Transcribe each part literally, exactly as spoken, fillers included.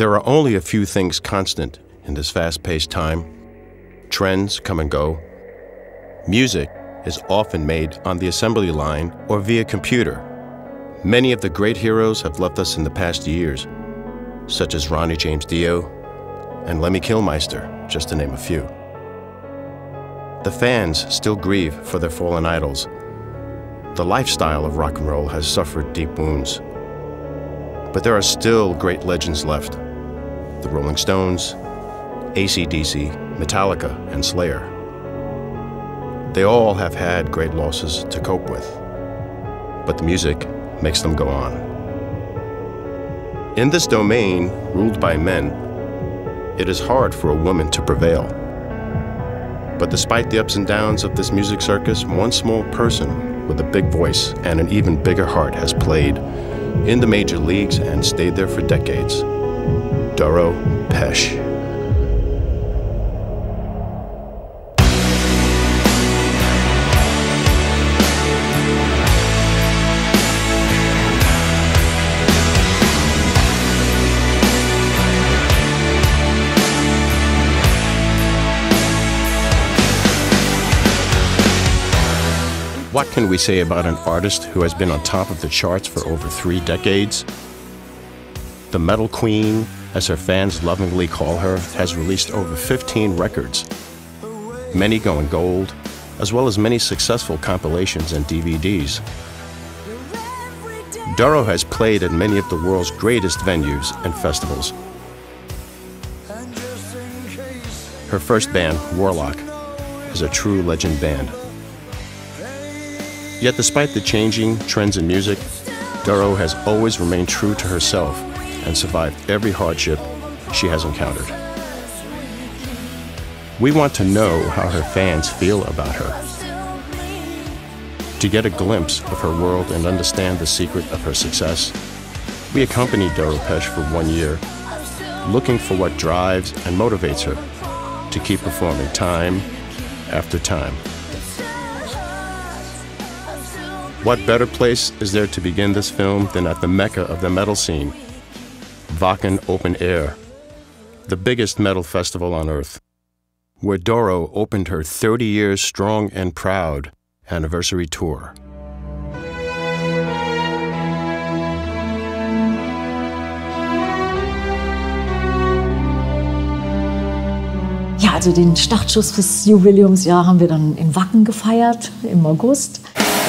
There are only a few things constant in this fast-paced time. Trends come and go. Music is often made on the assembly line or via computer. Many of the great heroes have left us in the past years, such as Ronnie James Dio and Lemmy Kilmister, just to name a few. The fans still grieve for their fallen idols. The lifestyle of rock and roll has suffered deep wounds. But there are still great legends left. The Rolling Stones, A C D C, Metallica, and Slayer. They all have had great losses to cope with, but the music makes them go on. In this domain, ruled by men, it is hard for a woman to prevail. But despite the ups and downs of this music circus, one small person with a big voice and an even bigger heart has played in the major leagues and stayed there for decades. Doro Pesch. What can we say about an artist who has been on top of the charts for over three decades? The Metal Queen, as her fans lovingly call her, has released over fifteen records, many going gold, as well as many successful compilations and D V Ds. Doro has played at many of the world's greatest venues and festivals. Her first band, Warlock, is a true legend band. Yet despite the changing trends in music, Doro has always remained true to herself and survived every hardship she has encountered. We want to know how her fans feel about her. To get a glimpse of her world and understand the secret of her success, we accompanied Doro Pesch for one year, looking for what drives and motivates her to keep performing time after time. What better place is there to begin this film than at the mecca of the metal scene, Wacken Open Air, the biggest metal festival on earth, where Doro opened her thirty years strong and proud anniversary tour. Ja, also den Startschuss fürs Jubiläumsjahr haben wir dann in Wacken gefeiert im August.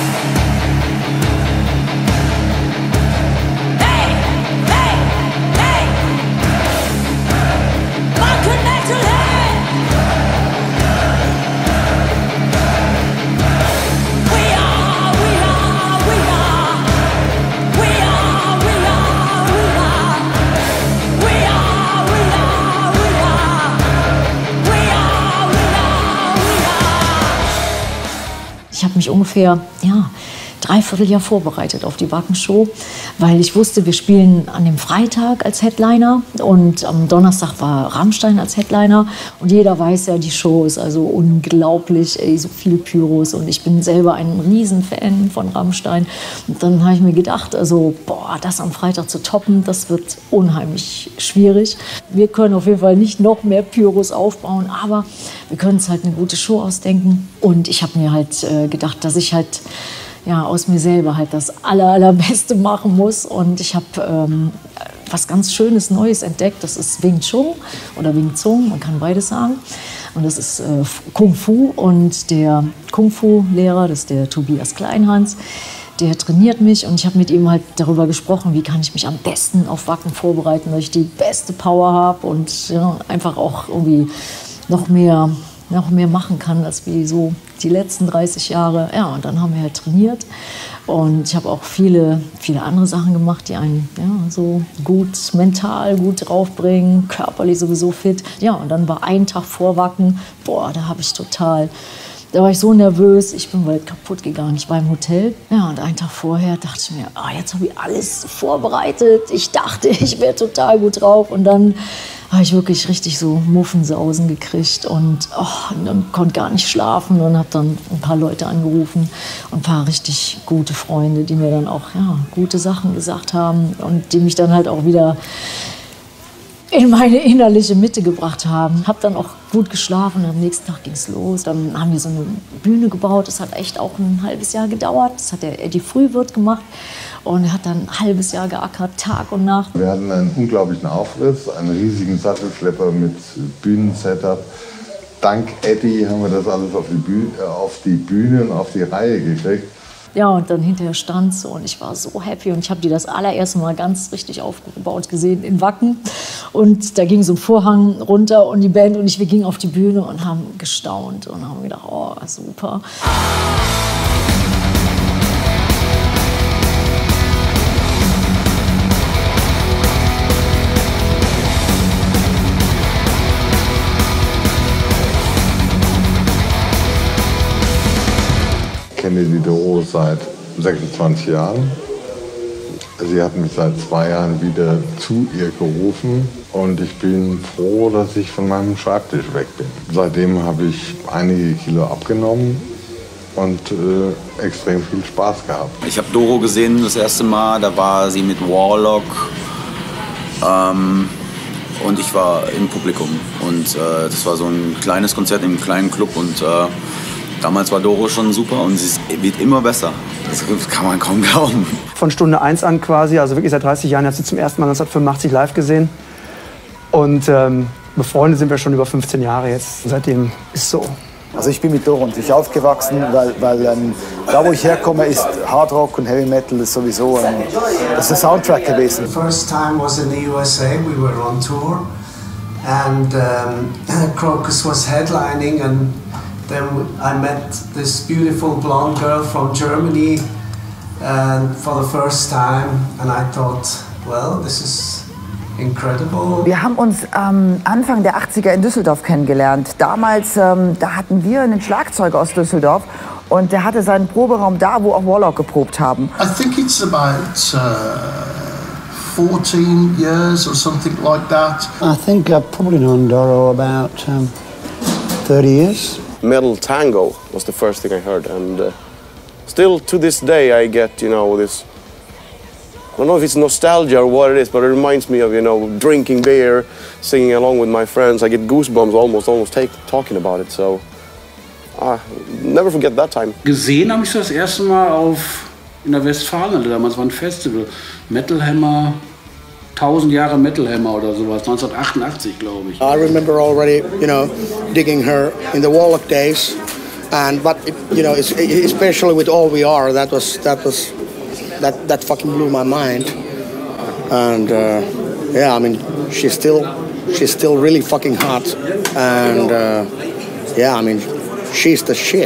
Ich habe mich ungefähr, ja, dreiviertel Jahr vorbereitet auf die Wacken-Show, weil ich wusste, wir spielen an dem Freitag als Headliner und am Donnerstag war Rammstein als Headliner und jeder weiß ja, die Show ist also unglaublich, ey, so viel Pyros und ich bin selber ein Riesenfan von Rammstein und dann habe ich mir gedacht, also boah, das am Freitag zu toppen, das wird unheimlich schwierig. Wir können auf jeden Fall nicht noch mehr Pyros aufbauen, aber wir können uns halt eine gute Show ausdenken und ich habe mir halt äh, gedacht, dass ich halt ja, aus mir selber halt das aller, allerbeste machen muss. Und ich habe ähm, was ganz Schönes Neues entdeckt. Das ist Wing Chun oder Wing Zung, man kann beides sagen. Und das ist äh, Kung Fu. Und der Kung Fu-Lehrer, das ist der Tobias Kleinhans, der trainiert mich. Und ich habe mit ihm halt darüber gesprochen, wie kann ich mich am besten auf Wacken vorbereiten, dass ich die beste Power habe und ja, einfach auch irgendwie noch mehr... noch mehr machen kann als wie so die letzten dreißig Jahre. Ja, und dann haben wir halt trainiert und ich habe auch viele, viele andere Sachen gemacht, die einen ja, so gut mental gut draufbringen, körperlich sowieso fit. Ja, und dann war ein Tag vor Wacken, boah, da habe ich total, da war ich so nervös, ich bin bald kaputt gegangen. Ich war im Hotel, ja, und einen Tag vorher dachte ich mir, ah, jetzt habe ich alles vorbereitet. Ich dachte, ich wäre total gut drauf und dann habe ich wirklich richtig so Muffensausen gekriegt und, oh, und dann konnte gar nicht schlafen und habe dann ein paar Leute angerufen und ein paar richtig gute Freunde, die mir dann auch ja, gute Sachen gesagt haben und die mich dann halt auch wieder in meine innerliche Mitte gebracht haben. Habe dann auch gut geschlafen und am nächsten Tag ging es los. Dann haben wir so eine Bühne gebaut. Das hat echt auch ein halbes Jahr gedauert. Das hat der Eddie Frühwirt gemacht und er hat dann ein halbes Jahr geackert, Tag und Nacht. Wir hatten einen unglaublichen Aufriss, einen riesigen Sattelschlepper mit Bühnensetup. Dank Eddie haben wir das alles auf die Bühne, auf die Bühne und auf die Reihe gekriegt. Ja, und dann hinterher stand sie und ich war so happy und ich habe die das allererste Mal ganz richtig aufgebaut gesehen in Wacken. Und da ging so ein Vorhang runter und die Band und ich, wir gingen auf die Bühne und haben gestaunt und haben gedacht, oh, super. Ich kenne die Doro seit sechsundzwanzig Jahren. Sie hat mich seit zwei Jahren wieder zu ihr gerufen und ich bin froh, dass ich von meinem Schreibtisch weg bin. Seitdem habe ich einige Kilo abgenommen und äh, extrem viel Spaß gehabt. Ich habe Doro gesehen das erste Mal, da war sie mit Warlock ähm, und ich war im Publikum. Und äh, das war so ein kleines Konzert im kleinen Club und äh, damals war Doro schon super und sie wird immer besser. Das kann man kaum glauben. Von Stunde eins an quasi, also wirklich seit dreißig Jahren, habe ich sie zum ersten Mal neunzehnhundertfünfundachtzig live gesehen. Und ähm, befreundet sind wir schon über fünfzehn Jahre jetzt. Seitdem ist so. Also ich bin mit Doro natürlich aufgewachsen, weil, weil ähm, da wo ich herkomme ist Hard Rock und Heavy Metal ist sowieso ein, das ist ein Soundtrack gewesen. The first time was in the U S A, we were on tour and um, Krokus was headlining and then I met this beautiful blonde girl from Germany and for the first time and I thought, well, this is incredible. Wir haben uns ähm, Anfang der achtziger in Düsseldorf kennengelernt. Damals, ähm, da hatten wir einen Schlagzeuger aus Düsseldorf und der hatte seinen Proberaum da, wo auch Warlock geprobt haben. I think it's about uh, fourteen years or something like that. I think I've probably known Doro about um, thirty years. Metal tango was the first thing I heard, and uh, still to this day I get, you know, this, I don't know if it's nostalgia or what it is, but it reminds me of, you know, drinking beer, singing along with my friends. I get goosebumps almost, almost take, talking about it, so I never forget that time. Gesehen habe ich das erste Mal auf, in der Westfalenhalle, damals war ein Festival, Metal Hammer, tausend Jahre Metal Hammer oder sowas, neunzehnhundertachtundachtzig, glaube ich. I remember already, you know, digging her in the Warlock days, and but you know, especially with All We Are, that was that was that that fucking blew my mind, and uh, yeah, I mean, she's still she's still really fucking hot, and uh, yeah, I mean, she's the shit.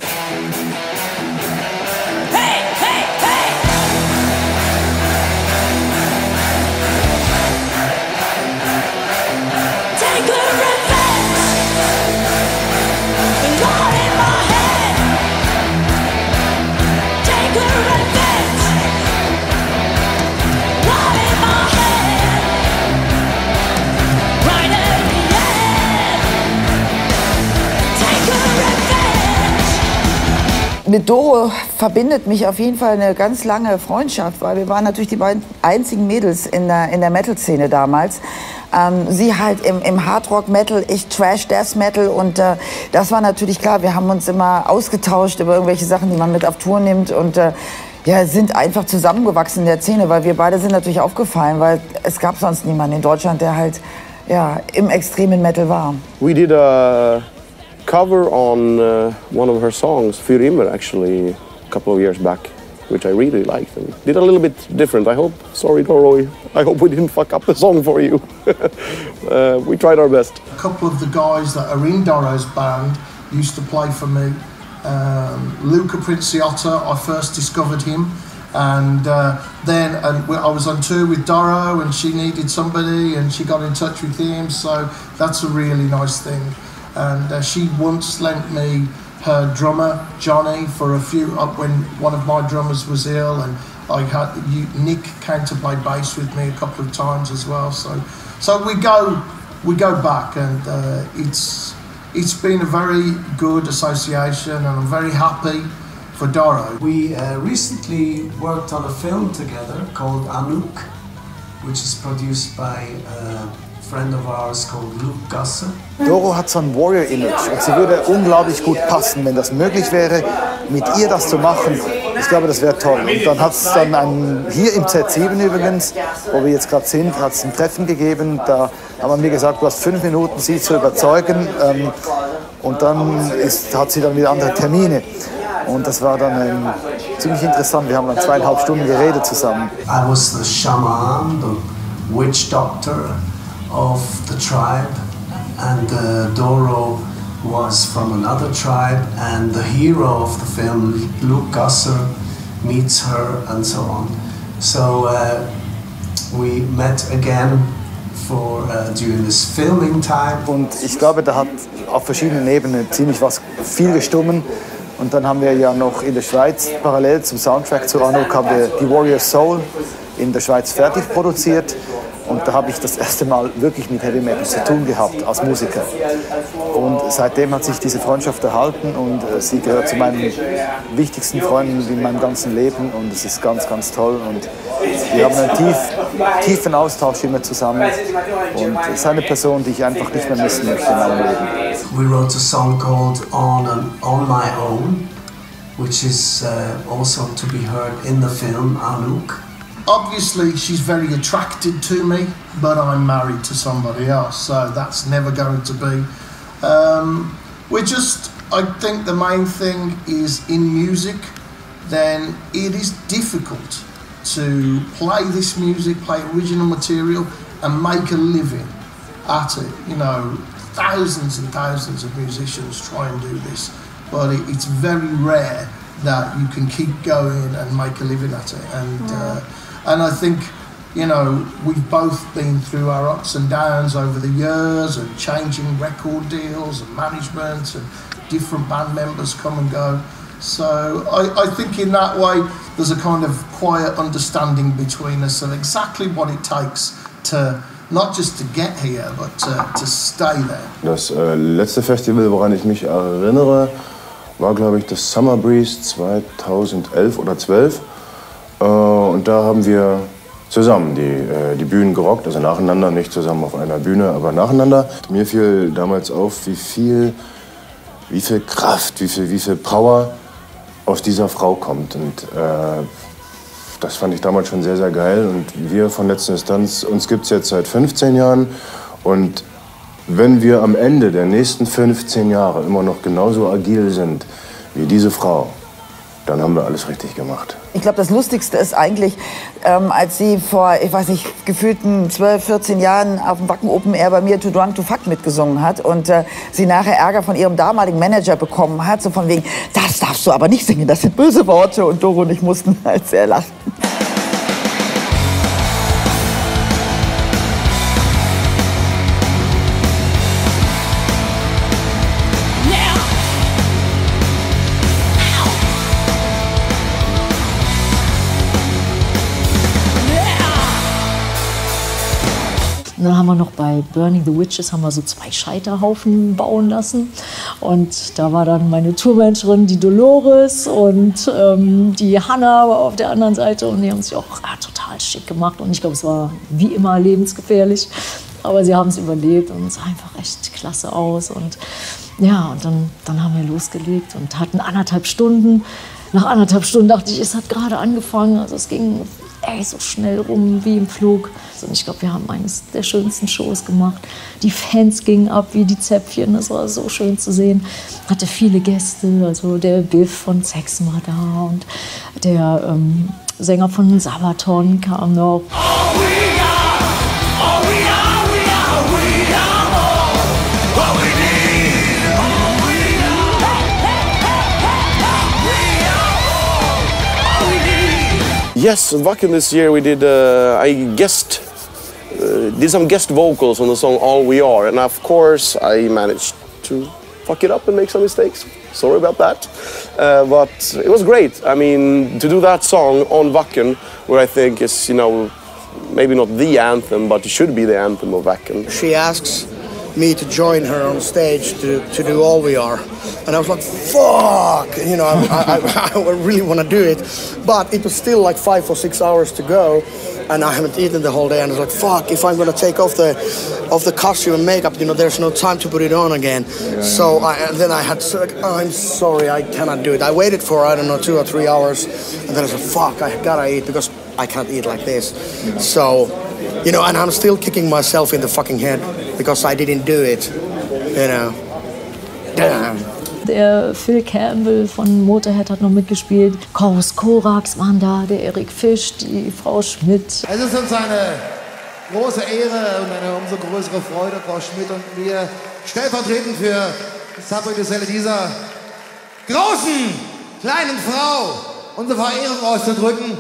Mit Doro verbindet mich auf jeden Fall eine ganz lange Freundschaft, weil wir waren natürlich die beiden einzigen Mädels in der, in der Metal-Szene damals. Ähm, sie halt im, im Hardrock-Metal, ich Trash-Death-Metal und äh, das war natürlich klar, wir haben uns immer ausgetauscht über irgendwelche Sachen, die man mit auf Tour nimmt und äh, ja, sind einfach zusammengewachsen in der Szene, weil wir beide sind natürlich aufgefallen, weil es gab sonst niemanden in Deutschland, der halt ja, im extremen Metal war. We did a cover on uh, one of her songs, Für immer, actually, a couple of years back, which I really liked and did a little bit different. I hope, sorry Doro, I hope we didn't fuck up the song for you. uh, we tried our best. A couple of the guys that are in Doro's band used to play for me. Um, Luca Princiotta, I first discovered him, and uh, then and I was on tour with Doro and she needed somebody and she got in touch with him, so that's a really nice thing. And uh, she once lent me her drummer Johnny for a few uh, when one of my drummers was ill, and I had you, Nick came to play bass with me a couple of times as well. So, so we go we go back, and uh, it's it's been a very good association, and I'm very happy for Doro. We uh, recently worked on a film together called Anouk, which is produced by a friend of ours called Luke Gasser. Doro hat so ein Warrior-Image und sie würde unglaublich gut passen, wenn das möglich wäre, mit ihr das zu machen. Ich glaube, das wäre toll. Und dann hat es dann ein, hier im Z sieben übrigens, wo wir jetzt gerade sind, hat es ein Treffen gegeben. Da haben wir mir gesagt, du hast fünf Minuten, sie zu überzeugen. Ähm, und dann ist, hat sie dann wieder andere Termine. Und das war dann ähm, ziemlich interessant. Wir haben dann zweieinhalb Stunden geredet zusammen. I was the shaman, the witch doctor of the tribe, and uh, Doro was from another tribe, and the hero of the film, Luke Gasser, meets her and so on. So uh, we met again for uh, during this filming time. Und ich glaube, da hat auf verschiedenen Ebenen ziemlich was viel gestummen. Und dann haben wir ja noch in der Schweiz parallel zum Soundtrack zu Anouk haben wir die Warrior Soul in der Schweiz fertig produziert. Und da habe ich das erste Mal wirklich mit Heavy Metal zu tun gehabt als Musiker. Und seitdem hat sich diese Freundschaft erhalten und sie gehört zu meinen wichtigsten Freunden in meinem ganzen Leben. Und es ist ganz, ganz toll. Und wir haben einen tief, tiefen Austausch immer zusammen. Und es ist eine Person, die ich einfach nicht mehr missen möchte in meinem Leben. We wrote a song called On, and On My Own, which is uh, also to be heard in the film Anouk. Obviously, she's very attracted to me, but I'm married to somebody else, so that's never going to be. Um, we're just, I think the main thing is in music, then it is difficult to play this music, play original material, and make a living at it. You know, thousands and thousands of musicians try and do this, but it, it's very rare that you can keep going and make a living at it. And uh, And I think, you know, we've both been through our ups and downs over the years and changing record deals and management and different band members come and go. So I, I think in that way there's a kind of quiet understanding between us of exactly what it takes to not just to get here, but to, to stay there. Das äh, letzte Festival, woran ich mich erinnere, war, glaube ich, das Summer Breeze zweitausendelf oder zwölf. Und da haben wir zusammen die, die Bühnen gerockt, also nacheinander, nicht zusammen auf einer Bühne, aber nacheinander. Mir fiel damals auf, wie viel, wie viel Kraft, wie viel, wie viel Power aus dieser Frau kommt. Und äh, das fand ich damals schon sehr, sehr geil. Und wir von Letzter Instanz, uns gibt es jetzt seit fünfzehn Jahren. Und wenn wir am Ende der nächsten fünfzehn Jahre immer noch genauso agil sind wie diese Frau, dann haben wir alles richtig gemacht. Ich glaube, das Lustigste ist eigentlich, ähm, als sie vor, ich weiß nicht, gefühlten zwölf, vierzehn Jahren auf dem Wacken Open Air bei mir Too Drunk to Fuck mitgesungen hat und äh, sie nachher Ärger von ihrem damaligen Manager bekommen hat, so von wegen, das darfst du aber nicht singen, das sind böse Worte. Und Doro und ich mussten halt sehr lachen. Dann haben wir noch bei Burning the Witches haben wir so zwei Scheiterhaufen bauen lassen. Und da war dann meine Tourmanagerin, die Dolores, und ähm, die Hanna war auf der anderen Seite. Und die haben sich auch ah, total schick gemacht. Und ich glaube, es war wie immer lebensgefährlich. Aber sie haben es überlebt und es sah einfach echt klasse aus. Und ja, und dann, dann haben wir losgelegt und hatten anderthalb Stunden. Nach anderthalb Stunden dachte ich, es hat gerade angefangen. Also es ging ey, so schnell rum wie im Flug. Und ich glaube, wir haben eines der schönsten Shows gemacht. Die Fans gingen ab wie die Zäpfchen. Das war so schön zu sehen. Hatte viele Gäste. Also der Biff von Sex war da und der ähm, Sänger von Sabaton kam noch. Oh, we are, oh, we are, we are, we are all what we need. Oh, we are, we are all what we need. Yes, Wacken this year we did, uh, I guessed, uh, did some guest vocals on the song All We Are, and of course I managed to fuck it up and make some mistakes. Sorry about that. Uh, but it was great. I mean, to do that song on Wacken, where I think is, you know, maybe not the anthem, but it should be the anthem of Wacken. She asks me to join her on stage to, to do All We Are. And I was like, fuck! You know, I, I, I really want to do it. But it was still like five or six hours to go. and I haven't eaten the whole day, and I was like, fuck, if I'm gonna take off the off the costume and makeup, you know, there's no time to put it on again. Yeah, so I, and then I had to, like, oh, I'm sorry, I cannot do it. I waited for, I don't know, two or three hours, and then I said, fuck, I gotta eat, because I can't eat like this. Yeah. So, you know, and I'm still kicking myself in the fucking head, because I didn't do it, you know. Damn. Der Phil Campbell von Motorhead hat noch mitgespielt. Chorus Korax waren da, der Eric Fisch, die Frau Schmidt. Es ist uns eine große Ehre und eine umso größere Freude, Frau Schmidt und mir stellvertretend für Subway to Sell dieser großen, kleinen Frau unsere Verehrung auszudrücken.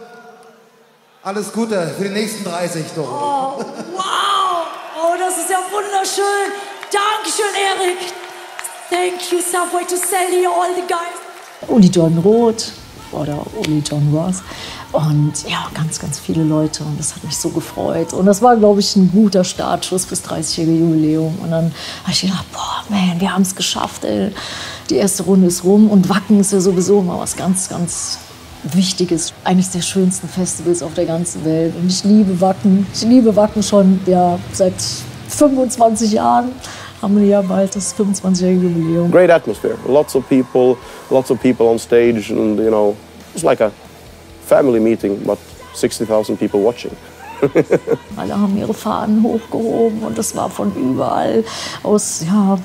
Alles Gute für die nächsten dreißig, Doro. Oh, wow! Oh, das ist ja wunderschön. Dankeschön, Erik. Thank you, Subway to Sell you, all the guys. Uli John Roth oder Uli John Ross und ja, ganz, ganz viele Leute und das hat mich so gefreut. Und das war, glaube ich, ein guter Startschuss fürs dreißigjährige Jubiläum. Und dann habe ich gedacht, boah, man, wir haben es geschafft, ey. Die erste Runde ist rum und Wacken ist ja sowieso immer was ganz, ganz Wichtiges. Eines der schönsten Festivals auf der ganzen Welt. Und ich liebe Wacken. Ich liebe Wacken schon ja, seit fünfundzwanzig Jahren. Haben wir ja bald das fünfundzwanzigjährige Jubiläum. Great atmosphere, lots of people, lots of people on stage, and you know, it's like a family meeting, but sixty thousand people watching. Alle haben ihre Fahnen hochgehoben und das war von überall aus ja,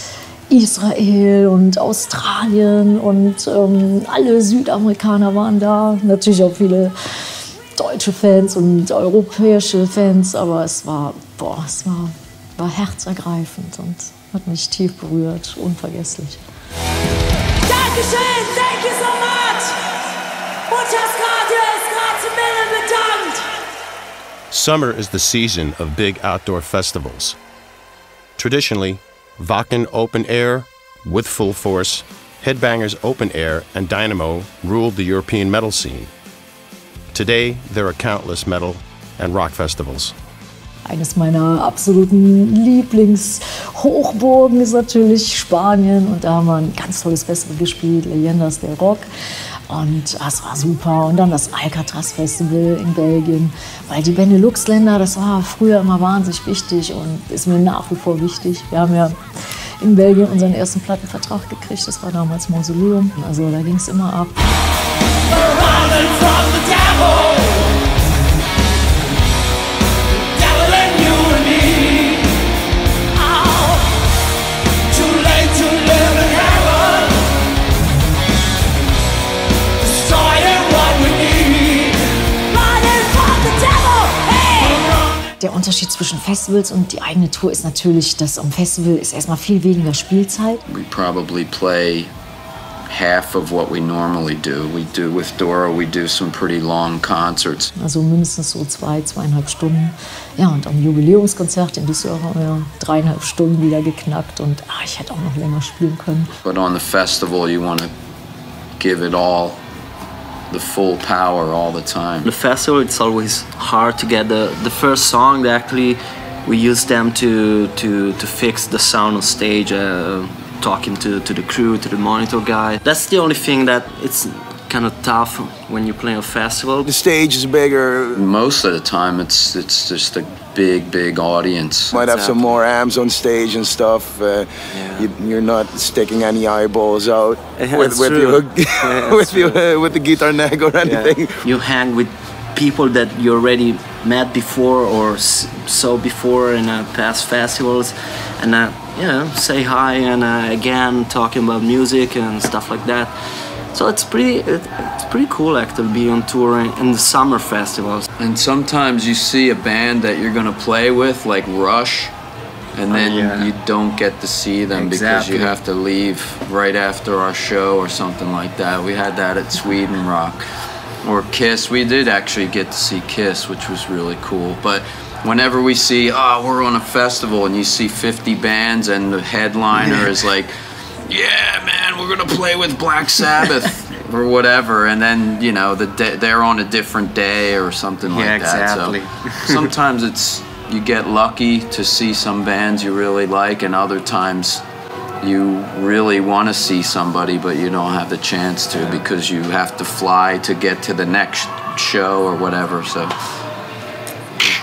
Israel und Australien und ähm, alle Südamerikaner waren da, natürlich auch viele deutsche Fans und europäische Fans, aber es war, boah, es war war herzergreifend und hat mich tief berührt, unvergesslich. Dankeschön, thank you so much. Muchas gracias, grazie mille, bedankt. Summer is the season of big outdoor festivals. Traditionally, Wacken Open Air, With Full Force, Headbangers Open Air, and Dynamo ruled the European metal scene. Today, there are countless metal and rock festivals. Eines meiner absoluten Lieblingshochburgen ist natürlich Spanien und da haben wir ein ganz tolles Festival gespielt, Leyendas del Rock. Und das war super. Und dann das Alcatraz Festival in Belgien, weil die Benelux-Länder, das war früher immer wahnsinnig wichtig und ist mir nach wie vor wichtig. Wir haben ja in Belgien unseren ersten Plattenvertrag gekriegt, das war damals Mausoleum. Also da ging es immer ab. Der Unterschied zwischen Festivals und die eigene Tour ist natürlich, dass am Festival ist erstmal viel weniger Spielzeit. We probably play half of what we normally do. We do with Doro, we do some pretty long concerts. Also mindestens so zwei, zweieinhalb Stunden. Ja, und am Jubiläumskonzert in Düsseldorf haben wir dreieinhalb Stunden wieder geknackt und ah, ich hätte auch noch länger spielen können. But on the festival you want to give it all. The full power all the time. The festival, it's always hard to get the, the first song. That actually, we use them to, to, to fix the sound on stage, uh, talking to, to the crew, to the monitor guy. That's the only thing that it's kind of tough when you play a festival. The stage is bigger. Most of the time, it's it's just a big, big audience. Might have some more amps on stage and stuff. Uh, yeah. you, you're not sticking any eyeballs out yeah, with, with, your, yeah, with, your, uh, with the guitar neck or anything. Yeah. You hang with people that you already met before or saw before in uh, past festivals, and uh, you know, say hi and uh, again talking about music and stuff like that. So it's pretty, it's pretty cool actually be on tour in the summer festivals. And sometimes you see a band that you're gonna play with, like Rush, and then oh, yeah. you don't get to see them exactly. because you have to leave right after our show or something like that. We had that at Sweden Rock. Or Kiss, we did actually get to see Kiss, which was really cool. But whenever we see, oh, we're on a festival and you see fifty bands and the headliner is like, yeah, man, we're gonna play with Black Sabbath or whatever, and then you know the they're on a different day or something like yeah, that. Exactly. So sometimes it's you get lucky to see some bands you really like, and other times you really want to see somebody, but you don't have the chance to because you have to fly to get to the next show or whatever. So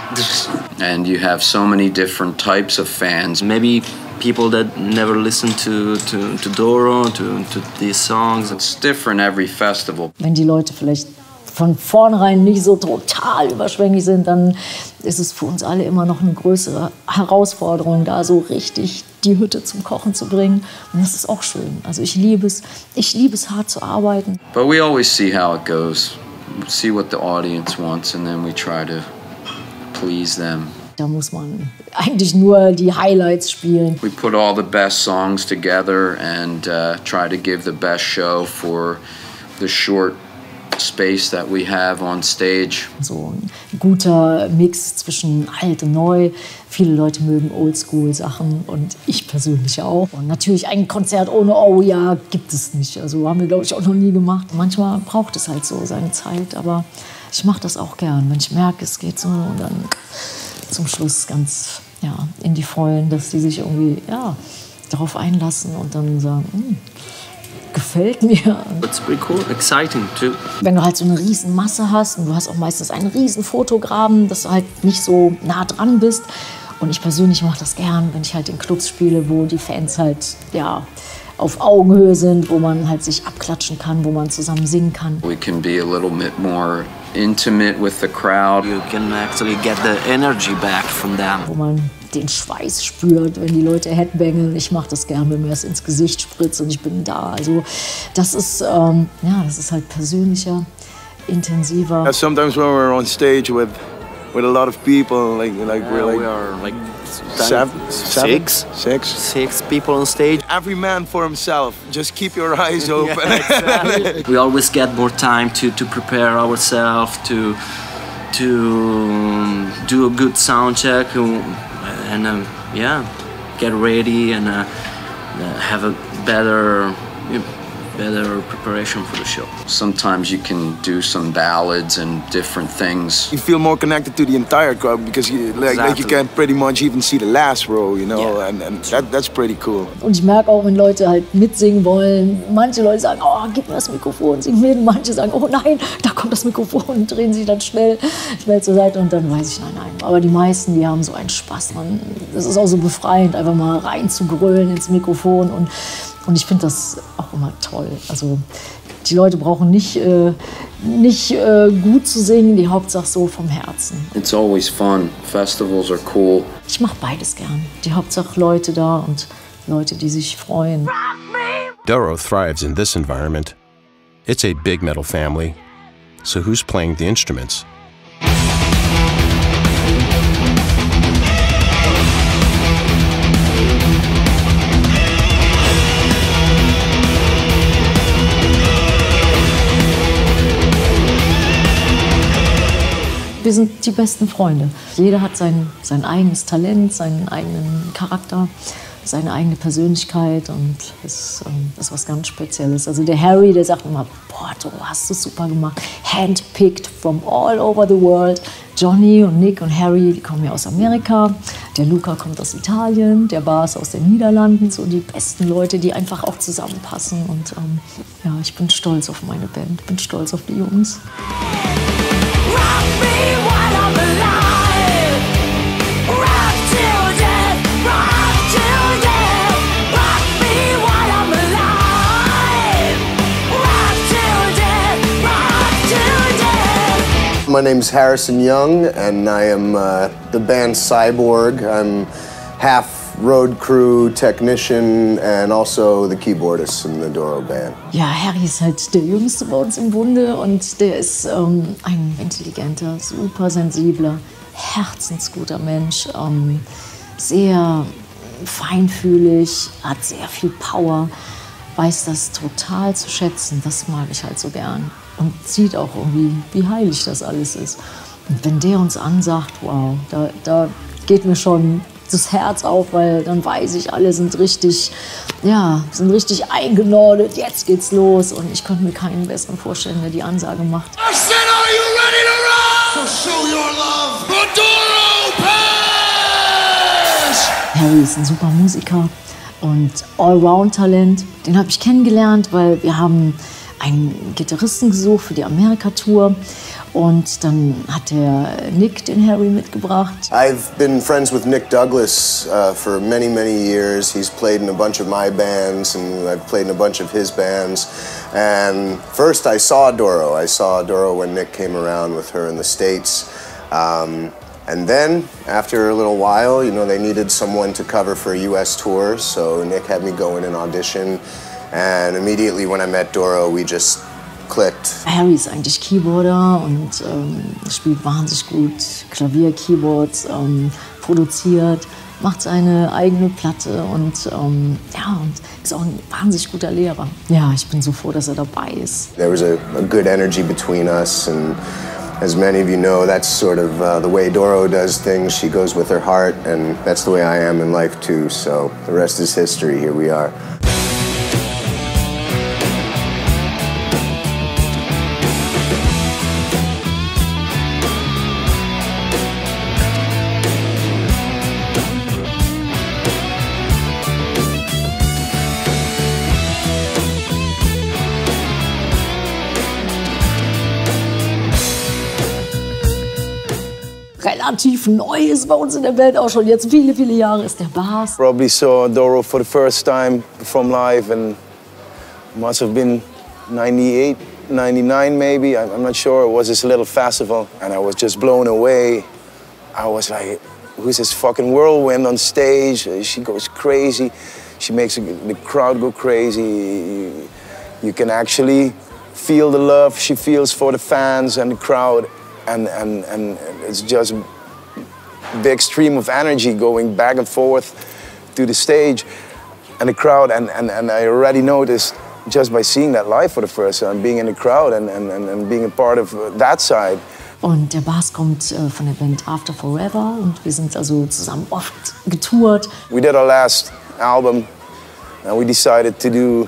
And you have so many different types of fans. Maybe people that never listened to, to, to Doro, to, to these songs. It's different every festival. Wenn die Leute vielleicht von vornherein nicht so total überschwänglich sind, dann ist es für uns alle immer noch eine größere Herausforderung, da so richtig die Hütte zum Kochen zu bringen. Und das ist auch schön. Also ich liebe es, ich liebe es, hart zu arbeiten. But we always see how it goes. We see what the audience wants and then we try to please them. Da muss man eigentlich nur die Highlights spielen. We put all the best songs together and uh, try to give the best show for the short space that we have on stage. So ein guter Mix zwischen alt und neu. Viele Leute mögen Oldschool-Sachen und ich persönlich auch. Und natürlich ein Konzert ohne Oh ja gibt es nicht. Also haben wir, glaube ich, auch noch nie gemacht. Manchmal braucht es halt so seine Zeit, aber ich mache das auch gern. Wenn ich merke, es geht so und dann zum Schluss ganz ja, in die Vollen, dass die sich irgendwie ja, darauf einlassen und dann sagen, hm, gefällt mir. It's pretty cool, exciting too. Wenn du halt so eine riesen Masse hast und du hast auch meistens einen riesen Fotograben, dass du halt nicht so nah dran bist. Und ich persönlich mache das gern, wenn ich halt in Clubs spiele, wo die Fans halt ja, auf Augenhöhe sind, wo man halt sich abklatschen kann, wo man zusammen singen kann. We can be a little bit more intimate with the crowd. You can actually get the energy back from them. Wo man den Schweiß spürt, wenn die Leute headbangen. Ich mache das gern, wenn mir das ins Gesicht spritzt und ich bin da. Also das ist, ähm, ja, das ist halt persönlicher, intensiver. Sometimes when we're on stage with with a lot of people, like like yeah, we're like, we are like seven, seven, six, six, six people on stage. Every man for himself. Just keep your eyes open. Yeah, exactly. We always get more time to to prepare ourselves, to to do a good sound check, and um, yeah, get ready and uh, have a better. better preparation for the show. Sometimes you can do some ballads and different things. You feel more connected to the entire crowd because you, like, Exactly. like you can pretty much even see the last row, you know, Yeah. and, and that, that's pretty cool. Und ich merke auch, wenn Leute halt mitsingen wollen, manche Leute sagen, oh, gib mir das Mikrofon, sing mit. Und manche sagen, oh nein, da kommt das Mikrofon und drehen sich dann schnell, schnell zur Seite und dann weiß ich, nein, nein. Aber die meisten, die haben so einen Spaß. Man, das ist auch so befreiend, einfach mal rein zu grölen ins Mikrofon und Und ich finde das auch immer toll. Also die Leute brauchen nicht, äh, nicht äh, gut zu singen, die Hauptsache so vom Herzen. It's always fun. Festivals are cool. Ich mache beides gern. Die Hauptsache Leute da und Leute, die sich freuen. Doro thrives in this environment. It's a big metal family. So who's playing the instruments? Wir sind die besten Freunde. Jeder hat sein, sein eigenes Talent, seinen eigenen Charakter, seine eigene Persönlichkeit und das, ähm, das ist was ganz Spezielles. Also der Harry, der sagt immer, boah, du hast es super gemacht. Handpicked from all over the world. Johnny und Nick und Harry, die kommen ja aus Amerika. Der Luca kommt aus Italien, der Bas aus den Niederlanden. So die besten Leute, die einfach auch zusammenpassen. Und ähm, ja, ich bin stolz auf meine Band, ich bin stolz auf die Jungs. My name is Harrison Young, and I am uh, the band Cyborg. I'm half road crew technician and also the keyboardist in the Doro band. Ja, Harry ist halt der Jüngste bei uns im Bunde und der ist ähm, ein intelligenter, super sensibler, herzensguter Mensch, ähm, sehr feinfühlig, hat sehr viel Power, weiß das total zu schätzen, das mag ich halt so gern. Und sieht auch irgendwie, wie heilig das alles ist. Und wenn der uns ansagt, wow, da, da geht mir schon das Herz auf, weil dann weiß ich, alle sind richtig, ja, sind richtig eingenordet, jetzt geht's los. Und ich könnte mir keinen besseren vorstellen, der die Ansage macht. I said, are you ready to rock? So show your love for Doro Pesch! Harry ist ein super Musiker und Allround-Talent. Den habe ich kennengelernt, weil wir haben einen Gitarristen gesucht für die Amerika-Tour Und dann hat der Nick den Harry mitgebracht. I've been friends with Nick Douglas uh, for many, many years. He's played in a bunch of my bands, and I've played in a bunch of his bands. And first I saw Doro. I saw Doro when Nick came around with her in the States. Um, and then, after a little while, you know, they needed someone to cover for a U S tour, so Nick had me go in and audition. And immediately when I met Doro, we just clicked. Harry ist eigentlich Keyboarder und ähm, spielt wahnsinnig gut Klavier, Keyboards, ähm, produziert, macht seine eigene Platte und, ähm, ja, und ist auch ein wahnsinnig guter Lehrer. Ja, ich bin so froh, dass er dabei ist. There was a, a good energy between us, and as many of you know, that's sort of uh, the way Doro does things. She goes with her heart, and that's the way I am in life too. So the rest is history. Here we are. Relativ neu ist bei uns in der Band auch schon jetzt viele, viele Jahre ist der Bass. Probably saw Doro for the first time perform live, and must have been ninety-eight, ninety-nine maybe, I'm not sure. It was this little festival, and I was just blown away. I was like, who's this fucking whirlwind on stage? She goes crazy. She makes the crowd go crazy. You can actually feel the love she feels for the fans and the crowd. And, and, and it's just a big stream of energy going back and forth to the stage and the crowd. And, and, and I already noticed just by seeing that live for the first time, being in the crowd and, and, and being a part of that side. Und der Bass kommt äh, von der Band After Forever und wir sind also zusammen oft getourt. We did our last album and we decided to do,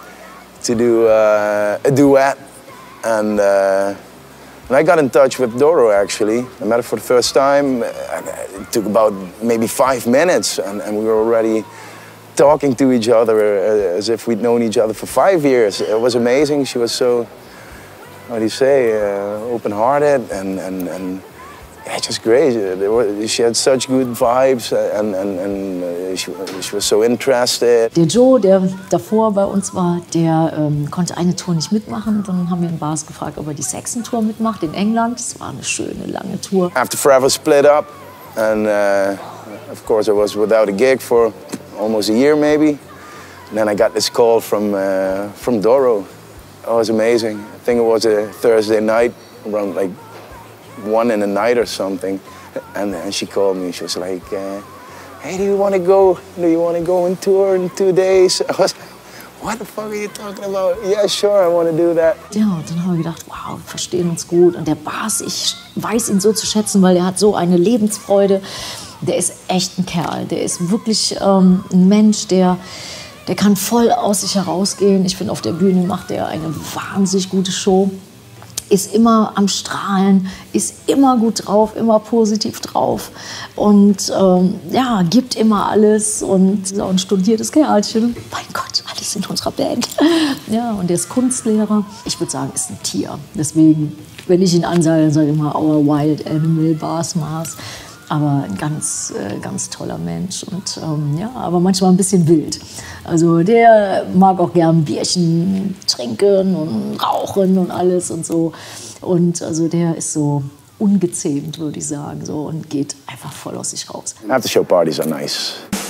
to do uh, a duet. And, uh, And I got in touch with Doro, actually. I met her for the first time. It took about maybe five minutes, and, and we were already talking to each other as if we'd known each other for five years. It was amazing. She was so, how do you say, uh, open-hearted and, and, and yeah, just great. She had such good vibes, and, and, and she, she was so interested. Der Joe, der davor bei uns war, der ähm, konnte eine Tour nicht mitmachen. Dann haben wir den Bass gefragt, ob er die Saxon-Tour mitmacht in England. Das war eine schöne, lange Tour. After Forever split up, and uh, of course I was without a gig for almost a year maybe. And then I got this call from, uh, from Doro. It was amazing. I think it was a Thursday night, around like one in the night or something, and, and she called me. She was like, uh, "Hey, do you want to go? Do you want to go on tour in two days?" I was like, "What the fuck are you talking about? Yeah, sure, I want to do that." Ja, und dann haben wir gedacht, wow, wir verstehen uns gut. Und der Bass, ich weiß ihn so zu schätzen, weil er hat so eine Lebensfreude. Der ist echt ein Kerl. Der ist wirklich ähm, ein Mensch, der der kann voll aus sich herausgehen. Ich finde, auf der Bühne macht er eine wahnsinnig gute Show. Ist immer am Strahlen, ist immer gut drauf, immer positiv drauf und ähm, ja, gibt immer alles und ist auch ein studiertes Kerlchen. Mein Gott, alles in unserer Band. Ja, und der ist Kunstlehrer. Ich würde sagen, ist ein Tier. Deswegen, wenn ich ihn ansahe, dann sage ich immer Our Wild Animal, Bass Mars. Aber ein ganz, äh, ganz toller Mensch und ähm, ja, aber manchmal ein bisschen wild. Also der mag auch gern Bierchen trinken und rauchen und alles und so. Und also der ist so ungezähmt, würde ich sagen, so und geht einfach voll aus sich raus. After-show-parties are nice.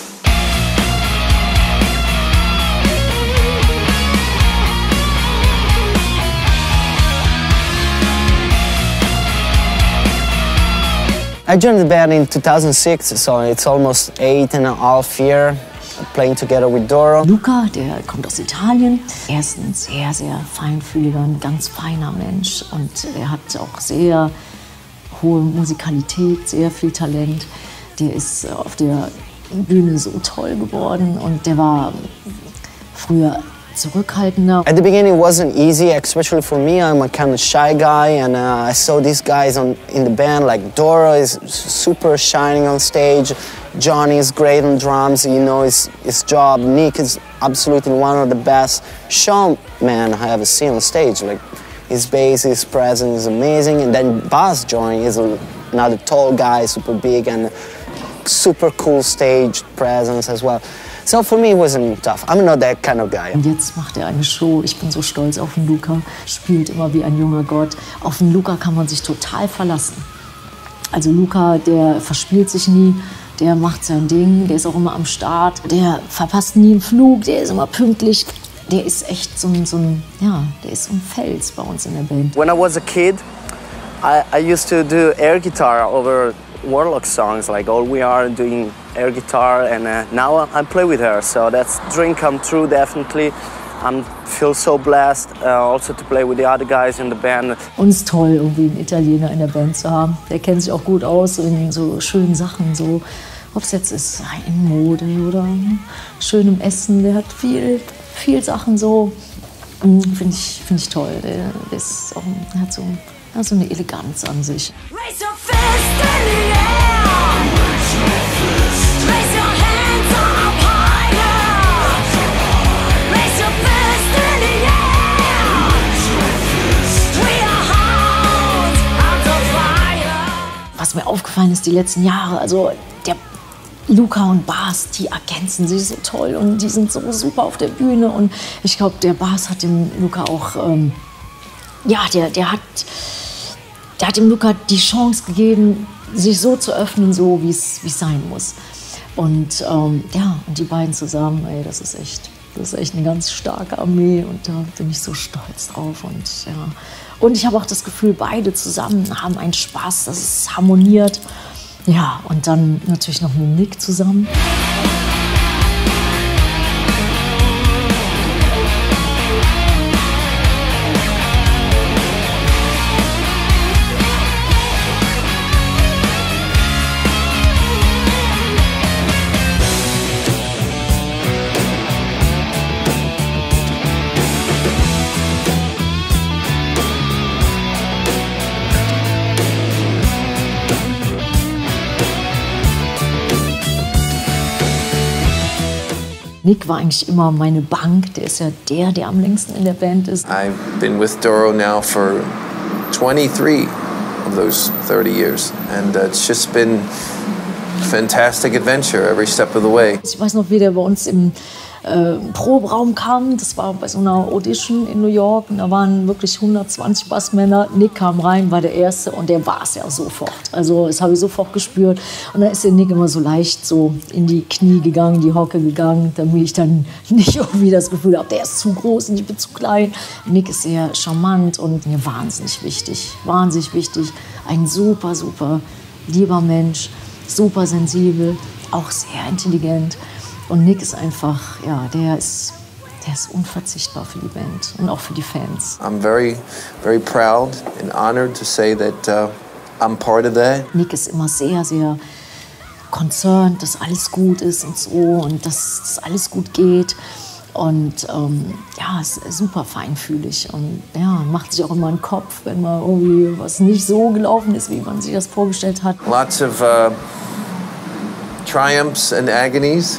I joined the band in two thousand six, so it's almost eight and a half year playing together with Doro. Luca, der kommt aus Italien. Er ist ein sehr, sehr feinfühliger, ein ganz feiner Mensch und er hat auch sehr hohe Musikalität, sehr viel Talent. Der ist auf der Bühne so toll geworden und der war früher zurückhaltender. At the beginning it wasn't easy, especially for me. I'm a kind of shy guy, and uh, I saw these guys on, in the band, like Doro is super shining on stage, Johnny is great on drums, you know his, his job, Nick is absolutely one of the best showmen I ever seen on stage. Like, His bass, his presence is amazing. And then Bas joining is another tall guy, super big and super cool stage presence as well. So for me it wasn't tough. I'm not that kind of guy. Und jetzt macht er eine Show. Ich bin so stolz auf den Luca. Spielt immer wie ein junger Gott. Auf den Luca kann man sich total verlassen. Also Luca, der verspielt sich nie. Der macht sein Ding. Der ist auch immer am Start. Der verpasst nie einen Flug. Der ist immer pünktlich. Der ist echt so ein, so ein, ja, der ist so ein Fels bei uns in der Band. When I was a kid, I, I used to do air guitar over Warlock songs, like All We Are, doing air guitar, and uh, now I play with her, so that's dream come true, definitely. I feel so blessed uh, also to play with the other guys in the band. Und es ist toll, irgendwie einen Italiener in der Band zu haben. Der kennt sich auch gut aus in so schönen Sachen, so, ob es jetzt ist in Mode oder schönem Essen. Der hat viel, viel Sachen so, finde ich, find ich toll. Der, der ist auch, der hat so, ja, so eine Eleganz an sich. Raise your fist in the air. Raise your fist. Raise your hands up higher. Raise your fist in the air. Raise your fist. We are hounds under fire. Was mir aufgefallen ist die letzten Jahre, also der Luca und Bas, die ergänzen sich so toll und die sind so super auf der Bühne. Und ich glaube, der Bas hat dem Luca auch, ähm, ja, der, der hat... Der hat dem Luca die Chance gegeben, sich so zu öffnen, so wie es sein muss. Und ähm, ja, und die beiden zusammen, ey, das ist echt, das ist echt eine ganz starke Armee und da bin ich so stolz drauf. Und, ja. und ich habe auch das Gefühl, beide zusammen haben einen Spaß, dass es harmoniert. Ja, und dann natürlich noch mit Nick zusammen. Nick war eigentlich immer meine Bank. Der ist ja der, der am längsten in der Band ist. I've been with Doro now for twenty-three of those thirty years. And uh, it's just been a fantastic adventure every step of the way. Ich weiß noch, wie der bei uns im äh, Proberaum kam. Das war bei so einer Audition in New York. Und da waren wirklich hundertzwanzig Bassmänner. Nick kam rein, war der Erste und der war es ja sofort. Also das habe ich sofort gespürt. Und dann ist der Nick immer so leicht so in die Knie gegangen, die Hocke gegangen, damit ich dann nicht irgendwie das Gefühl habe, der ist zu groß und ich bin zu klein. Nick ist sehr charmant und mir wahnsinnig wichtig. Wahnsinnig wichtig. Ein super, super lieber Mensch. Super sensibel, auch sehr intelligent. Und Nick ist einfach, ja, der ist, der ist unverzichtbar für die Band und auch für die Fans. I'm very, very proud and honored to say that uh, I'm part of that. Nick ist immer sehr, sehr concerned, dass alles gut ist und so und dass, dass alles gut geht. Und ähm, ja, ist super feinfühlig und ja, macht sich auch immer einen Kopf, wenn mal irgendwie was nicht so gelaufen ist, wie man sich das vorgestellt hat. Lots of uh, triumphs and agonies,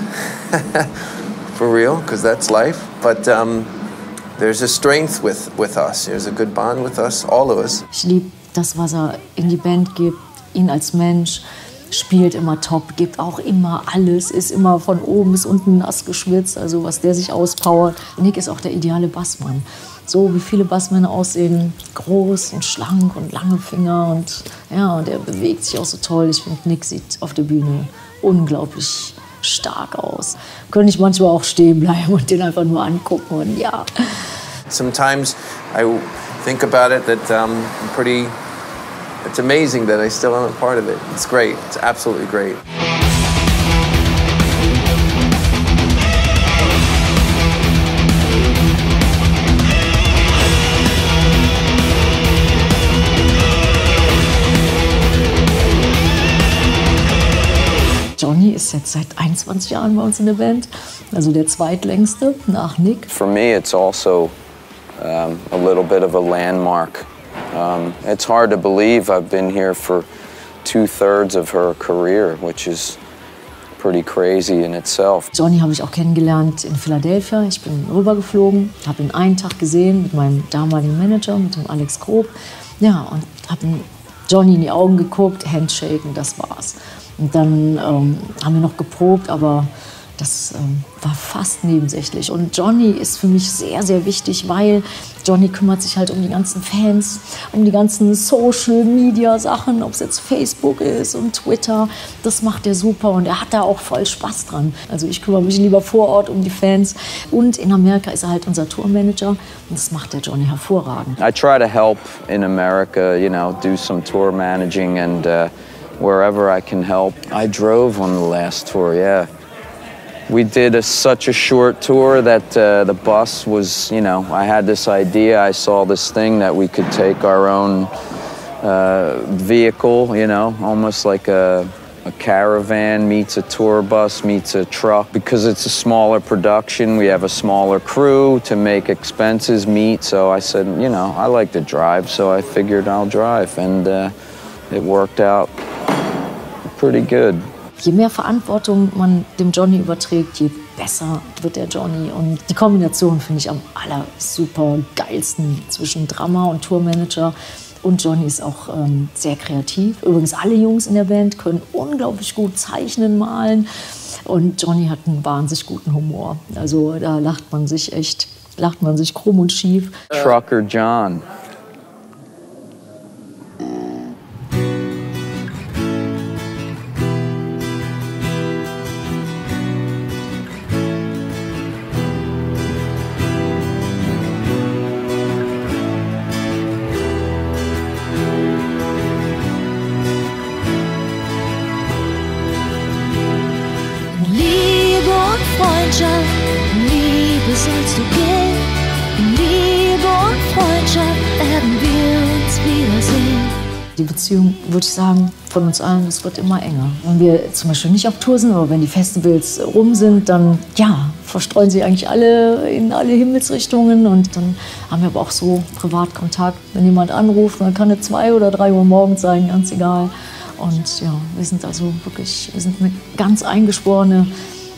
for real, because that's life. But um, there's a strength with, with us. There's a good bond with us, all of us. Ich liebe das, was er in die Band gibt, ihn als Mensch. Spielt immer top, gibt auch immer alles, ist immer von oben bis unten nass geschwitzt, also was der sich auspowert. Nick ist auch der ideale Bassmann. So wie viele Bassmänner aussehen, groß und schlank und lange Finger und ja, und er bewegt sich auch so toll. Ich finde, Nick sieht auf der Bühne unglaublich stark aus. Könnte ich manchmal auch stehen bleiben und den einfach nur angucken und ja. Sometimes I think about it that um, I'm pretty. It's amazing that I still am a part of it. It's great. It's absolutely great. Johnny ist jetzt seit einundzwanzig Jahren bei uns in der Band, also der zweitlängste nach Nick. For me, it's also um, a little bit of a landmark. Um, it's hard to believe I've been here for two-thirds of her career, which is pretty crazy in itself. Johnny habe ich auch kennengelernt in Philadelphia. Ich bin rübergeflogen, habe ihn einen Tag gesehen mit meinem damaligen Manager, mit dem Alex Grob. Ja, und habe Johnny in die Augen geguckt, Handshaken, das war's. Und dann ähm, haben wir noch geprobt, aber das ähm, war fast nebensächlich. Und Johnny ist für mich sehr, sehr wichtig, weil Johnny kümmert sich halt um die ganzen Fans, um die ganzen Social-Media-Sachen, ob es jetzt Facebook ist und Twitter. Das macht er super und er hat da auch voll Spaß dran. Also ich kümmere mich lieber vor Ort um die Fans. Und in Amerika ist er halt unser Tourmanager und das macht der Johnny hervorragend. I try to help in America, you know, do some tour managing and uh, wherever I can help. I drove on the last tour, yeah. We did a, such a short tour that uh, the bus was, you know, I had this idea, I saw this thing that we could take our own uh, vehicle, you know, almost like a, a caravan meets a tour bus meets a truck. Because it's a smaller production, we have a smaller crew to make expenses meet. So I said, you know, I like to drive, so I figured I'll drive. And uh, it worked out pretty good. Je mehr Verantwortung man dem Johnny überträgt, je besser wird der Johnny. Und die Kombination finde ich am aller super geilsten zwischen Drummer und Tourmanager. Und Johnny ist auch ähm, sehr kreativ. Übrigens, alle Jungs in der Band können unglaublich gut zeichnen, malen. Und Johnny hat einen wahnsinnig guten Humor. Also da lacht man sich echt, lacht man sich krumm und schief. Trucker John. Freundschaft, in Liebe sollst du gehen. In Liebe und Freundschaft werden wir uns wiedersehen. Die Beziehung, würde ich sagen, von uns allen, das wird immer enger. Wenn wir zum Beispiel nicht auf Tour sind, aber wenn die Festivals rum sind, dann ja, verstreuen sie eigentlich alle in alle Himmelsrichtungen. Und dann haben wir aber auch so Privatkontakt. Wenn jemand anruft, dann kann es zwei oder drei Uhr morgens sein, ganz egal. Und ja, wir sind also wirklich, wir sind eine ganz eingeschworene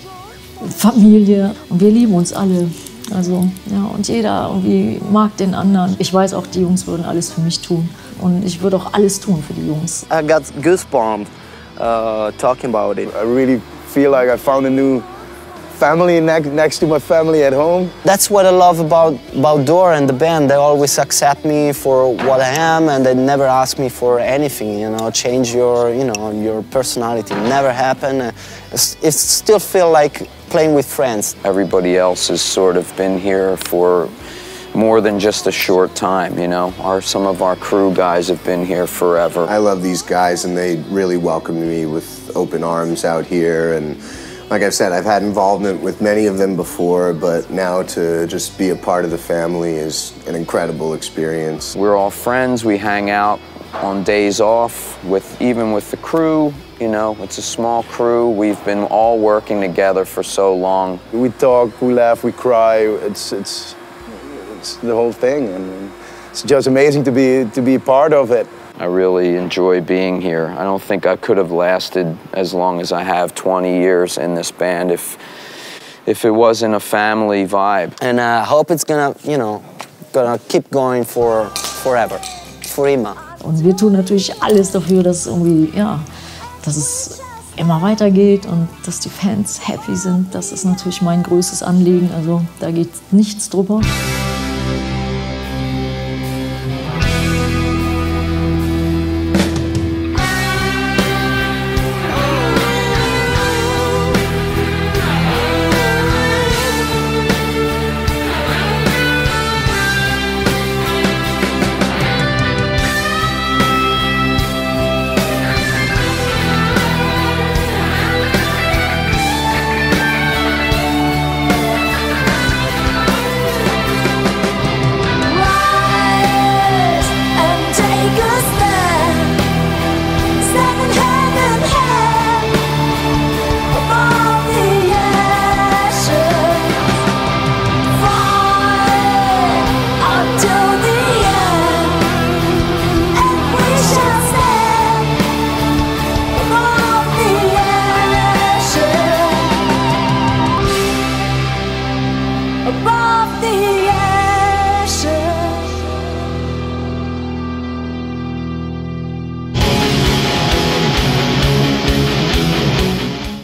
Familie und wir lieben uns alle. Also, ja, und jeder irgendwie mag den anderen. Ich weiß auch, die Jungs würden alles für mich tun. Und ich würde auch alles tun für die Jungs. I got goosebumps uh, talking about it. I really feel like I found a new family next, next to my family at home. That's what I love about, about Dora and the band. They always accept me for what I am and they never ask me for anything, you know, change your, you know, your personality. Never happen. It still feel like playing with friends. Everybody else has sort of been here for more than just a short time, you know. Our, some of our crew guys have been here forever. I love these guys and they really welcomed me with open arms out here. And like I've said, I've had involvement with many of them before, but now to just be a part of the family is an incredible experience. We're all friends, we hang out on days off, with even with the crew. You know, it's a small crew. We've been all working together for so long. We talk, we laugh, we cry. It's, it's, it's the whole thing. And it's just amazing to be, to be a part of it. I really enjoy being here. I don't think I could have lasted as long as I have, twenty years in this band, if, if it wasn't a family vibe. And I hope it's gonna, you know, gonna keep going for forever, for immer. Und wir tun natürlich alles dafür, dass irgendwie, ja, dass es immer weitergeht und dass die Fans happy sind. Das ist natürlich mein größtes Anliegen. Also da geht nichts drüber.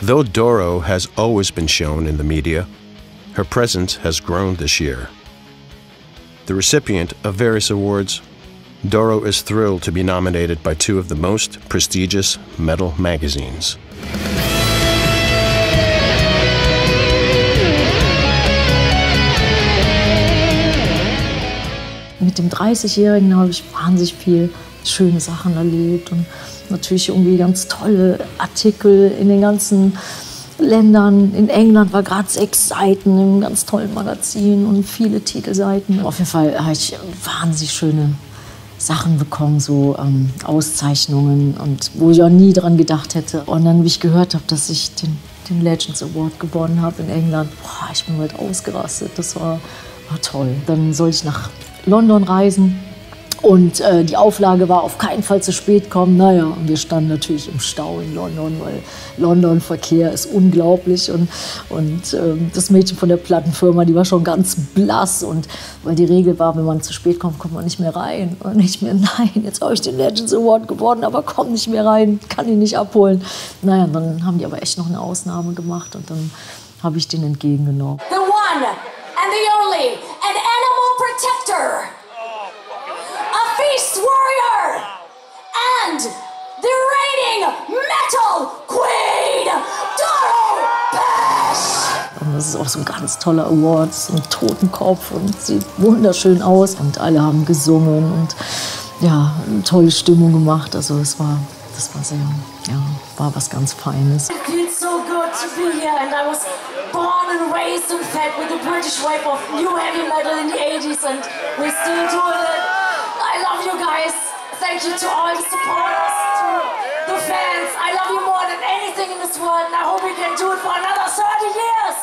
Though Doro has always been shown in the media, her presence has grown this year. The recipient of various awards, Doro is thrilled to be nominated by two of the most prestigious metal magazines. Mit dem dreißigjährigen habe ich wahnsinnig viel schöne Sachen erlebt und natürlich irgendwie ganz tolle Artikel in den ganzen Ländern. In England war gerade sechs Seiten im ganz tollen Magazin und viele Titelseiten. Auf jeden Fall habe ich wahnsinnig schöne Sachen bekommen, so ähm, Auszeichnungen, und wo ich auch nie dran gedacht hätte. Und dann, wie ich gehört habe, dass ich den, den Legends Award gewonnen habe in England, boah, ich bin halt ausgerastet. Das war, war toll. Dann soll ich nach London reisen. Und äh, die Auflage war, auf keinen Fall zu spät kommen. Naja, und wir standen natürlich im Stau in London, weil London-Verkehr ist unglaublich. Und, und ähm, das Mädchen von der Plattenfirma, die war schon ganz blass. Und weil die Regel war, wenn man zu spät kommt, kommt man nicht mehr rein. Und ich mir, nein, jetzt habe ich den Legends Award gewonnen, aber komm nicht mehr rein, kann ihn nicht abholen. Naja, dann haben die aber echt noch eine Ausnahme gemacht und dann habe ich den entgegengenommen. The one and the only, an animal protector. A Feast Warrior and the reigning Metal Queen, Doro Pesch! Und das ist auch so ein ganz toller Award, so ein Totenkopf und sieht wunderschön aus. Und alle haben gesungen und ja, eine tolle Stimmung gemacht. Also es war, das war sehr, ja, war was ganz Feines. It feels so good to be here, and I was born and raised and fed with the British wave of new heavy metal in the eighties, and we're still doing it. I love you guys. Thank you to all the supporters, to the fans. I love you more than anything in this world, and I hope we can do it for another thirty years.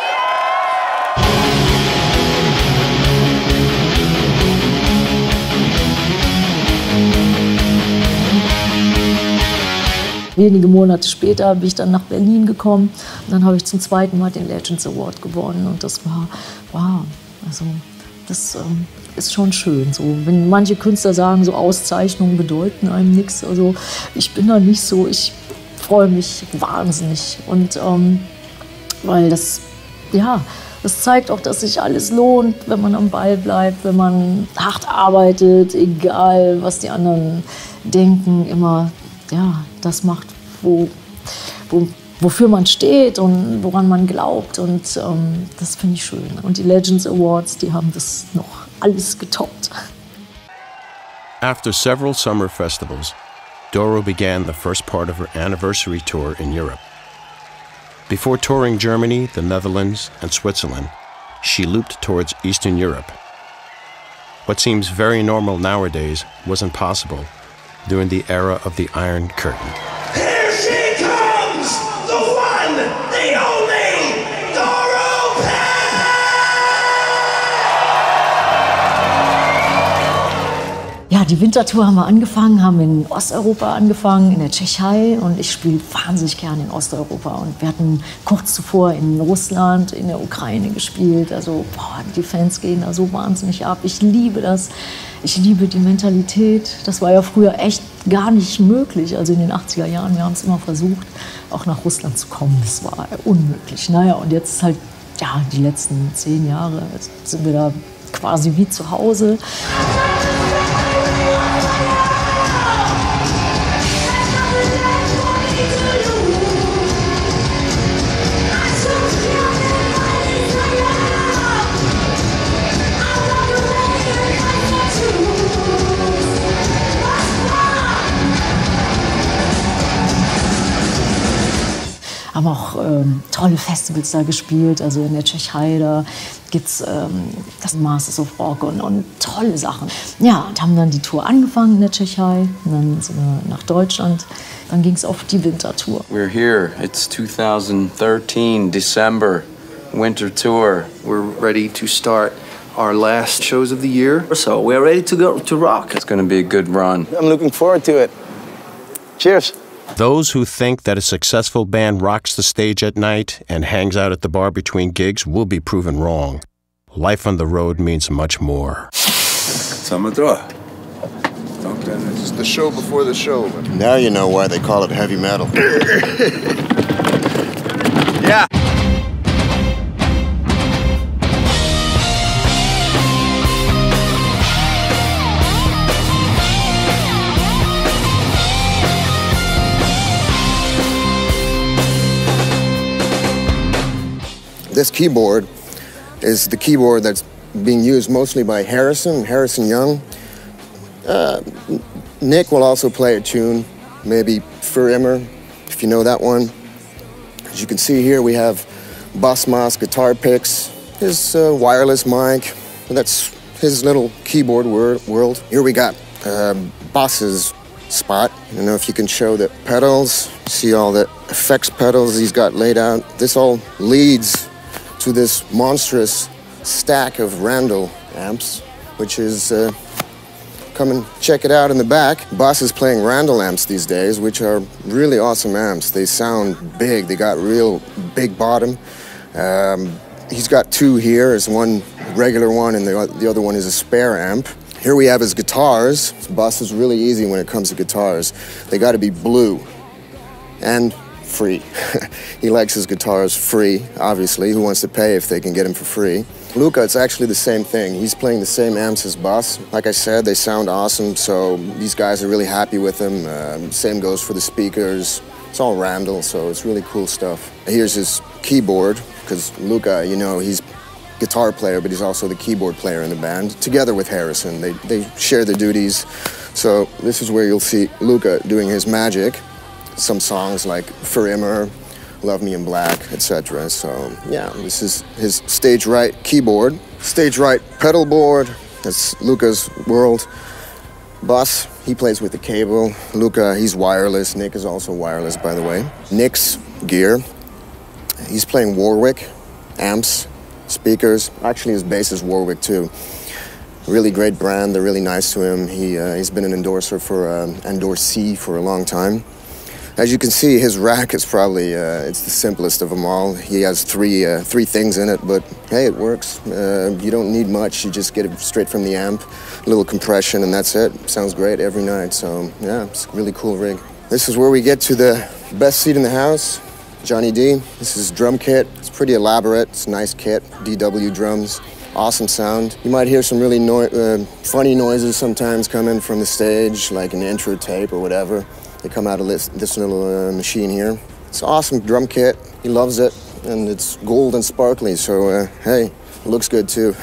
Wenige Monate später bin ich dann nach Berlin gekommen und dann habe ich zum zweiten Mal den Legends Award gewonnen und das war, wow, also das ähm, ist schon schön. So, wenn manche Künstler sagen, so Auszeichnungen bedeuten einem nichts, also ich bin da nicht so, ich freue mich wahnsinnig und ähm, weil das, ja, das zeigt auch, dass sich alles lohnt, wenn man am Ball bleibt, wenn man hart arbeitet, egal was die anderen denken, immer ja, das macht, wo, wo, wofür man steht und woran man glaubt. Und ähm, das finde ich schön. Und die Legends Awards, die haben das noch alles getoppt. After several summer festivals, Doro began the first part of her anniversary tour in Europe. Before touring Germany, the Netherlands, and Switzerland, she looped towards Eastern Europe. What seems very normal nowadays wasn't possible during the era of the Iron Curtain. Here she comes, the one, the only, Doro Pesch! Ja, die Wintertour haben wir angefangen, haben in Osteuropa angefangen, in der Tschechei, und ich spiele wahnsinnig gerne in Osteuropa. Und wir hatten kurz zuvor in Russland, in der Ukraine gespielt. Also boah, die Fans gehen da so wahnsinnig ab. Ich liebe das. Ich liebe die Mentalität. Das war ja früher echt gar nicht möglich. Also in den achtziger Jahren, wir haben es immer versucht, auch nach Russland zu kommen. Das war unmöglich. Naja, und jetzt ist halt, ja, die letzten zehn Jahre sind wir da quasi wie zu Hause. Haben auch ähm, tolle Festivals da gespielt, also in der Tschechei, da gibt es ähm, das Masters of Rock und, und tolle Sachen. Ja, und haben dann die Tour angefangen in der Tschechei, und dann sind wir nach Deutschland, dann ging es auf die Wintertour. We're here, it's two thousand thirteen, December, winter tour. We're ready to start our last shows of the year. So we're ready to go to rock. It's gonna be a good run. I'm looking forward to it. Cheers. Those who think that a successful band rocks the stage at night and hangs out at the bar between gigs will be proven wrong. Life on the road means much more. Okay, it's the show before the show. Now you know why they call it heavy metal. Yeah. This keyboard is the keyboard that's being used mostly by Harrison, Harrison Young. Uh, Nick will also play a tune, maybe Für Immer, if you know that one. As you can see here, we have Bassmas guitar picks, his uh, wireless mic. That's his little keyboard wor world. Here we got uh, Bass's spot. I don't know if you can show the pedals. See all the effects pedals he's got laid out. This all leads to this monstrous stack of Randall amps, which is, uh, come and check it out in the back. Bass is playing Randall amps these days, which are really awesome amps. They sound big, they got real big bottom. Um, he's got two here, there's one regular one and the, the other one is a spare amp. Here we have his guitars. Bass is really easy when it comes to guitars. They gotta be blue and free. He likes his guitars free, obviously. Who wants to pay if they can get them for free? Luca, it's actually the same thing. He's playing the same amps as Bass. Like I said, they sound awesome, so these guys are really happy with them. Uh, same goes for the speakers. It's all Randall, so it's really cool stuff. Here's his keyboard, because Luca, you know, he's guitar player, but he's also the keyboard player in the band, together with Harrison. They, they share the duties. So this is where you'll see Luca doing his magic. Some songs like Für Immer, Love Me in Black, et cetera. So yeah, this is his stage right keyboard, stage right pedal board. That's Luca's world. Bass, he plays with the cable. Luca, he's wireless. Nick is also wireless, by the way. Nick's gear, he's playing Warwick amps, speakers. Actually, his bass is Warwick too. Really great brand. They're really nice to him. He uh, he's been an endorser for uh, Endorsee for a long time. As you can see, his rack is probably, uh, it's the simplest of them all. He has three uh, three things in it, but hey, it works. Uh, you don't need much, you just get it straight from the amp, a little compression, and that's it. Sounds great every night, so yeah, it's a really cool rig. This is where we get to the best seat in the house, Johnny D. This is his drum kit. It's pretty elaborate, it's a nice kit, D W drums. Awesome sound. You might hear some really no uh, funny noises sometimes coming from the stage, like an intro tape or whatever. They come out of this, this little uh, machine here. It's an awesome drum kit. He loves it, and it's gold and sparkly, so uh, hey, it looks good too.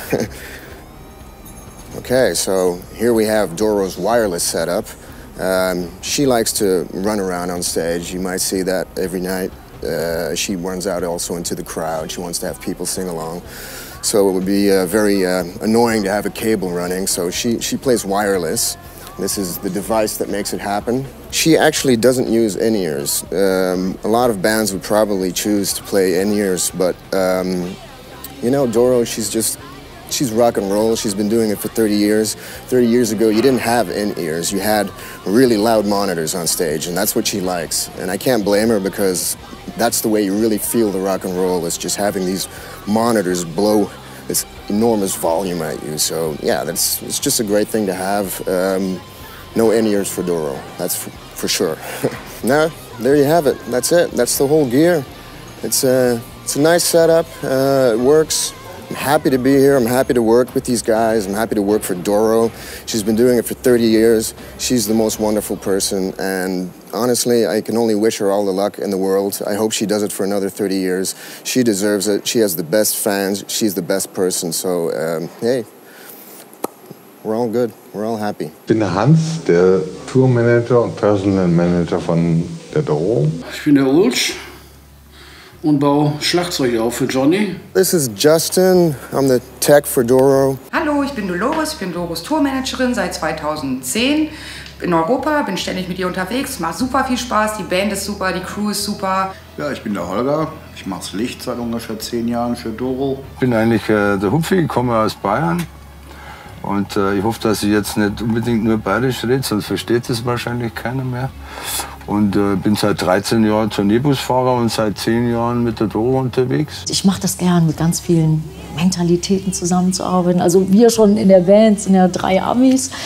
Okay, so here we have Doro's wireless setup. Um, she likes to run around on stage. You might see that every night. Uh, she runs out also into the crowd. She wants to have people sing along. So it would be uh, very uh, annoying to have a cable running, so she, she plays wireless. This is the device that makes it happen. She actually doesn't use in-ears. Um, a lot of bands would probably choose to play in-ears, but um, you know, Doro, she's just, she's rock and roll. She's been doing it for thirty years. thirty years ago, you didn't have in-ears. You had really loud monitors on stage, and that's what she likes. And I can't blame her, because that's the way you really feel the rock and roll, is just having these monitors blow this enormous volume at you. So yeah, that's, it's just a great thing to have. Um, no in-ears for Doro, that's for, for sure. Now, there you have it. That's it. That's the whole gear. It's a, it's a nice setup. Uh, it works. I'm happy to be here. I'm happy to work with these guys. I'm happy to work for Doro. She's been doing it for thirty years. She's the most wonderful person, and honestly, I can only wish her all the luck in the world. I hope she does it for another thirty years. She deserves it. She has the best fans. She's the best person. So, um, hey, we're all good. We're all happy. Ich bin der Hans, der Tourmanager und Personal Manager von der Doro. Ich bin der Ulsch und baue Schlagzeug auf für Johnny. This is Justin. I'm the tech for Doro. Hallo, ich bin Dolores, ich bin Doros Tourmanagerin seit zweitausendzehn. In Europa, bin ständig mit ihr unterwegs, macht super viel Spaß, die Band ist super, die Crew ist super. Ja, ich bin der Holger, ich mache das Licht seit ungefähr zehn Jahren für Doro. Ich bin eigentlich äh, der Hupfi, komme aus Bayern. Und äh, ich hoffe, dass ich jetzt nicht unbedingt nur bayerisch rede, sonst versteht es wahrscheinlich keiner mehr. Und äh, bin seit dreizehn Jahren Tourneebusfahrer und seit zehn Jahren mit der Doro unterwegs. Ich mache das gern, mit ganz vielen Mentalitäten zusammenzuarbeiten. Also wir schon in der Band sind ja drei Amis.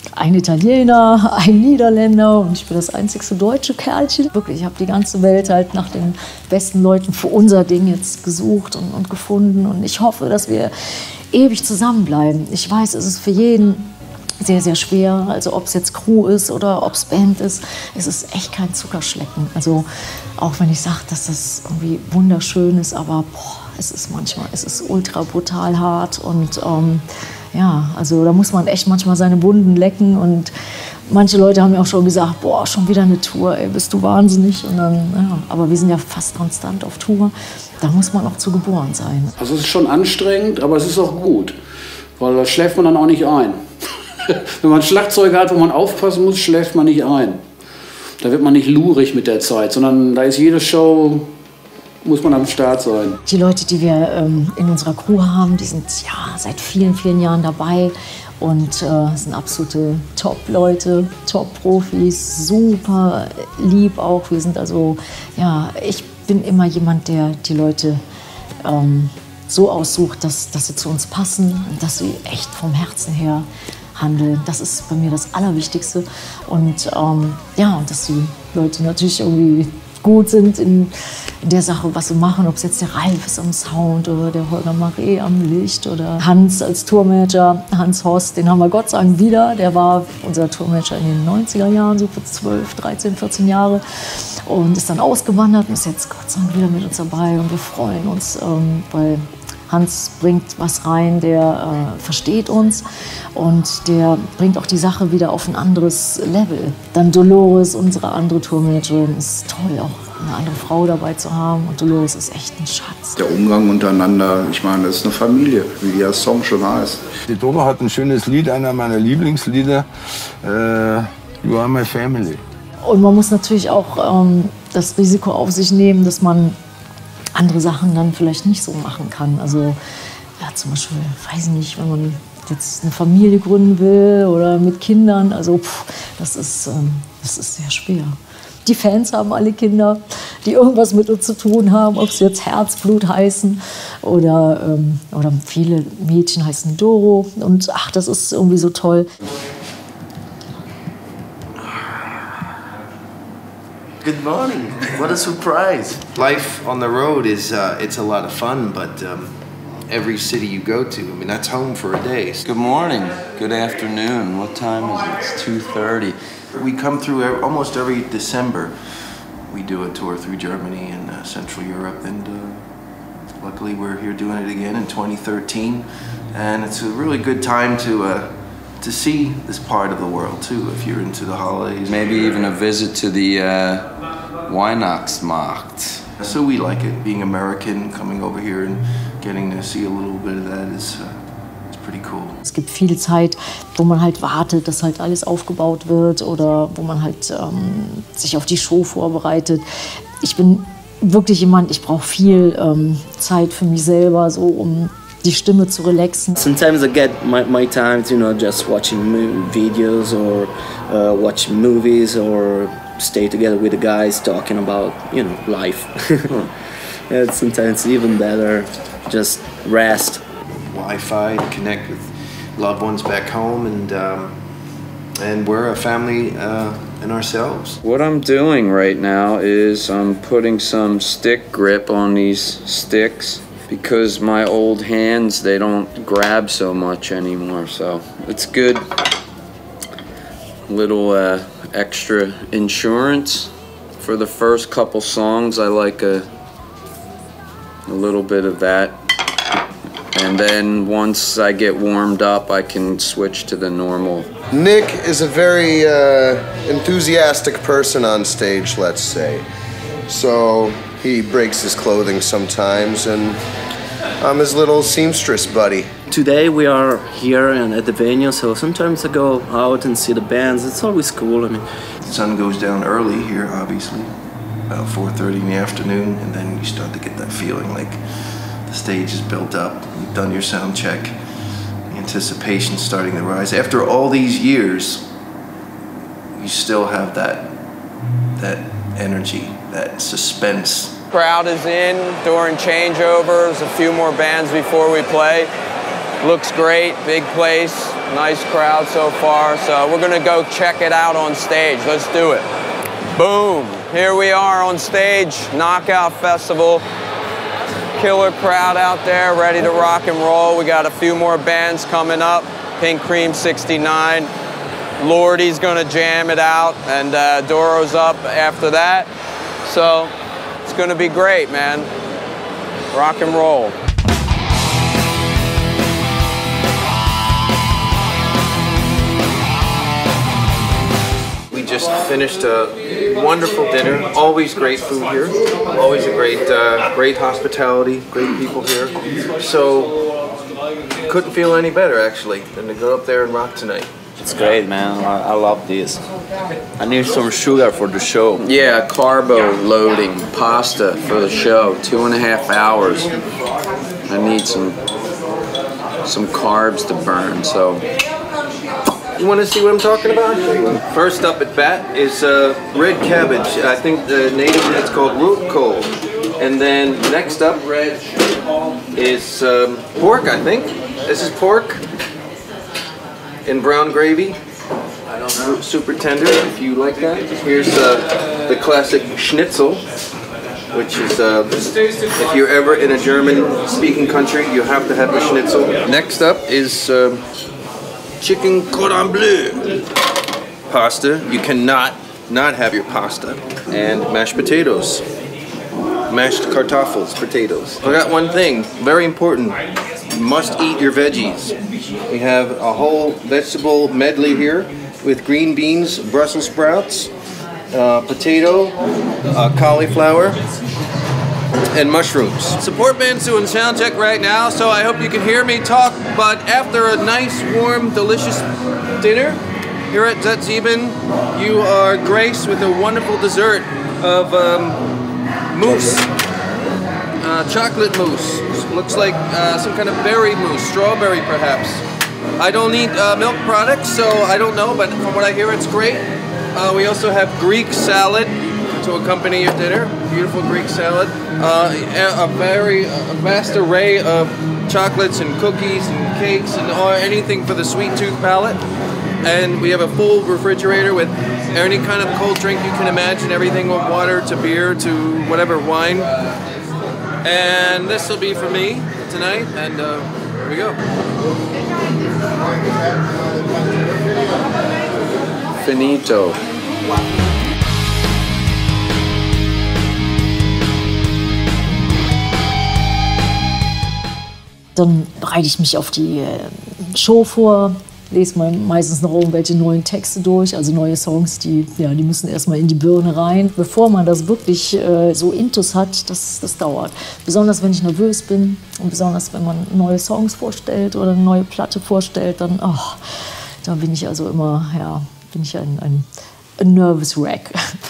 ein Italiener, ein Niederländer und ich bin das einzigste deutsche Kerlchen. Wirklich, ich habe die ganze Welt halt nach den besten Leuten für unser Ding jetzt gesucht und, und gefunden. Und ich hoffe, dass wir ewig zusammenbleiben. Ich weiß, es ist für jeden sehr, sehr schwer. Also ob es jetzt Crew ist oder ob es Band ist, es ist echt kein Zuckerschlecken. Also auch wenn ich sage, dass das irgendwie wunderschön ist, aber boah, es ist manchmal, es ist ultra brutal hart und ähm, ja, also da muss man echt manchmal seine Wunden lecken und manche Leute haben mir auch schon gesagt, boah, schon wieder eine Tour, ey, bist du wahnsinnig. Und dann, ja, aber wir sind ja fast konstant auf Tour, da muss man auch zu geboren sein. Also es ist schon anstrengend, aber es ist auch gut, weil da schläft man dann auch nicht ein. Wenn man Schlagzeuge hat, wo man aufpassen muss, schläft man nicht ein. Da wird man nicht lurig mit der Zeit, sondern da ist jede Show, muss man am Start sein. Die Leute, die wir ähm, in unserer Crew haben, die sind ja seit vielen, vielen Jahren dabei und äh, sind absolute Top-Leute, Top-Profis, super lieb auch. Wir sind also, ja, ich bin immer jemand, der die Leute ähm, so aussucht, dass, dass sie zu uns passen und dass sie echt vom Herzen her handeln. Das ist bei mir das Allerwichtigste. Und ähm, ja, und dass die Leute natürlich irgendwie gut sind in, in der Sache, was sie machen. Ob es jetzt der Ralf ist am Sound oder der Holger Maré am Licht oder Hans als Tourmanager, Hans Horst, den haben wir Gott sei Dank wieder. Der war unser Tourmanager in den neunziger Jahren, so für zwölf, dreizehn, vierzehn Jahre und ist dann ausgewandert und ist jetzt Gott sei Dank wieder mit uns dabei und wir freuen uns, ähm, weil Hans bringt was rein, der äh, versteht uns und der bringt auch die Sache wieder auf ein anderes Level. Dann Dolores, unsere andere Tourmanagerin, ist toll, auch eine andere Frau dabei zu haben. Und Dolores ist echt ein Schatz. Der Umgang untereinander, ich meine, das ist eine Familie, wie der Song schon heißt. Die Doro hat ein schönes Lied, einer meiner Lieblingslieder, äh, You Are My Family. Und man muss natürlich auch ähm, das Risiko auf sich nehmen, dass man andere Sachen dann vielleicht nicht so machen kann. Also ja, zum Beispiel, weiß nicht, wenn man jetzt eine Familie gründen will oder mit Kindern, also pff, das ist, ähm, das ist sehr schwer. Die Fans haben alle Kinder, die irgendwas mit uns zu tun haben, ob sie jetzt Herzblut heißen oder, ähm, oder viele Mädchen heißen Doro und ach, das ist irgendwie so toll. Good morning. What a surprise. Life on the road is, uh, it's a lot of fun, but um, every city you go to, I mean, that's home for a day. Good morning, good afternoon. What time is it? It's two thirty. We come through ev- almost every December. We do a tour through Germany and uh, Central Europe, and uh, luckily we're here doing it again in twenty thirteen. And it's a really good time to uh, to see this part of the world too, if you're into the holidays. Maybe even a visit to the uh, Weihnachtsmarkt. So we like it, being American, coming over here and getting to see a little bit of that is, uh, is pretty cool. Es gibt viel Zeit, wo man halt wartet, dass halt alles aufgebaut wird oder wo man halt ähm, sich auf die Show vorbereitet. Ich bin wirklich jemand, ich brauche viel ähm, Zeit für mich selber, so um die Stimme zu relaxen. Sometimes I get my, my time to, you know, just watching videos or uh, watching movies or stay together with the guys talking about, you know, life. Yeah, sometimes even better, just rest. Wi-Fi to connect with loved ones back home, and um, and we're a family uh, in ourselves. What I'm doing right now is I'm putting some stick grip on these sticks because my old hands, they don't grab so much anymore, so it's good. Little uh, extra insurance for the first couple songs. I like a, a little bit of that. And then once I get warmed up, I can switch to the normal. Nick is a very uh, enthusiastic person on stage, let's say. So he breaks his clothing sometimes, and I'm his little seamstress buddy. Today we are here and at the venue, so sometimes I go out and see the bands. It's always cool. I mean, the sun goes down early here, obviously, about four thirty in the afternoon, and then you start to get that feeling like the stage is built up. You've done your sound check. The anticipation's starting to rise. After all these years, you still have that that energy, that suspense. Crowd is in during changeovers, a few more bands before we play. Looks great, big place, nice crowd so far. So we're gonna go check it out on stage. Let's do it. Boom, here we are on stage, Knockout Festival. Killer crowd out there, ready to rock and roll. We got a few more bands coming up. Pink Cream sixty-nine. Lordy's gonna jam it out, and uh, Doro's up after that. So it's gonna be great, man. Rock and roll. We just finished a wonderful dinner. Always great food here. Always a great, uh, great hospitality. Great people here. So couldn't feel any better actually than to go up there and rock tonight. It's great, man. I, I love this. I need some sugar for the show. Yeah, carbo loading pasta for the show. Two and a half hours. I need some some carbs to burn. So, you want to see what I'm talking about? First up at bat is uh, red cabbage. I think the native it's called root coal. And then next up is um, pork. I think this is pork. In brown gravy, super tender if you like that. Here's uh, the classic schnitzel, which is, uh, if you're ever in a German-speaking country, you have to have the schnitzel. Next up is uh, chicken cordon bleu. Pasta, you cannot not have your pasta. And mashed potatoes. Mashed kartoffels, potatoes. Forgot one thing, very important. You must eat your veggies. We have a whole vegetable medley here with green beans, Brussels sprouts, uh, potato, uh, cauliflower, and mushrooms. Support band's doing sound check right now, so I hope you can hear me talk, but after a nice, warm, delicious dinner here at Zet Sieben, you are graced with a wonderful dessert of um, mousse, uh, chocolate mousse. Looks like uh, some kind of berry mousse, strawberry perhaps. I don't eat uh, milk products, so I don't know, but from what I hear, it's great. Uh, we also have Greek salad to accompany your dinner. Beautiful Greek salad. Uh, a, a very a vast array of chocolates and cookies and cakes and all, anything for the sweet tooth palate. And we have a full refrigerator with any kind of cold drink you can imagine, everything from water to beer to whatever, wine. And this will be for me tonight, and uh, here we go. Finito. Dann bereite ich mich auf die äh, Show vor, lese me meistens noch irgendwelche neuen Texte durch, also neue Songs, die, ja, die müssen erstmal in die Birne rein. Bevor man das wirklich äh, so intus hat, das, das dauert. Besonders wenn ich nervös bin und besonders wenn man neue Songs vorstellt oder eine neue Platte vorstellt, dann, oh, da bin ich also immer, ja, bin ich ein, ein, ein nervous wreck.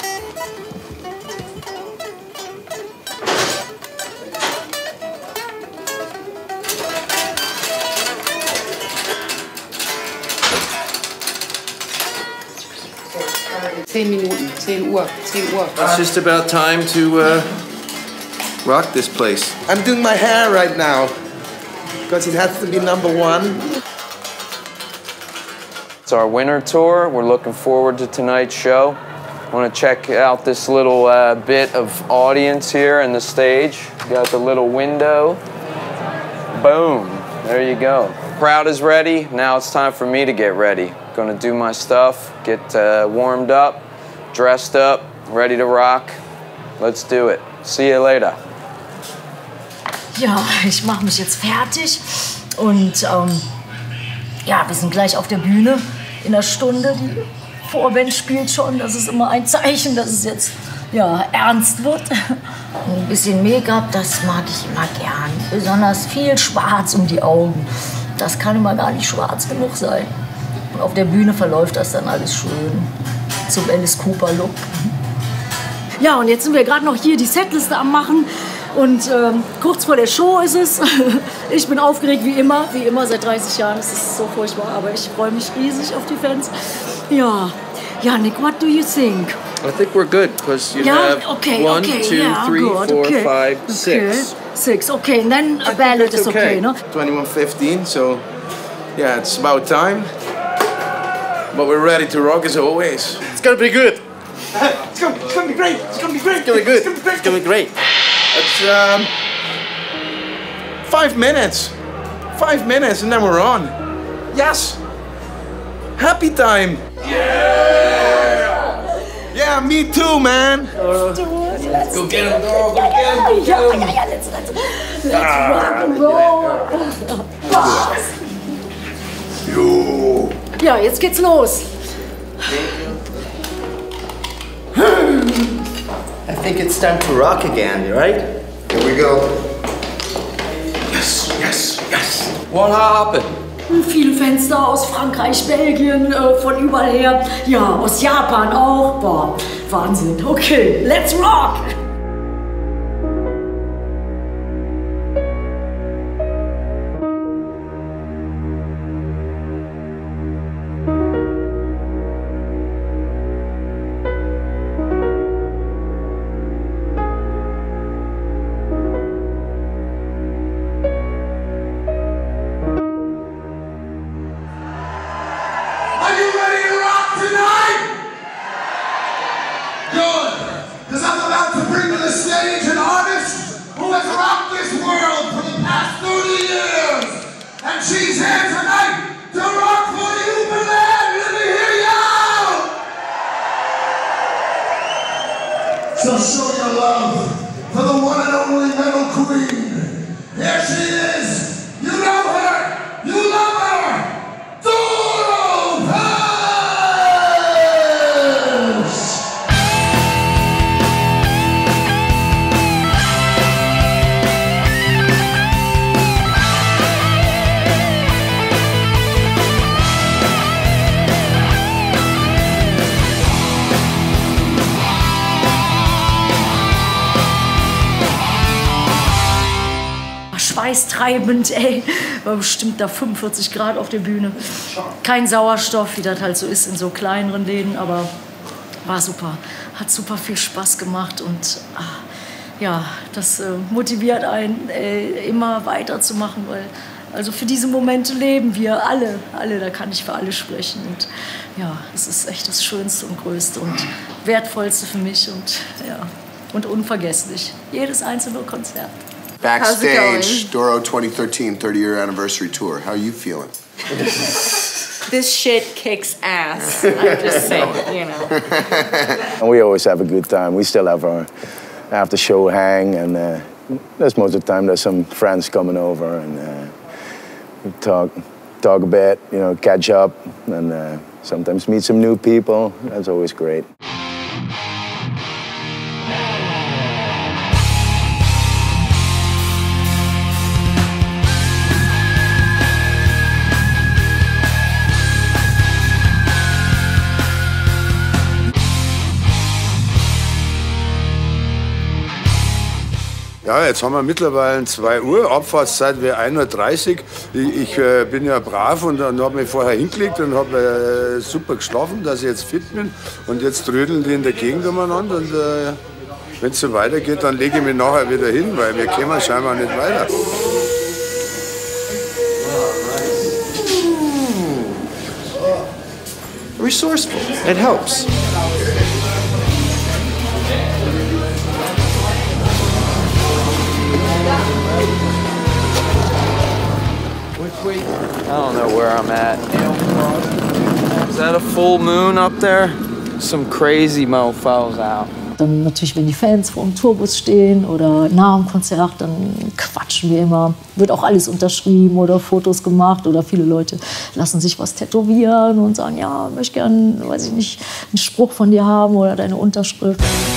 Zehn Minuten, zehn Uhr, zehn Uhr. It's just about time to uh, rock this place. I'm doing my hair right now because it has to be number one. It's our winter tour. We're looking forward to tonight's show. Want to check out this little uh, bit of audience here in the stage. Got the little window. Boom, there you go. Crowd is ready. Now it's time for me to get ready. Gonna do my stuff, get uh, warmed up, dressed up, ready to rock. Let's do it. See you later. Ja, ich mache mich jetzt fertig und ähm, ja, wir sind gleich auf der Bühne in einer Stunde. Die Vorband spielt schon, das ist immer ein Zeichen, dass es jetzt ja, ernst wird. Ein bisschen Make-up, das mag ich immer gern. Besonders viel Schwarz um die Augen. Das kann immer gar nicht schwarz genug sein. Und auf der Bühne verläuft das dann alles schön zum Alice Cooper Look. Ja, und jetzt sind wir gerade noch hier die Setliste am machen und ähm, kurz vor der Show ist es. Ich bin aufgeregt wie immer, wie immer seit dreißig Jahren. Es ist so furchtbar, aber ich freue mich riesig auf die Fans. Ja, Yannick, what do you think? I think we're good because you yeah, have okay, one, okay, two, yeah, three, good, four, okay. five, six. Okay. six. Okay, and then a ballad is okay, no? twenty-one fifteen, so yeah, it's about time. But we're ready to rock as always. It's gonna be good. It's gonna, it's gonna be great. It's gonna be great. It's gonna be good. It's gonna be great. It's gonna be great. It's um, five minutes. Five minutes and then we're on. Yes. Happy time. Yeah. Yeah, me too, man. Let's do it. Let's Go get him, Doro. Go get him. Go Yeah, get him. yeah, yeah, let's, let's, let's rock and roll. Ja, jetzt geht's los. I think it's time to rock again, right? Here we go. Yes, yes, yes. What happened? Viele Fenster aus Frankreich, Belgien, äh, von überall her. Ja, aus Japan auch. Boah, Wahnsinn. Okay, let's rock! Are you ready to rock tonight? Good, because I'm about to bring to the stage an artist who has rocked this world for the past thirty years. And she's here tonight to rock for you, Berlin. Let me hear you! So show your love for the one and only metal queen. Here she is. You know her. You love her. Doro Pesch! Schweißtreibend, ey. War bestimmt da fünfundvierzig Grad auf der Bühne. Kein Sauerstoff, wie das halt so ist in so kleineren Läden, aber war super. Hat super viel Spaß gemacht und ah, ja, das äh, motiviert einen, äh, immer weiterzumachen, weil also für diese Momente leben wir alle, alle, da kann ich für alle sprechen. Und ja, es ist echt das Schönste und Größte und Wertvollste für mich und, ja, und unvergesslich. Jedes einzelne Konzert. Backstage, Doro twenty thirteen thirty year anniversary tour. How are you feeling? This shit kicks ass. I'm just saying, you know. And we always have a good time. We still have our after show hang, and uh, there's most of the time there's some friends coming over, and uh, we talk, talk a bit, you know, catch up, and uh, sometimes meet some new people. That's always great. Ja, jetzt haben wir mittlerweile zwei Uhr, Abfahrtszeit wäre ein Uhr dreißig. Ich, ich äh, bin ja brav und, und habe mich vorher hingelegt und habe äh, super geschlafen, dass ich jetzt fit bin. Und jetzt trödeln die in der Gegend umeinander. Und äh, wenn es so weitergeht, dann lege ich mich nachher wieder hin, weil wir kommen scheinbar nicht weiter. Resourceful. It helps. I don't know where I'm at. Is that a full moon up there? Some crazy mofos out. Dann natürlich, wenn die Fans vor dem Tourbus stehen oder nach dem Konzert, dann quatschen wir immer. Wird auch alles unterschrieben oder Fotos gemacht oder viele Leute lassen sich was tätowieren und sagen, ja, ich möchte gerne, weiß ich nicht, einen Spruch von dir haben oder deine Unterschrift.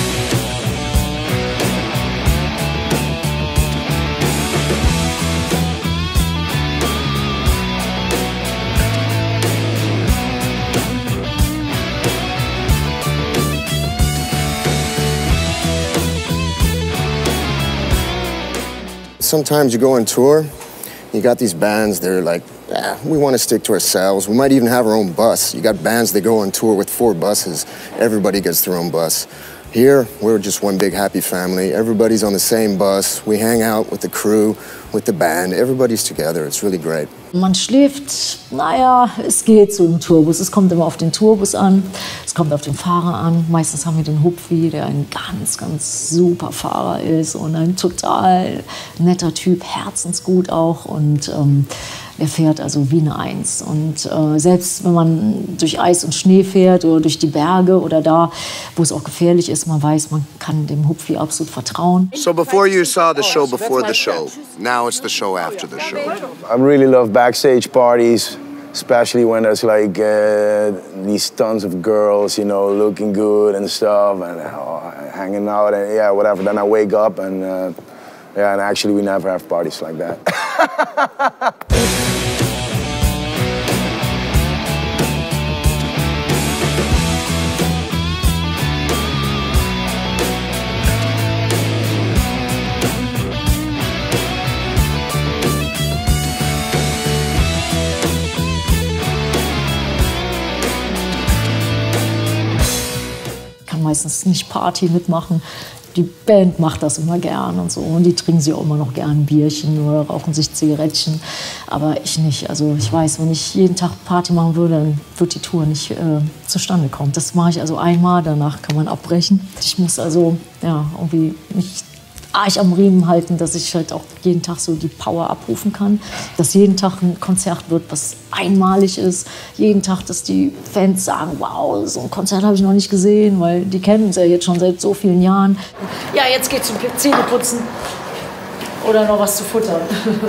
Sometimes you go on tour, you got these bands, they're like, ah, we want to stick to ourselves. We might even have our own bus. You got bands that go on tour with four buses. Everybody gets their own bus. Here, we're just one big happy family. Everybody's on the same bus. We hang out with the crew, with the band. Everybody's together. It's really great. Man schläft, naja, es geht so im Tourbus. Es kommt immer auf den Tourbus an, es kommt auf den Fahrer an. Meistens haben wir den Hupfi, der ein ganz, ganz super Fahrer ist und ein total netter Typ, herzensgut auch. Und ähm, der fährt also wie eine Eins. Und äh, selbst wenn man durch Eis und Schnee fährt oder durch die Berge oder da, wo es auch gefährlich ist, man weiß, man kann dem Hupfi absolut vertrauen. So before you saw the show before the show, now it's the show after the show. I really love backstage parties, especially when there's like uh, these tons of girls, you know, looking good and stuff, and uh, hanging out, and yeah, whatever. Then I wake up and uh, yeah, and actually we never have parties like that. Meistens nicht Party mitmachen. Die Band macht das immer gern und so. Und die trinken sie auch immer noch gern ein Bierchen oder rauchen sich Zigarettchen. Aber ich nicht. Also ich weiß, wenn ich jeden Tag Party machen würde, dann wird die Tour nicht äh, zustande kommen. Das mache ich also einmal, danach kann man abbrechen. Ich muss also ja, irgendwie mich arg am Riemen halten, dass ich halt auch jeden Tag so die Power abrufen kann. Dass jeden Tag ein Konzert wird, was einmalig ist. Jeden Tag, dass die Fans sagen, wow, so ein Konzert habe ich noch nicht gesehen, weil die kennen uns ja jetzt schon seit so vielen Jahren. Ja, jetzt geht's zum Zähneputzen oder noch was zu futtern.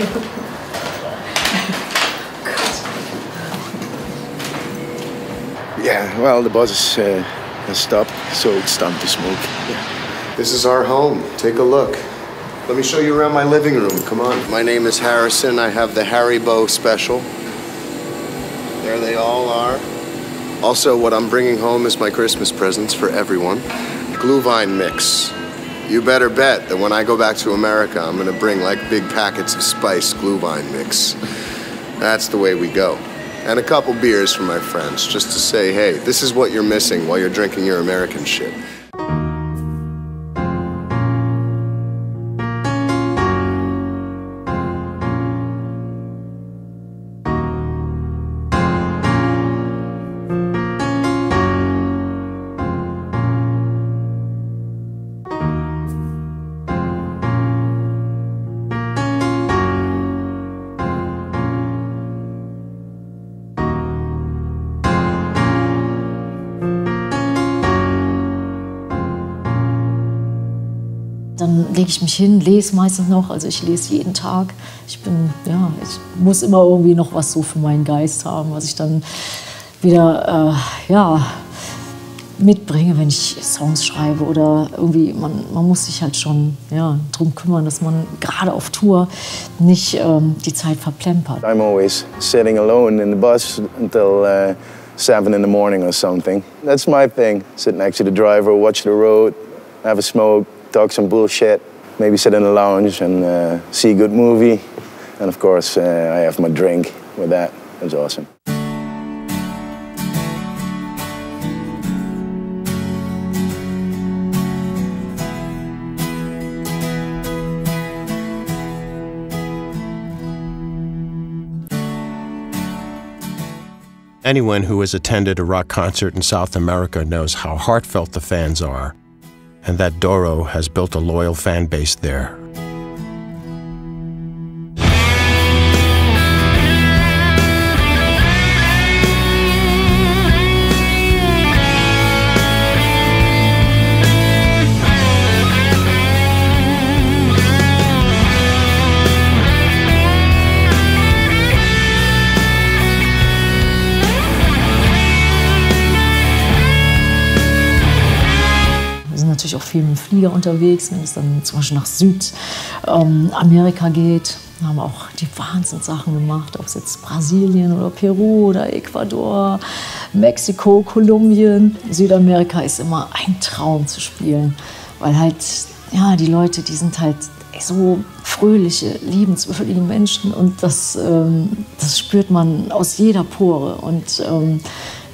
Yeah, well, the bus is, uh, has stopped, so it's time to smoke. Yeah. This is our home. Take a look. Let me show you around my living room. Come on. My name is Harrison. I have the Haribo special. There they all are. Also, what I'm bringing home is my Christmas presents for everyone. Glühwein mix. You better bet that when I go back to America, I'm gonna bring like big packets of spiced Glühwein mix. That's the way we go. And a couple beers for my friends, just to say, hey, this is what you're missing while you're drinking your American shit. Dann lege ich mich hin, lese meistens noch, also ich lese jeden Tag. Ich bin, ja, ich muss immer irgendwie noch was so für meinen Geist haben, was ich dann wieder, äh, ja, mitbringe, wenn ich Songs schreibe oder irgendwie, man, man muss sich halt schon, ja, drum kümmern, dass man gerade auf Tour nicht ähm, die Zeit verplempert. I'm always sitting alone in the bus until uh, seven in the morning or something. That's my thing. Sit next to the driver, watch the road, have a smoke, talk some bullshit, maybe sit in the lounge and uh, see a good movie. And of course, uh, I have my drink with that. It's awesome. Anyone who has attended a rock concert in South America knows how heartfelt the fans are, and that Doro has built a loyal fan base there. Natürlich auch viel mit dem Flieger unterwegs, wenn es dann zum Beispiel nach Südamerika geht. Da haben wir auch die Wahnsinnssachen gemacht, ob es jetzt Brasilien oder Peru oder Ecuador, Mexiko, Kolumbien. Südamerika ist immer ein Traum zu spielen, weil halt, ja, die Leute, die sind halt so fröhliche, liebenswürdige Menschen und das, ähm, das spürt man aus jeder Pore. Und ähm,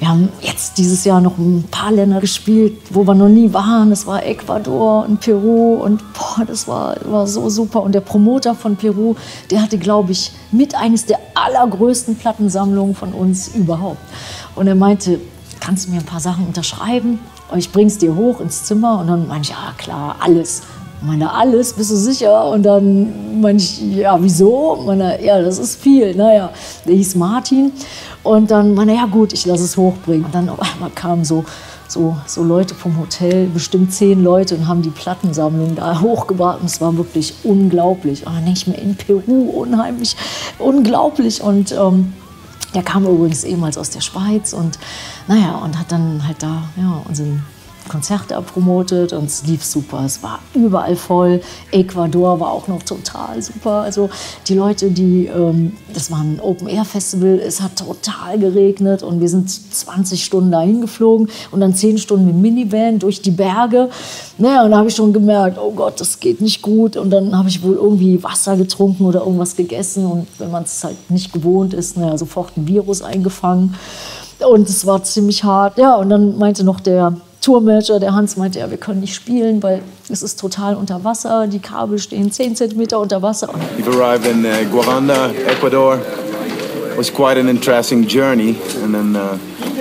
Wir haben jetzt dieses Jahr noch ein paar Länder gespielt, wo wir noch nie waren. Das war Ecuador und Peru und boah, das war, war so super. Und der Promoter von Peru, der hatte, glaube ich, mit eines der allergrößten Plattensammlungen von uns überhaupt. Und er meinte, kannst du mir ein paar Sachen unterschreiben? Und ich bring's dir hoch ins Zimmer. Und dann meinte ich, ja klar, alles. Ich meine, alles, bist du sicher? Und dann meine ich, ja, wieso? Ich meine, ja, das ist viel. Naja, der hieß Martin. Und dann meine, ja gut, ich lasse es hochbringen. Und dann auf einmal kamen so, so, so Leute vom Hotel, bestimmt zehn Leute, und haben die Plattensammlung da hochgebracht. Und es war wirklich unglaublich. Und dann denke ich mir, in Peru, unheimlich, unglaublich. Und ähm, der kam übrigens ehemals aus der Schweiz. Und naja, und hat dann halt da ja, unseren Konzerte promotet und es lief super. Es war überall voll. Ecuador war auch noch total super. Also die Leute, die, ähm, das war ein Open-Air-Festival, es hat total geregnet und wir sind zwanzig Stunden dahin geflogen und dann zehn Stunden mit Minivan durch die Berge. Naja, und da habe ich schon gemerkt, oh Gott, das geht nicht gut. Und dann habe ich wohl irgendwie Wasser getrunken oder irgendwas gegessen und wenn man es halt nicht gewohnt ist, naja, sofort ein Virus eingefangen. Und es war ziemlich hart. Ja, und dann meinte noch der Tourmanager, der Hans, meinte, ja, wir können nicht spielen, weil es ist total unter Wasser. Die Kabel stehen zehn Zentimeter unter Wasser. We've arrived in uh, Guaranda, Ecuador. It was quite an interesting journey. And then uh,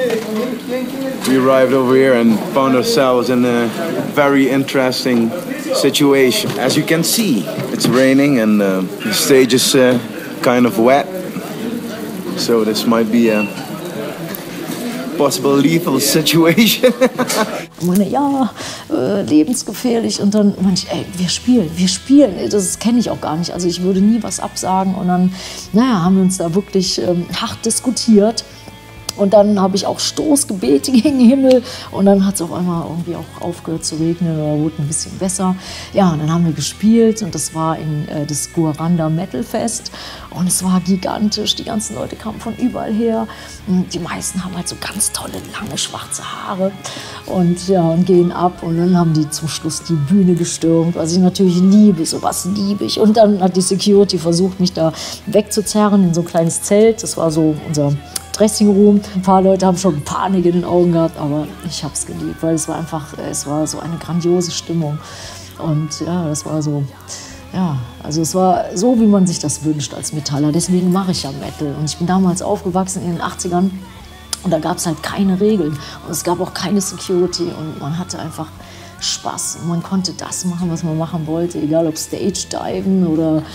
we arrived over here and found ourselves in a very interesting situation. As you can see, it's raining and uh, the stage is uh, kind of wet. So this might be a possible lethal situation. Ich meine, ja, äh, lebensgefährlich. Und dann meinte ich, ey, wir spielen, wir spielen. Das kenne ich auch gar nicht. Also ich würde nie was absagen. Und dann, naja, haben wir uns da wirklich ähm, hart diskutiert. Und dann habe ich auch Stoßgebete gegen den Himmel. Und dann hat es auf einmal irgendwie auch aufgehört zu regnen oder wurde ein bisschen besser. Ja, und dann haben wir gespielt und das war in äh, das Guaranda Metal Fest. Und es war gigantisch. Die ganzen Leute kamen von überall her. Und die meisten haben halt so ganz tolle, lange, schwarze Haare. Und ja, und gehen ab. Und dann haben die zum Schluss die Bühne gestürmt, was ich natürlich liebe. Sowas liebe ich. Und dann hat die Security versucht, mich da wegzuzerren in so ein kleines Zelt. Das war so unser Dressing Room. Ein paar Leute haben schon Panik in den Augen gehabt, aber ich habe es geliebt, weil es war einfach, es war so eine grandiose Stimmung. Und ja, das war so, ja, also es war so, wie man sich das wünscht als Metaller. Deswegen mache ich ja Metal. Und ich bin damals aufgewachsen in den achtzigern und da gab es halt keine Regeln. Und es gab auch keine Security und man hatte einfach Spaß. Und man konnte das machen, was man machen wollte, egal ob Stage-Diven oder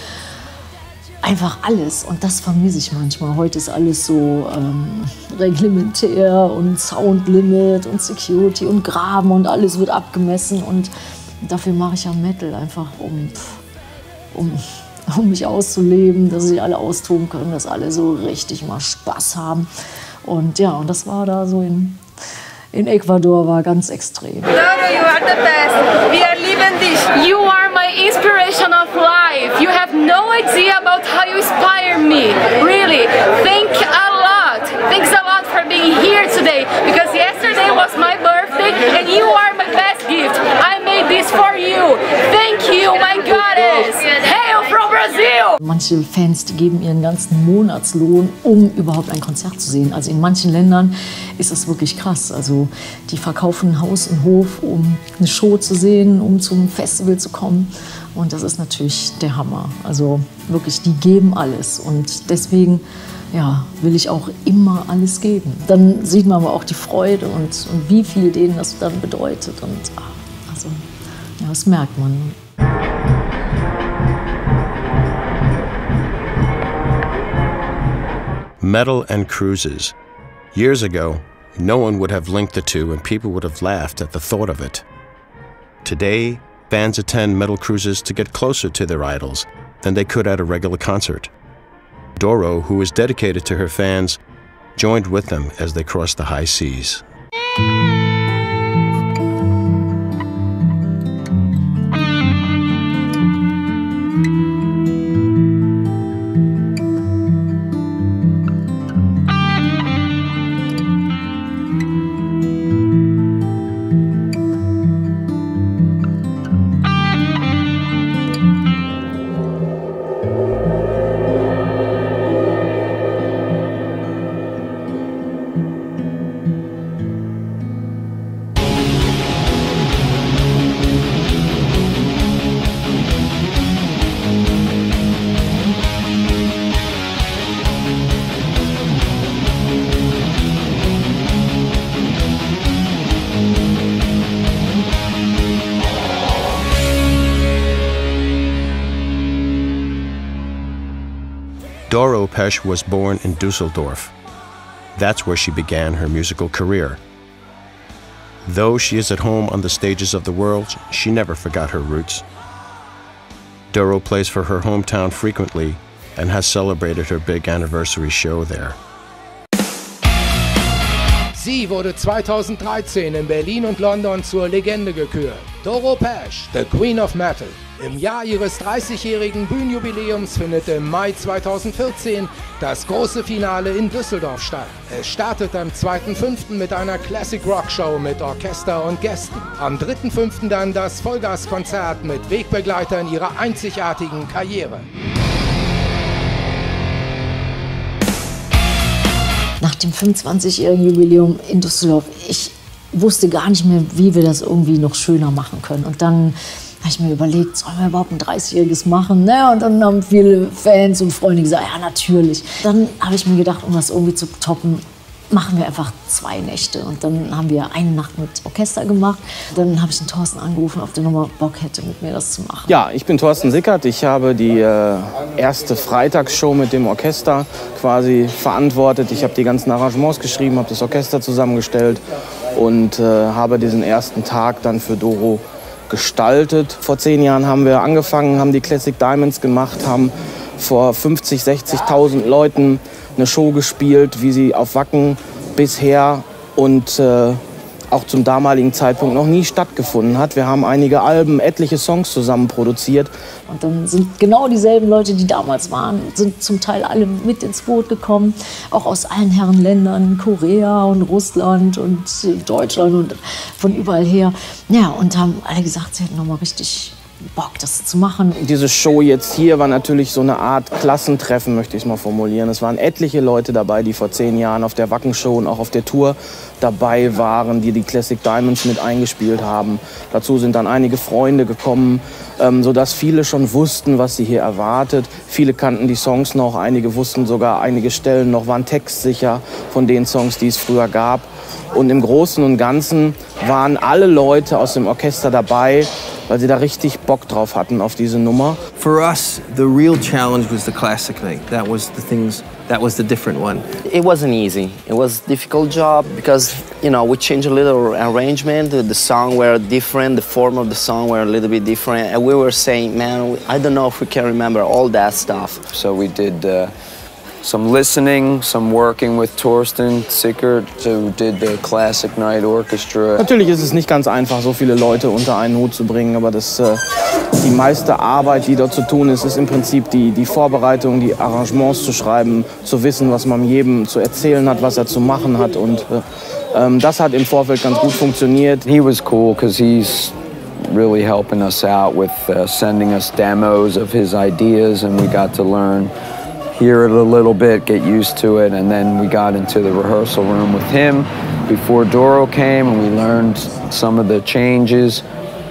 einfach alles. Und das vermisse ich manchmal. Heute ist alles so ähm, reglementär und Soundlimit und Security und Graben und alles wird abgemessen. Und dafür mache ich ja Metal, einfach um, um, um mich auszuleben, dass sich alle austoben können, dass alle so richtig mal Spaß haben. Und ja, und das war da so in, in Ecuador, war ganz extrem. Doro, you are the best. Wir lieben dich. You are my inspiration of life. You have no idea about how you inspire me. Really. Thank a lot. Thanks a lot for being here today. Because yesterday was my birthday and you are my best gift. I made this for you. Thank you, my goddess. Hail from Brazil. Manche Fans, die geben ihren ganzen Monatslohn, um überhaupt ein Konzert zu sehen. Also in manchen Ländern ist das wirklich krass. Also die verkaufen Haus und Hof, um eine Show zu sehen, um zum Festival zu kommen. Und das ist natürlich der Hammer. Also wirklich, die geben alles. Und deswegen ja, will ich auch immer alles geben. Dann sieht man aber auch die Freude und, und wie viel denen das dann bedeutet. Und also, ja, das merkt man. Metal and cruises. Years ago, no one would have linked the two and people would have laughed at the thought of it. Today, fans attend metal cruises to get closer to their idols than they could at a regular concert. Doro, who is dedicated to her fans, joined with them as they crossed the high seas. Doro Pesch was born in Dusseldorf. That's where she began her musical career. Though she is at home on the stages of the world, she never forgot her roots. Doro plays for her hometown frequently and has celebrated her big anniversary show there. Sie wurde zweitausenddreizehn in Berlin und London zur Legende gekürt. Doro Pesch, the Queen of Metal. Im Jahr ihres dreißigjährigen Bühnenjubiläums findet im Mai zweitausendvierzehn das große Finale in Düsseldorf statt. Es startet am zweiten fünften mit einer Classic Rock Show mit Orchester und Gästen. Am dritten fünften dann das Vollgaskonzert mit Wegbegleitern ihrer einzigartigen Karriere. Nach dem fünfundzwanzigjährigen Jubiläum in Düsseldorf, ich wusste gar nicht mehr, wie wir das irgendwie noch schöner machen können. Und dann habe ich mir überlegt, sollen wir überhaupt ein dreißigjähriges machen? Ne? Und dann haben viele Fans und Freunde gesagt, ja natürlich. Dann habe ich mir gedacht, um das irgendwie zu toppen, machen wir einfach zwei Nächte. Und dann haben wir eine Nacht mit Orchester gemacht. Dann habe ich den Thorsten angerufen, ob der nochmal Bock hätte, mit mir das zu machen. Ja, ich bin Thorsten Sickert. Ich habe die äh, erste Freitagsshow mit dem Orchester quasi verantwortet. Ich habe die ganzen Arrangements geschrieben, habe das Orchester zusammengestellt und äh, habe diesen ersten Tag dann für Doro gestaltet. Vor zehn Jahren haben wir angefangen, haben die Classic Diamonds gemacht, haben vor fünfzig, sechzigtausend Leuten eine Show gespielt, wie sie auf Wacken bisher und äh, auch zum damaligen Zeitpunkt noch nie stattgefunden hat. Wir haben einige Alben, etliche Songs zusammen produziert. Und dann sind genau dieselben Leute, die damals waren, sind zum Teil alle mit ins Boot gekommen, auch aus allen Herrenländern, Korea und Russland und Deutschland und von überall her. Ja, und haben alle gesagt, sie hätten noch mal richtig Bock, das zu machen. Diese Show jetzt hier war natürlich so eine Art Klassentreffen, möchte ich es mal formulieren. Es waren etliche Leute dabei, die vor zehn Jahren auf der Wacken-Show und auch auf der Tour dabei waren, die die Classic Diamonds mit eingespielt haben. Dazu sind dann einige Freunde gekommen, ähm, sodass viele schon wussten, was sie hier erwartet. Viele kannten die Songs noch, einige wussten sogar einige Stellen noch, waren textsicher von den Songs, die es früher gab. Und im Großen und Ganzen waren alle Leute aus dem Orchester dabei, weil sie da richtig Bock drauf hatten auf diese Nummer. For us, the real challenge was the classic thing. That was the things, that was the different one. It wasn't easy. It was a difficult job because, you know, we changed a little arrangement. The song were different, the form of the song were a little bit different. And we were saying, man, I don't know if we can remember all that stuff. So we did uh, some listening, some working with Thorsten Sickert, who did the Classic Night Orchestra. Natürlich ist es nicht ganz einfach, so viele Leute unter einen Hut zu bringen, aber das, äh, die meiste Arbeit, die dort zu tun ist, ist im Prinzip die, die Vorbereitung, die Arrangements zu schreiben, zu wissen, was man jedem zu erzählen hat, was er zu machen hat. Und äh, ähm, das hat im Vorfeld ganz gut funktioniert. He was cool because he's really helping us out with uh, sending us demos of his ideas, and we got to learn, hear it a little bit, get used to it, and then we got into the rehearsal room with him before Doro came, and we learned some of the changes,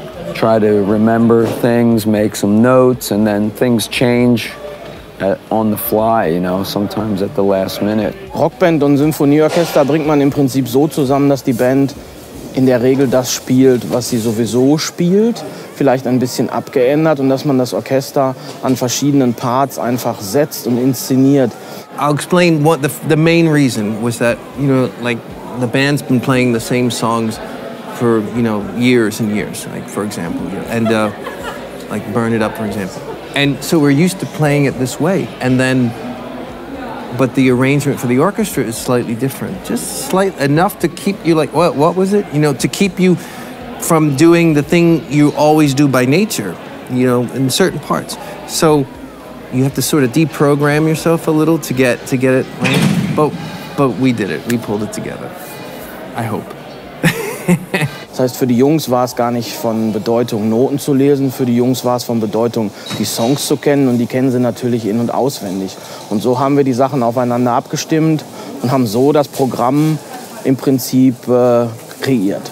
try to remember things, make some notes, and then things change at, on the fly, you know, sometimes at the last minute. Rockband und Symphonieorchester bringt man im Prinzip so zusammen, dass die Band in der Regel das spielt, was sie sowieso spielt, vielleicht ein bisschen abgeändert, und dass man das Orchester an verschiedenen Parts einfach setzt und inszeniert. I'll explain what the, the main reason was that, you know, like the band's been playing the same songs for, you know, years and years, like for example, you know, and uh, like Burn It Up, for example. And so we're used to playing it this way, and then but the arrangement for the orchestra is slightly different. Just slight enough to keep you like, what, what was it? You know, to keep you from doing the thing you always do by nature, you know, in certain parts. So you have to sort of deprogram yourself a little to get to get it right. But but we did it. We pulled it together. I hope. Das heißt, für die Jungs war es gar nicht von Bedeutung, Noten zu lesen. Für die Jungs war es von Bedeutung, die Songs zu kennen. Und die kennen sie natürlich in- und auswendig. Und so haben wir die Sachen aufeinander abgestimmt und haben so das Programm im Prinzip äh, kreiert.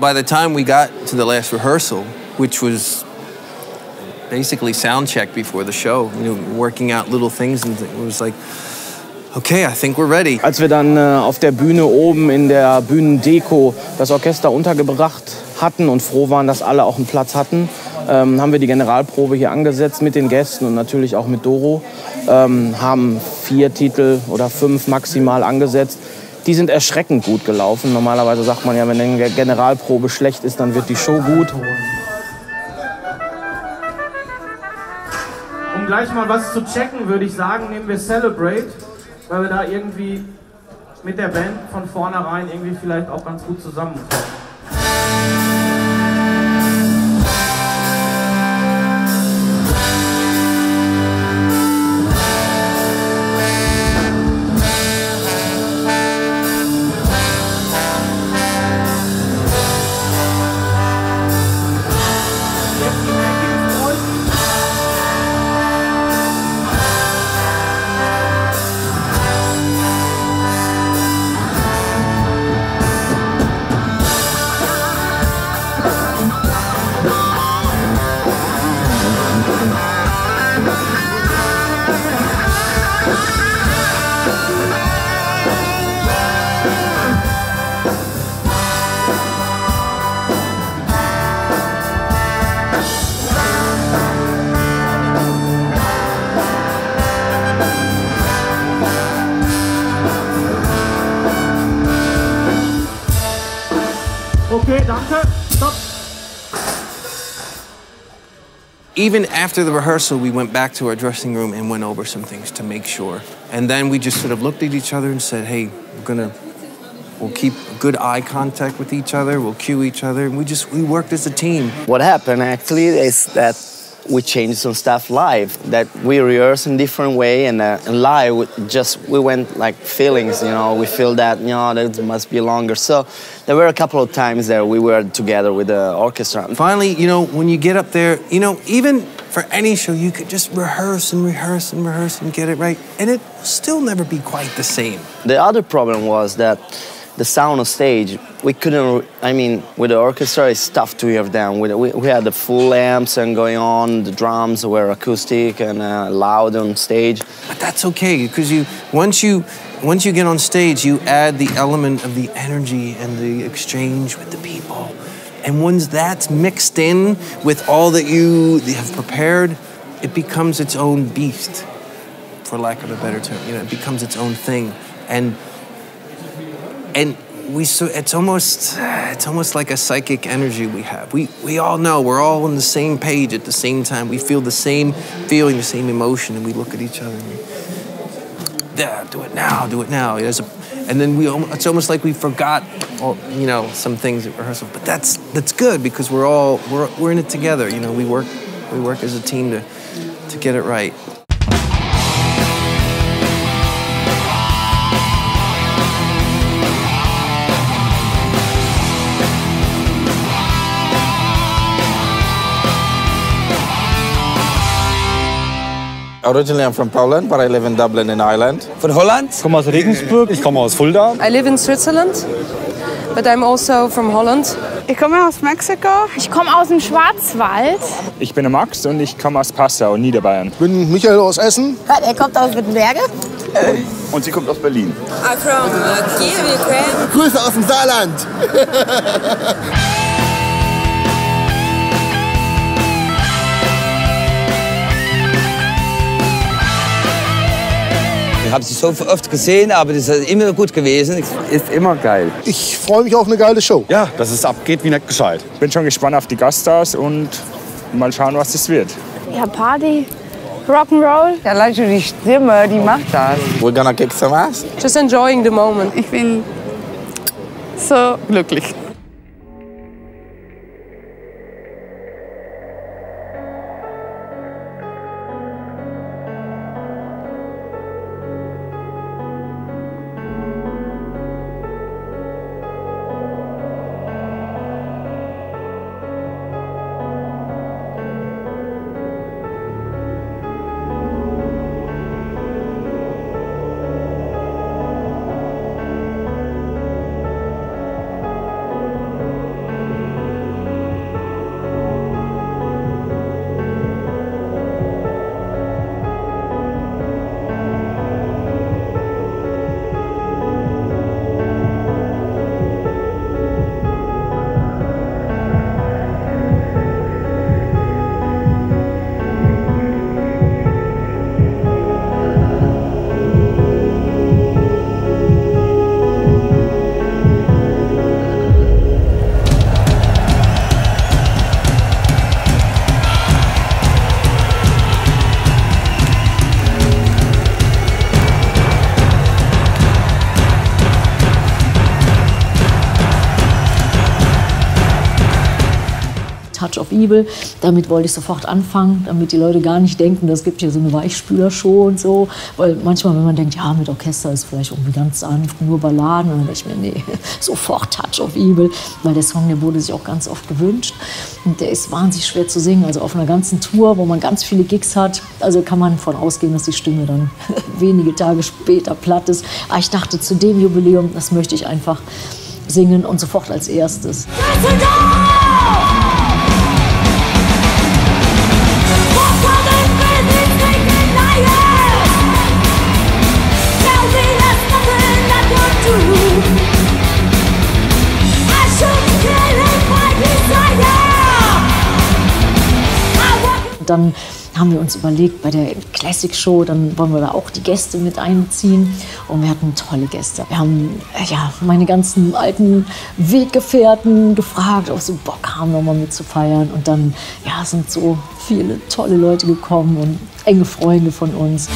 by the time we got to the last rehearsal, which was basically sound check before the show, you know, working out little things, and it was like, okay, I think we're ready. Als wir dann äh, auf der Bühne oben in der Bühnendeko das Orchester untergebracht hatten und froh waren, dass alle auch einen Platz hatten, ähm, haben wir die Generalprobe hier angesetzt mit den Gästen und natürlich auch mit Doro. Ähm, haben vier Titel oder fünf maximal angesetzt. Die sind erschreckend gut gelaufen. Normalerweise sagt man ja, wenn eine Generalprobe schlecht ist, dann wird die Show gut. Um gleich mal was zu checken, würde ich sagen, nehmen wir Celebrate, weil wir da irgendwie mit der Band von vornherein irgendwie vielleicht auch ganz gut zusammenkommen. Okay, danke. Stop. Even after the rehearsal, we went back to our dressing room and went over some things to make sure. And then we just sort of looked at each other and said, hey, we're gonna, we'll keep good eye contact with each other, we'll cue each other, and we just, we worked as a team. What happened actually is that we changed some stuff live, that we rehearsed in different way, and, uh, and live we just we went like feelings, you know, we feel that, you know, that must be longer. So there were a couple of times that we were together with the orchestra. Finally, you know, when you get up there, you know, even for any show, you could just rehearse and rehearse and rehearse and get it right, and it will still never be quite the same. The other problem was that the sound on stage, we couldn't, I mean, with the orchestra, it's tough to hear them. We, we, we had the full amps and going on, the drums were acoustic and uh, loud on stage. But that's okay, because you, once you, once you get on stage, you add the element of the energy and the exchange with the people. And once that's mixed in with all that you have prepared, it becomes its own beast, for lack of a better term. You know, it becomes its own thing. And And we, so it's almost, it's almost like a psychic energy we have. We, we all know, we're all on the same page at the same time. We feel the same feeling, the same emotion, and we look at each other and we, yeah, do it now, do it now. There's a, and then we, it's almost like we forgot, all, you know, some things at rehearsal. But that's, that's good because we're all, we're, we're in it together. You know, we work, we work as a team to, to get it right. Originally I'm from Poland, but I live in Dublin in Ireland. Von Holland? Ich komme aus Regensburg, ich komme aus Fulda. I live in Switzerland, but I'm also from Holland. Ich komme aus Mexiko. Ich komme aus dem Schwarzwald. Ich bin der Max und ich komme aus Passau, Niederbayern. Ich bin Michael aus Essen. Er kommt aus Wittenberge. Und sie kommt aus Berlin. I'm from uh, Kiev, Ukraine. Grüße aus dem Saarland. Ich habe sie so oft gesehen, aber das ist immer gut gewesen. Ist immer geil. Ich freue mich auf eine geile Show. Ja, dass es abgeht wie nicht gescheit. Bin schon gespannt auf die Gaststars und mal schauen, was das wird. Ja, Party, Rock'n'Roll. Ja, Leute, die Stimme, die macht das. We're gonna kick some ass. Just enjoying the moment. Ich bin so glücklich. Touch of Evil. Damit wollte ich sofort anfangen, damit die Leute gar nicht denken, das gibt hier so eine Weichspüler-Show und so. Weil manchmal, wenn man denkt, ja, mit Orchester ist vielleicht irgendwie ganz sanft, nur Balladen, dann denke ich mir, nee, sofort Touch of Evil. Weil der Song, der wurde sich auch ganz oft gewünscht. Und der ist wahnsinnig schwer zu singen. Also auf einer ganzen Tour, wo man ganz viele Gigs hat, also kann man davon ausgehen, dass die Stimme dann wenige Tage später platt ist. Aber ich dachte, zu dem Jubiläum, das möchte ich einfach singen und sofort als erstes. Dann haben wir uns überlegt, bei der Classic Show, dann wollen wir da auch die Gäste mit einbeziehen. Und wir hatten tolle Gäste. Wir haben ja, meine ganzen alten Weggefährten gefragt, ob sie Bock haben, nochmal mitzufeiern. Und dann ja, sind so viele tolle Leute gekommen und enge Freunde von uns.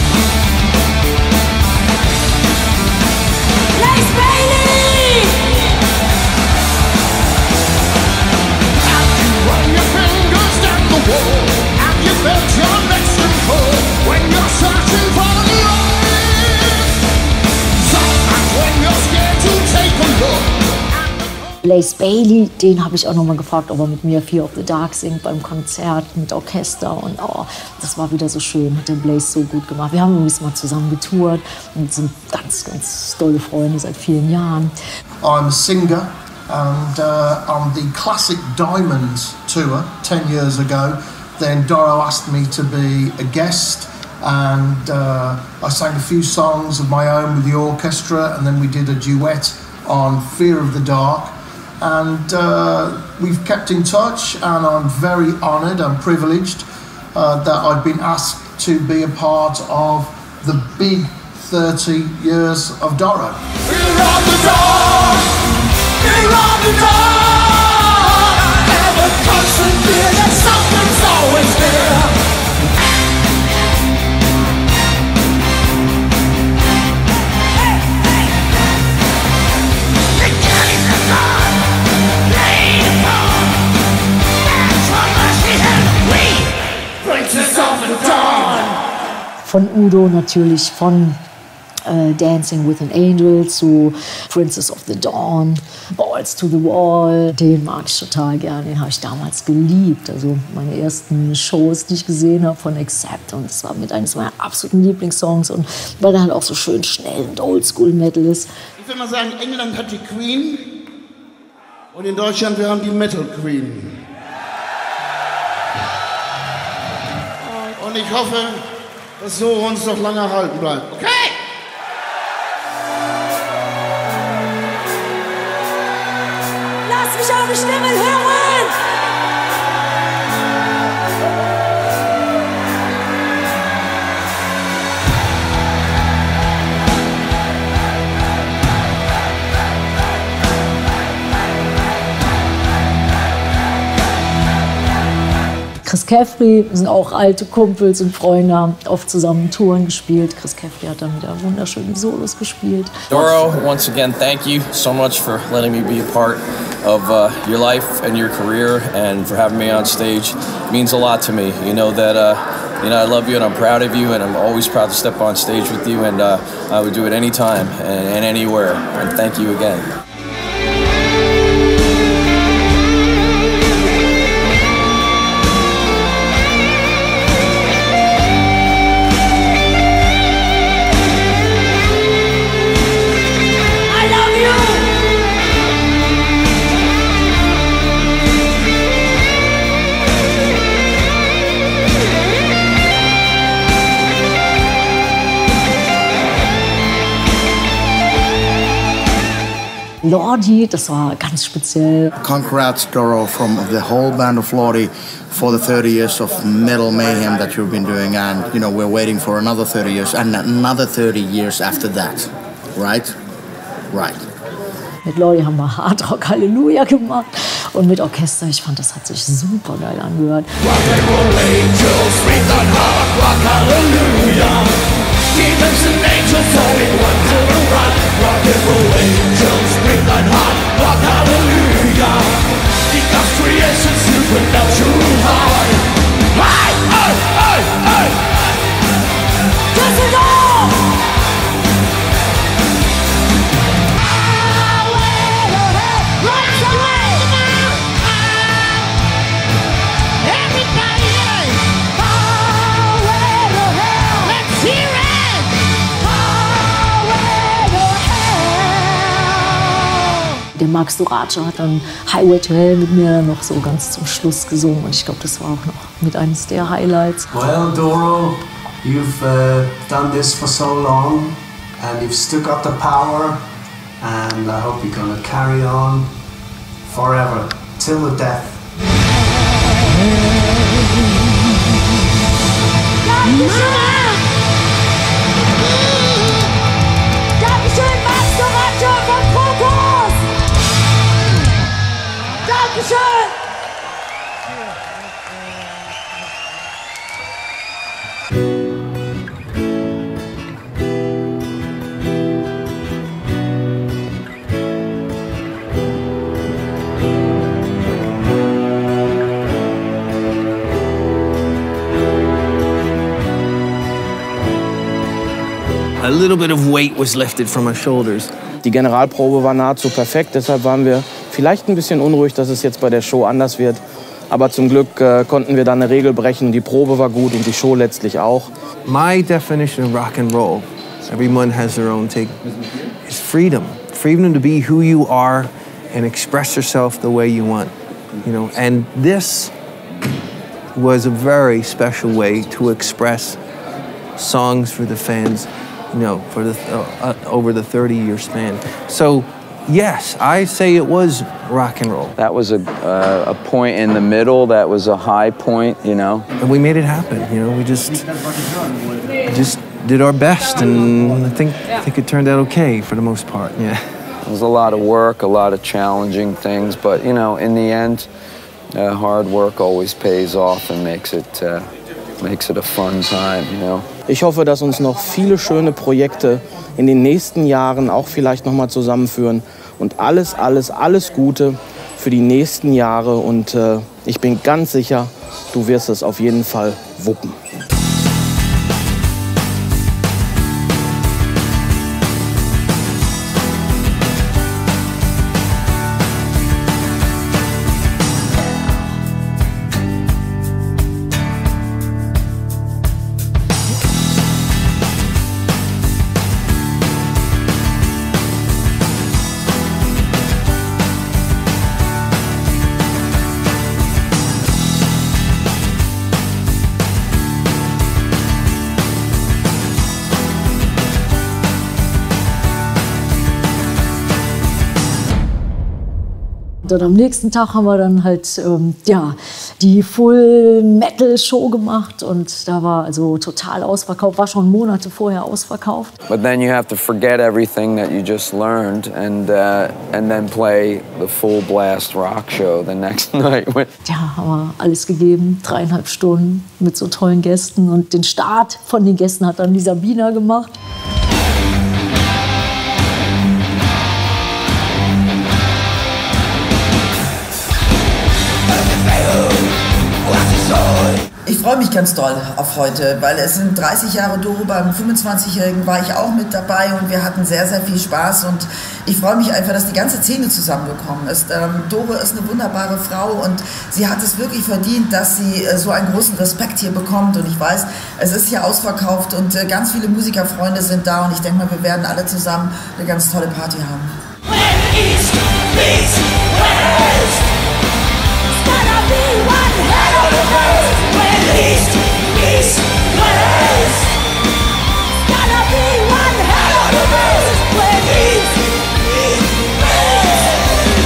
Blaze Bayley, den habe ich auch noch mal gefragt, ob er mit mir Fear of the Dark singt beim Konzert mit Orchester. Und oh, das war wieder so schön, hat der Blaze so gut gemacht. Wir haben übrigens mal zusammen getourt und sind ganz, ganz tolle Freunde seit vielen Jahren. I'm a singer and uh, on the Classic Diamonds tour ten years ago, then Doro asked me to be a guest. And uh, I sang a few songs of my own with the orchestra, and then we did a duet on Fear of the Dark. And uh, we've kept in touch, and I'm very honoured and privileged uh, that I've been asked to be a part of the big thirty years of Doro. Fear of the dark, fear of the dark, have a constant fear that something's always there. Von Udo natürlich, von äh, Dancing with an Angel zu Princess of the Dawn, Balls to the Wall, den mag ich total gerne, den habe ich damals geliebt. Also meine ersten Shows, die ich gesehen habe von Accept, und das war mit eines meiner absoluten Lieblingssongs, und weil er halt auch so schön schnell und Oldschool-Metal ist. Ich will mal sagen, England hat die Queen und in Deutschland wir haben die Metal Queen. Und ich hoffe, dass so uns noch lange erhalten bleibt. Okay? Lass mich eure Stimmen hören! Chris Caffrey, wir sind auch alte Kumpels und Freunde, haben oft zusammen Touren gespielt. Chris Caffrey hat dann wieder wunderschöne Solos gespielt. Doro, once again, thank you so much for letting me be a part of uh, your life and your career, and for having me on stage. It means a lot to me. You know that uh, you know I love you and I'm proud of you, and I'm always proud to step on stage with you, and uh, I would do it anytime and, and anywhere. And thank you again. Lordi, das war ganz speziell. Congrats, Doro, from the whole band of Lordi for the thirty years of metal mayhem that you've been doing, and you know we're waiting for another thirty years and another thirty years after that, right? Right. Mit Lordi haben wir Hard Rock Halleluja gemacht und mit Orchester, ich fand, das hat sich super geil angehört. Demons and angels only one to the run. Rock and roll angels, bring thine heart, rock hallelujah. Die Kraft creation supernatural. Der Max Dorace hat dann Highway to Hell mit mir noch so ganz zum Schluss gesungen und ich glaube, das war auch noch mit eines der Highlights. Well, Doro, you've uh, done this for so long and you've still got the power and I hope you're gonna carry on forever, till the death. Dankeschön, Max Dorace von Krokus! Dankeschön! A little bit of weight was lifted from my shoulders. Die Generalprobe war nahezu perfekt, deshalb waren wir vielleicht ein bisschen unruhig, dass es jetzt bei der Show anders wird. Aber zum Glück äh, konnten wir dann eine Regel brechen. Die Probe war gut und die Show letztlich auch. My definition of rock and roll, everyone has their own take, is freedom. Freedom to be who you are and express yourself the way you want. You know, and this was a very special way to express songs for the fans, you know, for the uh, uh, over the thirty-year span. So, yes, I say it was rock and roll. That was a uh, a point in the middle. That was a high point, you know. And we made it happen. You know, we just just did our best, and I think I think it turned out okay for the most part. Yeah. It was a lot of work, a lot of challenging things, but you know, in the end, uh, hard work always pays off and makes it uh, makes it a fun time, you know. Ich hoffe, dass uns noch viele schöne Projekte in den nächsten Jahren auch vielleicht noch mal zusammenführen und alles, alles, alles Gute für die nächsten Jahre und äh, ich bin ganz sicher, du wirst es auf jeden Fall wuppen. Dann am nächsten Tag haben wir dann halt ähm, ja, die Full-Metal-Show gemacht und da war also total ausverkauft, war schon Monate vorher ausverkauft. But then you have to forget everything that you just learned and uh, and then play the full blast rock show the next night. Ja, haben wir alles gegeben, dreieinhalb Stunden mit so tollen Gästen und den Start von den Gästen hat dann die Sabina gemacht. Ich freue mich ganz doll auf heute, weil es sind dreißig Jahre Doro, beim fünfundzwanzigjährigen war ich auch mit dabei und wir hatten sehr, sehr viel Spaß und ich freue mich einfach, dass die ganze Szene zusammengekommen ist. Ähm, Doro ist eine wunderbare Frau und sie hat es wirklich verdient, dass sie äh, so einen großen Respekt hier bekommt und ich weiß, es ist hier ausverkauft und äh, ganz viele Musikerfreunde sind da und ich denke mal, wir werden alle zusammen eine ganz tolle Party haben. When East meets West, it's gonna be one hell of a race. When East meets West, it's gonna be one hell of a race. When East meets West,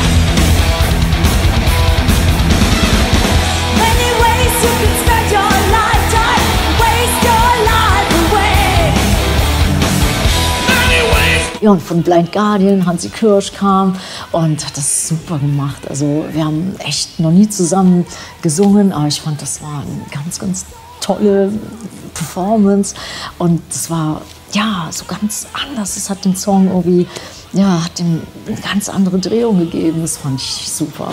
many ways you can spend your lifetime, waste your life away. Many ways. Ja, und von Blind Guardian, Hansi Kirsch kam und hat das super gemacht. Also wir haben echt noch nie zusammen gesungen, aber ich fand, das war eine ganz, ganz tolle Performance und es war ja so ganz anders. Es hat den Song irgendwie, ja, hat ihm eine ganz andere Drehung gegeben. Das fand ich super.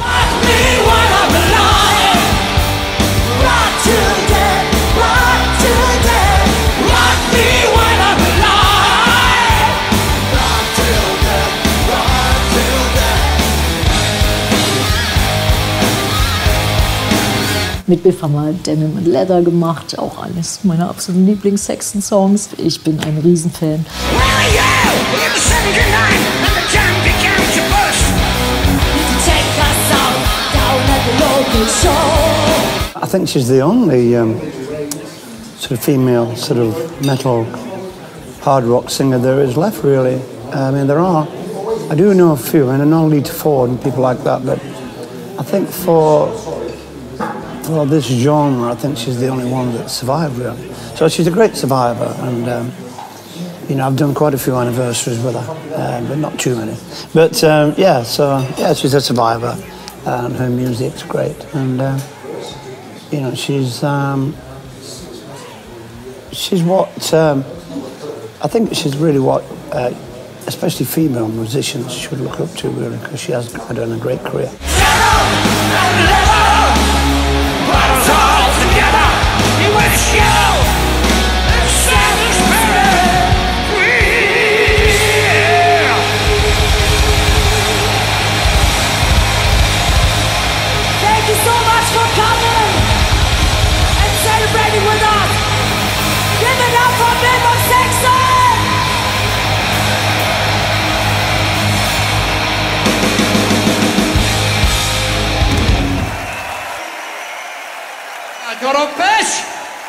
Mit Biff haben wir Denim and Leather gemacht, auch eines meiner absoluten Lieblings-Saxon-Songs. Ich bin ein Riesenfan. Where are you? In the seventy-nine, and the jam began to burst. I think she's the only um, sort of female sort of metal hard rock singer there is left, really. I mean, there are, I do know a few, and I know Lita Ford and people like that, but I think for, for this genre, I think she's the only one that survived, really. So she's a great survivor, and um, you know, I've done quite a few anniversaries with her, uh, but not too many. But um, yeah, so yeah, she's a survivor, and her music's great, and uh, you know, she's um, she's what um, I think she's really what, uh, especially female musicians should look up to, really, because she has done a great career. Thank you so much for coming and celebrating with us. Give it up for Bimbo Sexton! Doro Pesch,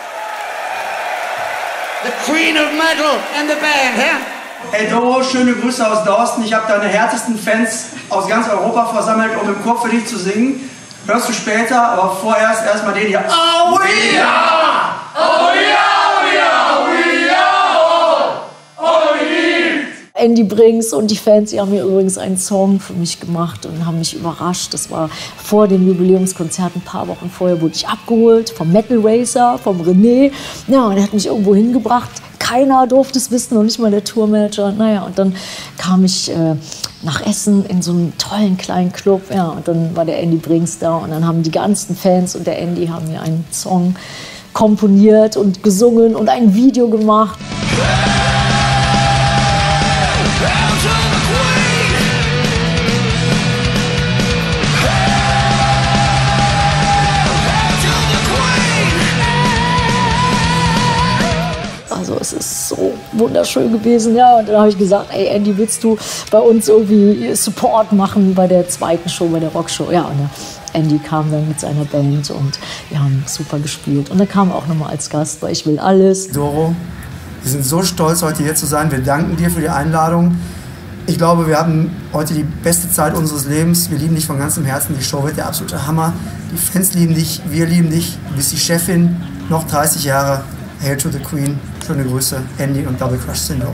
the Queen of Metal and the band, hä? Hey Doro, schöne Grüße aus Dorsten. Ich habe deine härtesten Fans aus ganz Europa versammelt, um im Chor für dich zu singen. Hörst du später, aber vorerst erstmal den hier. Oh, we are! Oh, yeah, we are! We are! Oh, yeah! Andy Brings und die Fans, die haben mir übrigens einen Song für mich gemacht und haben mich überrascht. Das war vor dem Jubiläumskonzert, ein paar Wochen vorher wurde ich abgeholt vom Metal Racer, vom René. Ja, und er hat mich irgendwo hingebracht. Keiner durfte es wissen, noch nicht mal der Tourmanager. Naja, und dann kam ich äh, nach Essen in so einen tollen kleinen Club. Ja, und dann war der Andy Brings da und dann haben die ganzen Fans und der Andy haben mir einen Song komponiert und gesungen und ein Video gemacht. Also es ist so wunderschön gewesen, ja. Und dann habe ich gesagt, ey Andy, willst du bei uns irgendwie Support machen bei der zweiten Show, bei der Rockshow? Ja, und der Andy kam dann mit seiner Band und wir haben super gespielt. Und er kam auch nochmal als Gast, weil ich will alles. Doro, wir sind so stolz, heute hier zu sein. Wir danken dir für die Einladung. Ich glaube, wir hatten heute die beste Zeit unseres Lebens. Wir lieben dich von ganzem Herzen. Die Show wird der absolute Hammer. Die Fans lieben dich, wir lieben dich. Du bist die Chefin, noch dreißig Jahre. Hail to the Queen. Schöne Grüße, Andy und Double Crush Syndrome.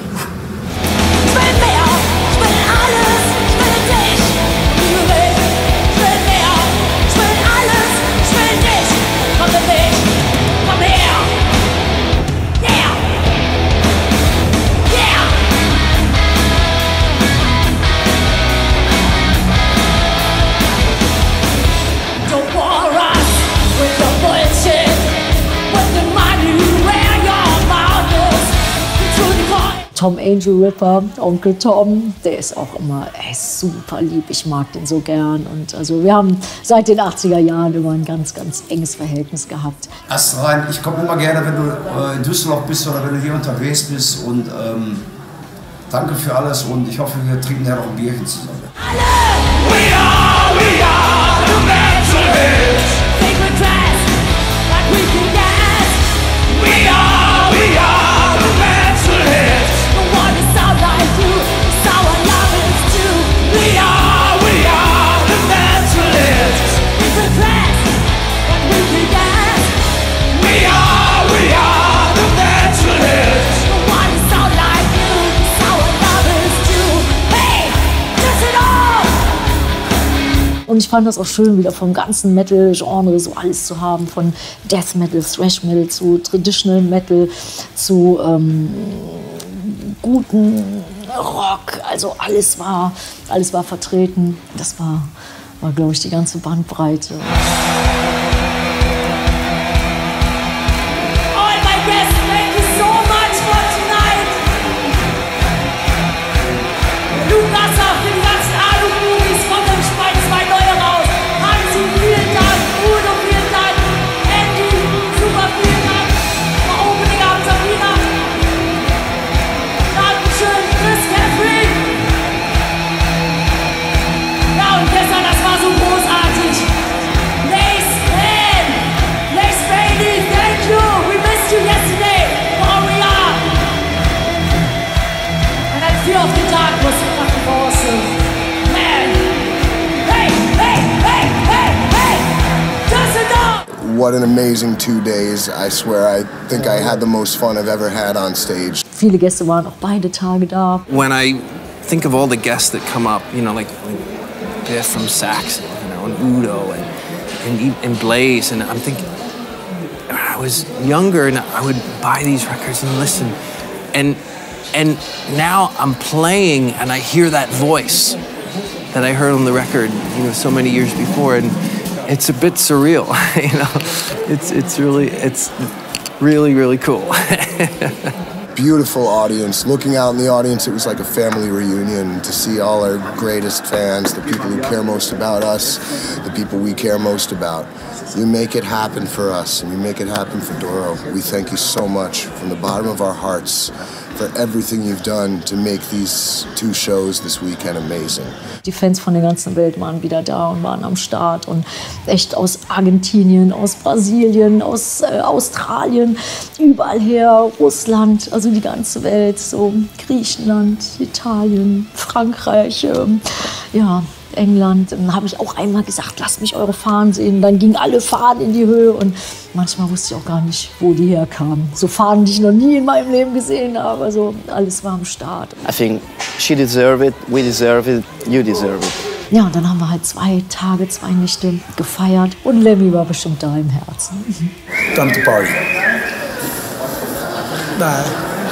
Tom Angel Ripper, Onkel Tom, der ist auch immer ey, super lieb. Ich mag den so gern. Und also wir haben seit den achtziger Jahren immer ein ganz, ganz enges Verhältnis gehabt. Erst rein, ich komme immer gerne, wenn du äh, in Düsseldorf bist oder wenn du hier unterwegs bist. Und ähm, danke für alles und ich hoffe, wir trinken ja noch ein Bierchen zusammen. We are, we are the mental hits. Sacred dress, like we can dance. We are, we are the mental hits. The one that sound like you, it's our love is too. We are, we are the mental hits. Sacred dress, like we can dance. We are, we are the mental hits. The one that sound like you, it's our love is too. Hey, does it all? Und ich fand das auch schön, wieder vom ganzen Metal-Genre so alles zu haben, von Death Metal, Thrash Metal zu Traditional Metal zu ähm, guten Rock. Also alles war, alles war vertreten. Das war, war glaube ich, die ganze Bandbreite. All my best, thank you so much for tonight. Lukas auch für die ganzen Alu-Movies, kommt im Spalt zwei neue raus. Hansi, vielen Dank. Udo, vielen Dank. Andy, super, vielen Dank. War Opening ab Sabina. Dankeschön, Chris Catherine. Ja, und gestern, das war so großartig. lost you yesterday, all we are. And I fear of the dark was fucking awesome. Man, hey, hey, hey, hey, hey, Düsseldorf! What an amazing two days. I swear, I think I had the most fun I've ever had on stage. Viele Gäste waren auch beide Tage da. When I think of all the guests that come up, you know, like, like Biff from Saxon, you know, and Udo, and, and, and Blaze, and I'm thinking, I was younger and I would buy these records and listen, and and now I'm playing and I hear that voice that I heard on the record, you know, so many years before, and it's a bit surreal, you know. It's it's really it's really really cool. Beautiful audience. Looking out in the audience, it was like a family reunion to see all our greatest fans, the people who care most about us, the people we care most about. You make it happen for us, and you make it happen for Doro. We thank you so much from the bottom of our hearts for everything you've done to make these two shows this weekend amazing. Die Fans von der ganzen Welt waren wieder da und waren am Start und echt aus Argentinien, aus Brasilien, aus äh, Australien, überall her, Russland, also die ganze Welt, so Griechenland, Italien, Frankreich, ähm, ja, England. Dann habe ich auch einmal gesagt, lasst mich eure Fahnen sehen. Dann gingen alle Fahnen in die Höhe und manchmal wusste ich auch gar nicht, wo die herkamen. So Fahnen, die ich noch nie in meinem Leben gesehen habe. Also alles war am Start. I think she deserved it, we deserve it, you deserve it. Ja, und dann haben wir halt zwei Tage, zwei Nächte gefeiert und Lemmy war bestimmt da im Herzen. Time to party. Bye.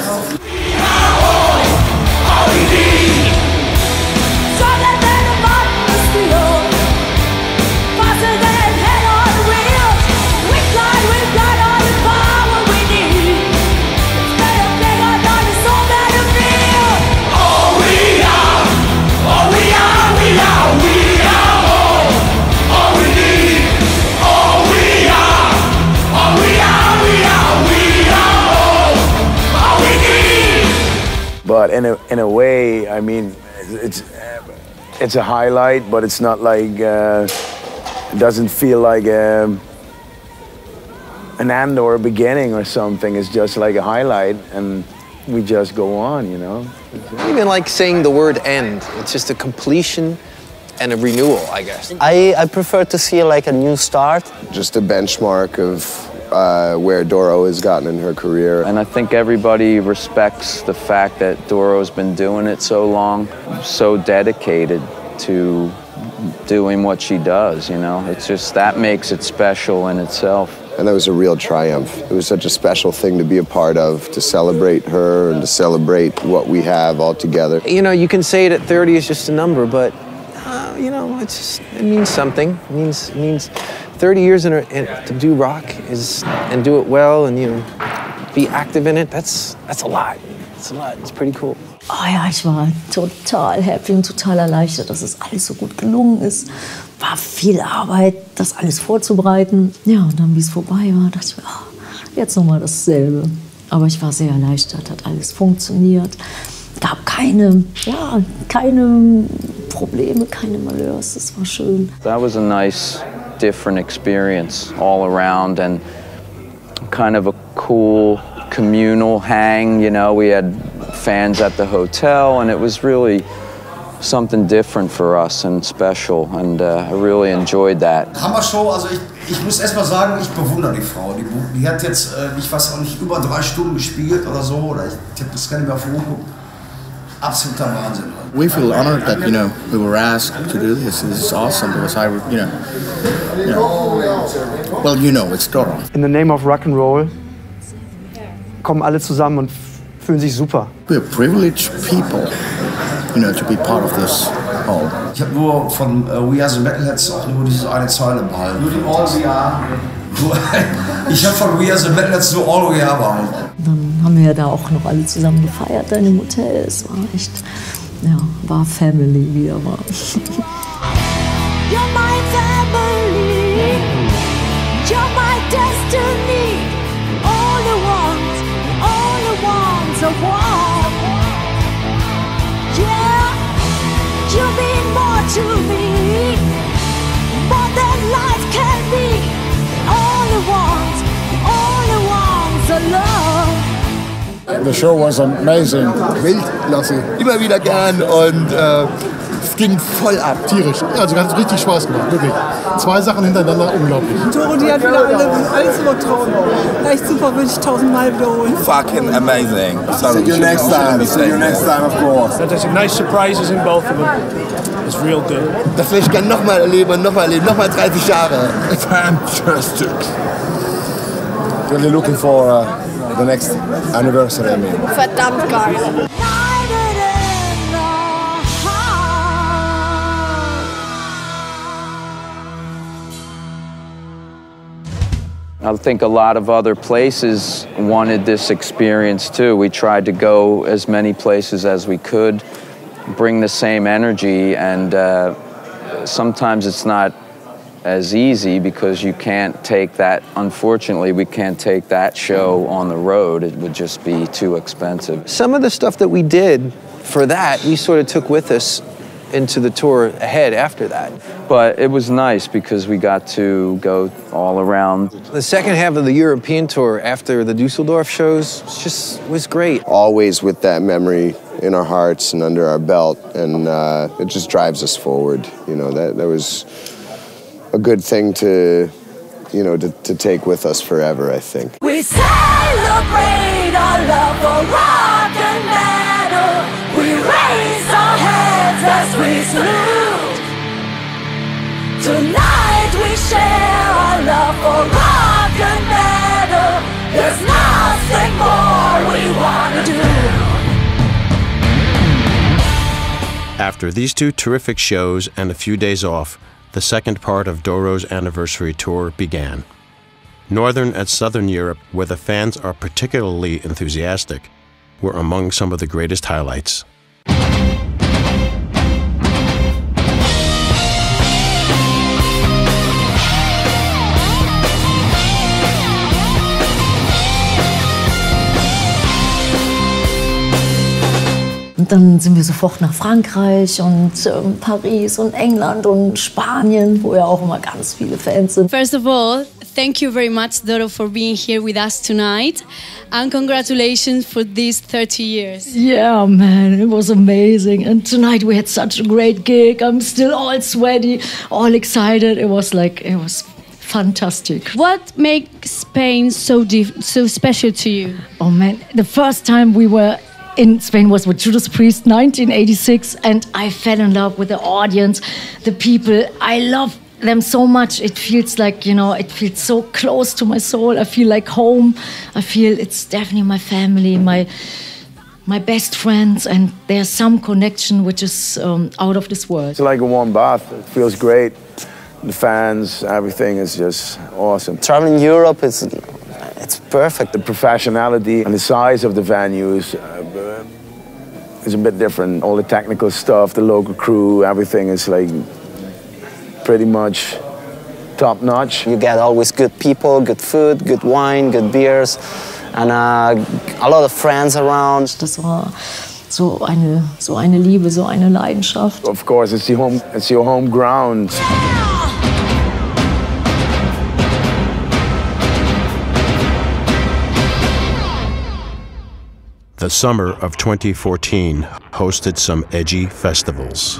But in a, in a way, I mean, it's, it's a highlight, but it's not like, uh, it doesn't feel like a, an end or a beginning or something. It's just like a highlight, and we just go on, you know? Even like saying the word end, it's just a completion and a renewal, I guess. I, I prefer to see like a new start. Just a benchmark of Uh, where Doro has gotten in her career. And I think everybody respects the fact that Doro's been doing it so long, so dedicated to doing what she does, you know? It's just, that makes it special in itself. And that was a real triumph. It was such a special thing to be a part of, to celebrate her and to celebrate what we have all together. You know, you can say that thirty is just a number, but, uh, you know, it's just, it means something. It means, it means thirty years in a, in, to do rock is, and do it well and, you know, be active in it, that's, that's a lot. It's a lot, it's pretty cool. Oh ja, ich war total happy und total erleichtert, dass es alles so gut gelungen ist. War viel Arbeit, das alles vorzubereiten. Ja, und dann, wie es vorbei war, dachte ich mir, oh, jetzt nochmal dasselbe. Aber ich war sehr erleichtert, hat alles funktioniert. Gab keine, ja, keine Probleme, keine Malheurs, das war schön. That was a nice, different experience all around, and kind of a cool communal hang, you know. We had fans at the hotel, and it was really something different for us and special, and uh, I really enjoyed that. Hammer-Show, also ich, ich muss erst mal sagen, ich bewundere die Frau. Die, die hat jetzt, äh, ich weiß auch nicht, über drei Stunden gespielt oder so, oder ich, ich habe das gar nicht mehr vorgeguckt. Absoluter Wahnsinn. We feel honored that, you know, we were asked to do this. This is awesome because I, you know, you know, well, you know, it's Doro. In the name of rock and roll kommen alle zusammen und fühlen sich super. We're privileged people, you know, to be part of this whole. Ich habe nur von uh, We Are the Metalheads auch nur diese eine Zeile behalten. Nur die All We Are. Ich habe von We Are the Metalheads nur All We Are behalten. Dann haben wir ja da auch noch alle zusammen gefeiert, dann im Hotel. Es war echt, ja, war Family wieder mal. You're my family, you're my destiny, all the ones, all the ones of one. Yeah, you mean more to me, more than life can be, all the ones, all the ones your love. The show was amazing. Weltklasse. Immer wieder gern und äh, es ging voll ab. Tierisch. Ja, also hat richtig Spaß gemacht, wirklich. Zwei Sachen hintereinander, unglaublich. Toro, die hat wieder alle, alles übertroffen. Echt super, würde ich tausendmal wiederholen. Fucking amazing. See you next time. See you next time, of course. There's some nice surprises in both of them. It's real good. Das will ich gerne nochmal erleben und nochmal erleben. Nochmal dreißig Jahre. Fantastic. Really looking for uh, the next anniversary, I mean. Verdammt geil. I think a lot of other places wanted this experience too. We tried to go as many places as we could, bring the same energy, and uh, sometimes it's not as easy because you can't take that, unfortunately, we can't take that show on the road. It would just be too expensive. Some of the stuff that we did for that, we sort of took with us into the tour ahead after that. But it was nice because we got to go all around. The second half of the European tour after the Dusseldorf shows just was great. Always with that memory in our hearts and under our belt, and uh, it just drives us forward. You know, that, that was a good thing to, you know, to, to take with us forever, I think. We celebrate our love for rock and metal. We raise our hands as we salute. Tonight we share our love for rock and metal. There's nothing more we want to do. After these two terrific shows and a few days off, the second part of Doro's anniversary tour began. Northern and Southern Europe, where the fans are particularly enthusiastic, were among some of the greatest highlights. Und dann sind wir sofort nach Frankreich und ähm, Paris und England und Spanien, wo ja auch immer ganz viele Fans sind. First of all, thank you very much, Doro, for being here with us tonight. And congratulations for these thirty years. Yeah, man, it was amazing. And tonight we had such a great gig. I'm still all sweaty, all excited. It was like, it was fantastic. What makes Spain so diff- so special to you? Oh man, the first time we were in Spain was with Judas Priest, nineteen eighty-six, and I fell in love with the audience, the people. I love them so much. It feels like, you know, it feels so close to my soul. I feel like home. I feel it's definitely my family, my my best friends, and there's some connection which is um, out of this world. It's like a warm bath. It feels great. The fans, everything is just awesome. Traveling Europe is it's perfect. The professionality and the size of the venues uh, is a bit different. All the technical stuff, the local crew, everything is like pretty much top notch. You get always good people, good food, good wine, good beers, and uh, a lot of friends around. Das war so eine, so eine Liebe, so eine Leidenschaft. Of course, it's your home, it's your home ground. The summer of twenty fourteen hosted some edgy festivals.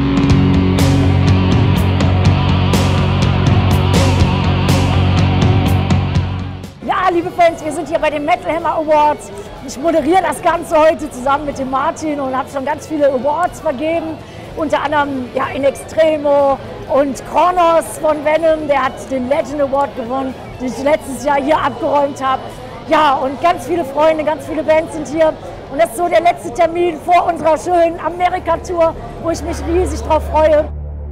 Ja, liebe Fans, wir sind hier bei den Metal Hammer Awards. Ich moderiere das Ganze heute zusammen mit dem Martin und habe schon ganz viele Awards vergeben. Unter anderem ja, In Extremo und Kronos von Venom, der hat den Legend Award gewonnen, den ich letztes Jahr hier abgeräumt habe. Ja, und ganz viele Freunde, ganz viele Bands sind hier. Und das ist so der letzte Termin vor unserer schönen Amerika-Tour, wo ich mich riesig drauf freue.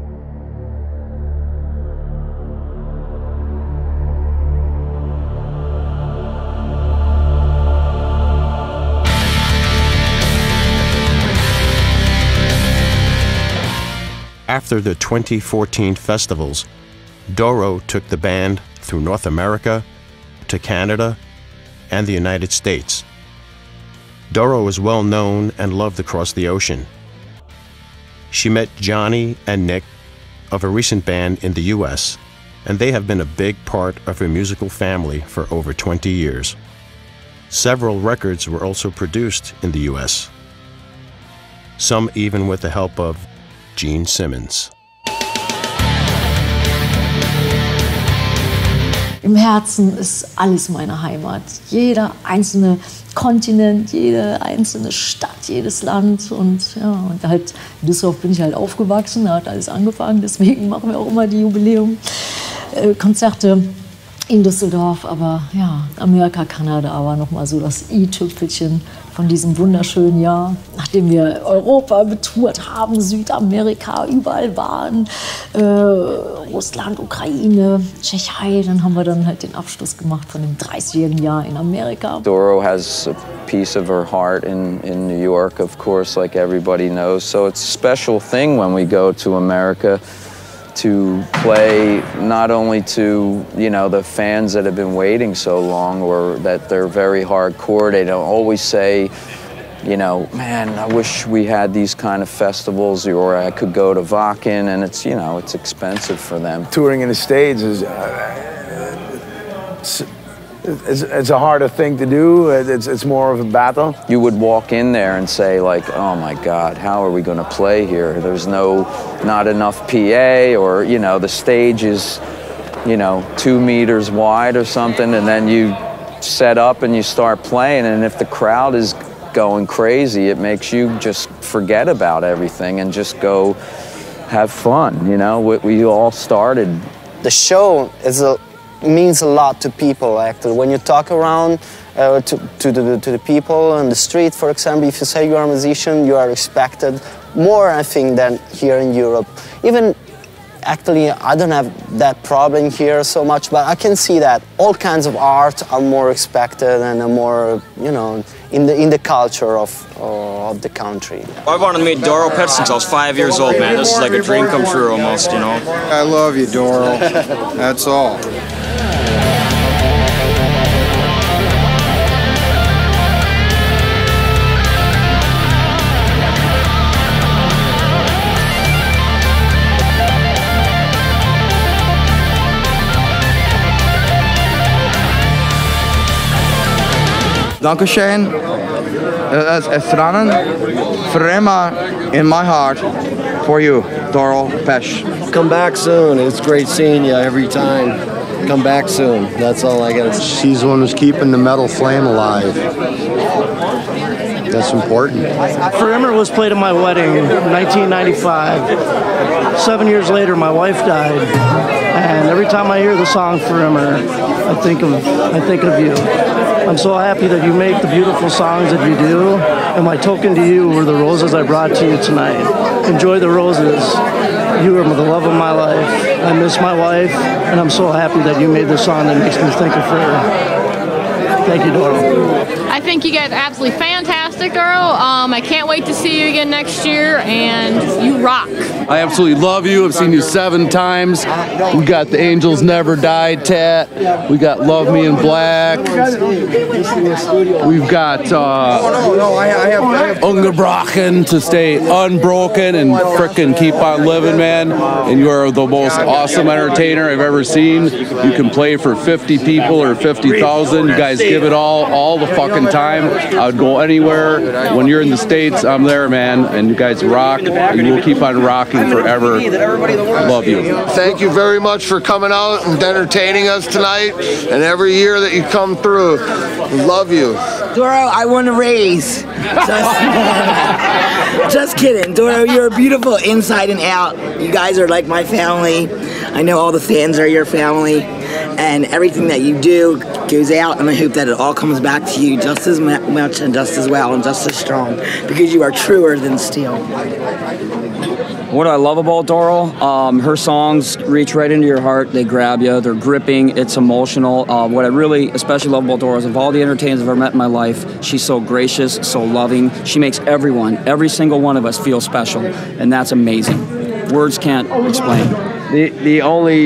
After the twenty fourteen festivals, Doro took the band through North America, to Canada, and the United States. Doro is well known and loved across the ocean. She met Johnny and Nick of a recent band in the U S, and they have been a big part of her musical family for over twenty years. Several records were also produced in the U S, some even with the help of Gene Simmons. Im Herzen ist alles meine Heimat. Jeder einzelne Kontinent, jede einzelne Stadt, jedes Land. Und ja, und halt in Düsseldorf bin ich halt aufgewachsen, da hat alles angefangen. Deswegen machen wir auch immer die Jubiläum-Konzerte in Düsseldorf. Aber ja, Amerika, Kanada war nochmal so das i-Tüpfelchen von diesem wunderschönen Jahr. Nachdem wir Europa betourt haben, Südamerika, überall waren, äh, Russland, Ukraine, Tschechei, dann haben wir dann halt den Abschluss gemacht von dem dreißigjährigen Jahr in Amerika. Doro has a piece of her heart in, in New York, of course, like everybody knows. So it's a special thing when we go to America to play not only to, you know, the fans that have been waiting so long or that they're very hardcore. They don't always say, you know, man, I wish we had these kind of festivals, or I could go to Wacken, and it's, you know, it's expensive for them. Touring in the States is, uh, it's, it's, it's a harder thing to do. It's, it's more of a battle. You would walk in there and say, like, oh my God, how are we going to play here? There's no, not enough P A, or, you know, the stage is, you know, two meters wide or something, and then you set up and you start playing, and if the crowd is going crazy, it makes you just forget about everything and just go have fun, you know? We, we all started. The show is a, means a lot to people, actually. When you talk around uh, to, to, the, to the people on the street, for example, if you say you are a musician, you are respected more, I think, than here in Europe. Even actually, I don't have that problem here so much, but I can see that all kinds of art are more respected and are more, you know, in the in the culture of uh, of the country. I wanted to meet Doro Pesch since I was five years old, man. This is like a dream come true almost, you know. I love you, Doro. That's all. Dankeschön. Es ist dran. Für immer in my heart for you, Doro Pesch. Come back soon. It's great seeing you every time. Come back soon. That's all I got to say. She's the one who's keeping the metal flame alive. That's important. Forever was played at my wedding in nineteen ninety-five. Seven years later, my wife died, and every time I hear the song Forever, I think of I think of you. I'm so happy that you make the beautiful songs that you do, and my token to you were the roses I brought to you tonight. Enjoy the roses. You are the love of my life. I miss my wife, and I'm so happy that you made this song that makes me think of her. Thank you, Doro. I think you guys are absolutely fantastic, Doro. Um, I can't wait to see you again next year, and you rock. I absolutely love you. I've seen you seven times. We got the Angels Never Die tat. We got Love Me in Black. We've got uh, Ungebrochen to stay unbroken and frickin' keep on living, man. And you are the most awesome entertainer I've ever seen. You can play for fifty people or fifty thousand. You guys give it all, all the fucking time. I would go anywhere. When you're in the States, I'm there, man. And you guys rock. And we'll keep on rocking forever. Love you. Thank you very much for coming out and entertaining us tonight, and every year that you come through. Love you. Doro, I want a raise. Just, just kidding. Doro, you're beautiful inside and out. You guys are like my family. I know all the fans are your family. And everything that you do goes out, and I hope that it all comes back to you just as much and just as well and just as strong, because you are truer than steel. What I love about Doro, um, her songs reach right into your heart. They grab you. They're gripping. It's emotional. Uh, what I really especially love about Doro is of all the entertainers I've ever met in my life, she's so gracious, so loving. She makes everyone, every single one of us feel special, and that's amazing. Words can't explain. The, the only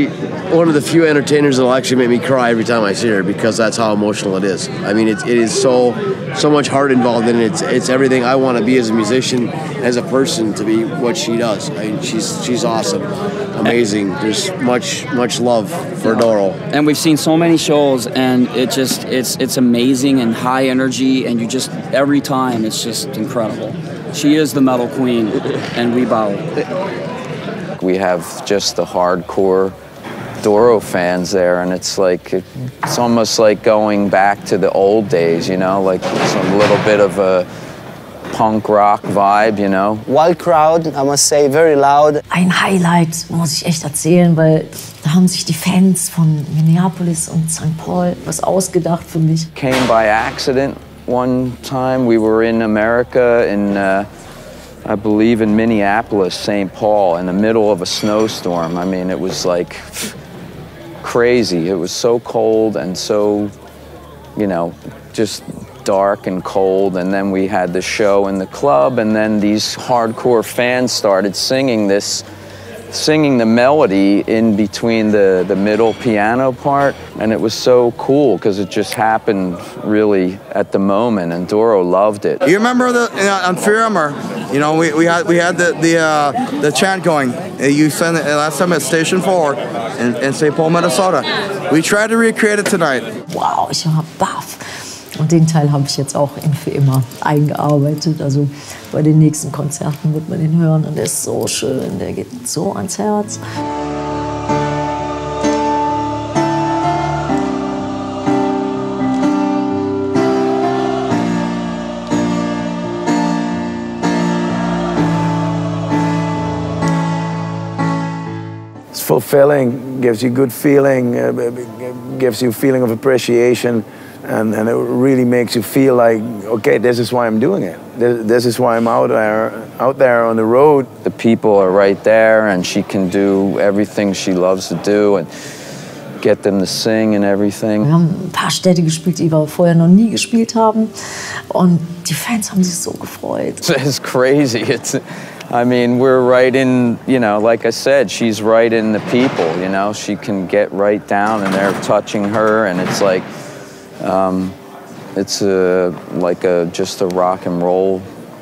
one of the few entertainers that'll actually make me cry every time I see her because that's how emotional it is. I mean, it, it is so so much heart involved in it. It's, it's everything I want to be as a musician, as a person, to be what she does. I mean, she's she's awesome, amazing. There's much much love for Doro. And we've seen so many shows, and it just it's it's amazing and high energy, and you just every time it's just incredible. She is the metal queen, and we bow. We have just the hardcore Doro fans there, and it's like it's almost like going back to the old days, you know, like some little bit of a punk rock vibe, you know. Wild crowd, I must say, very loud. Ein Highlight muss ich echt erzählen, weil da haben sich die Fans von Minneapolis und Sankt Paul was ausgedacht für mich. Came by accident one time. We were in America in uh, I believe in Minneapolis, Saint Paul, in the middle of a snowstorm. I mean, it was like crazy. It was so cold and so, you know, just dark and cold. And then we had the show in the club, and then these hardcore fans started singing this, singing the melody in between the, the middle piano part. And it was so cool because it just happened really at the moment, and Doro loved it. You remember the you know, on Firmer, you know, we, we had we had the the uh, the chant going. You sent it last time at Station Four in, in Saint Paul, Minnesota. We tried to recreate it tonight. Wow, ich war baff. Und den Teil habe ich jetzt auch in für immer eingearbeitet. Also bei den nächsten Konzerten wird man den hören, und der ist so schön, der geht so ans Herz. It's fulfilling, gives you good feeling, uh, gives you a feeling of appreciation. And, and it really makes you feel like, okay, this is why I'm doing it. This, this is why I'm out there, out there on the road. The people are right there, and she can do everything she loves to do and get them to sing and everything. Wir haben ein paar Städte gespielt, die wir vorher noch nie gespielt haben. Und die Fans haben sich so gefreut. It's crazy. It's, I mean, we're right in, you know, like I said, she's right in the people, you know. She can get right down, and they're touching her, and it's like, Um, it's a, like a, just a rock and roll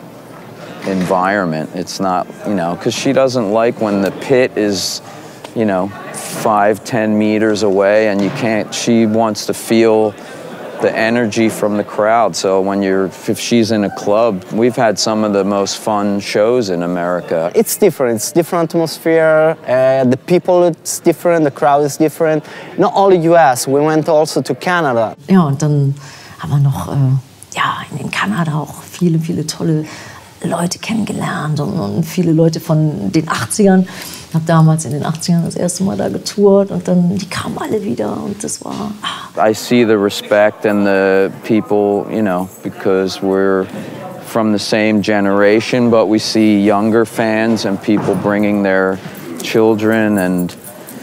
environment. It's not, you know, because she doesn't like when the pit is, you know, five, ten meters away, and you can't, she wants to feel the energy from the crowd. So when you're, if she's in a club, we've had some of the most fun shows in America. It's different, it's different atmosphere, uh, the people it's different, the crowd is different. Not only U S, we went also to Canada. Ja, und dann haben wir noch, äh, ja, in Kanada auch viele, viele tolle Leute kennengelernt, und, und viele Leute von den achtzigern. Ich habe damals in den achtzigern das erste Mal da getourt, und dann, die kamen alle wieder, und das war... Ah. I see the respect and the people, you know, because we're from the same generation, but we see younger fans and people bringing their children, and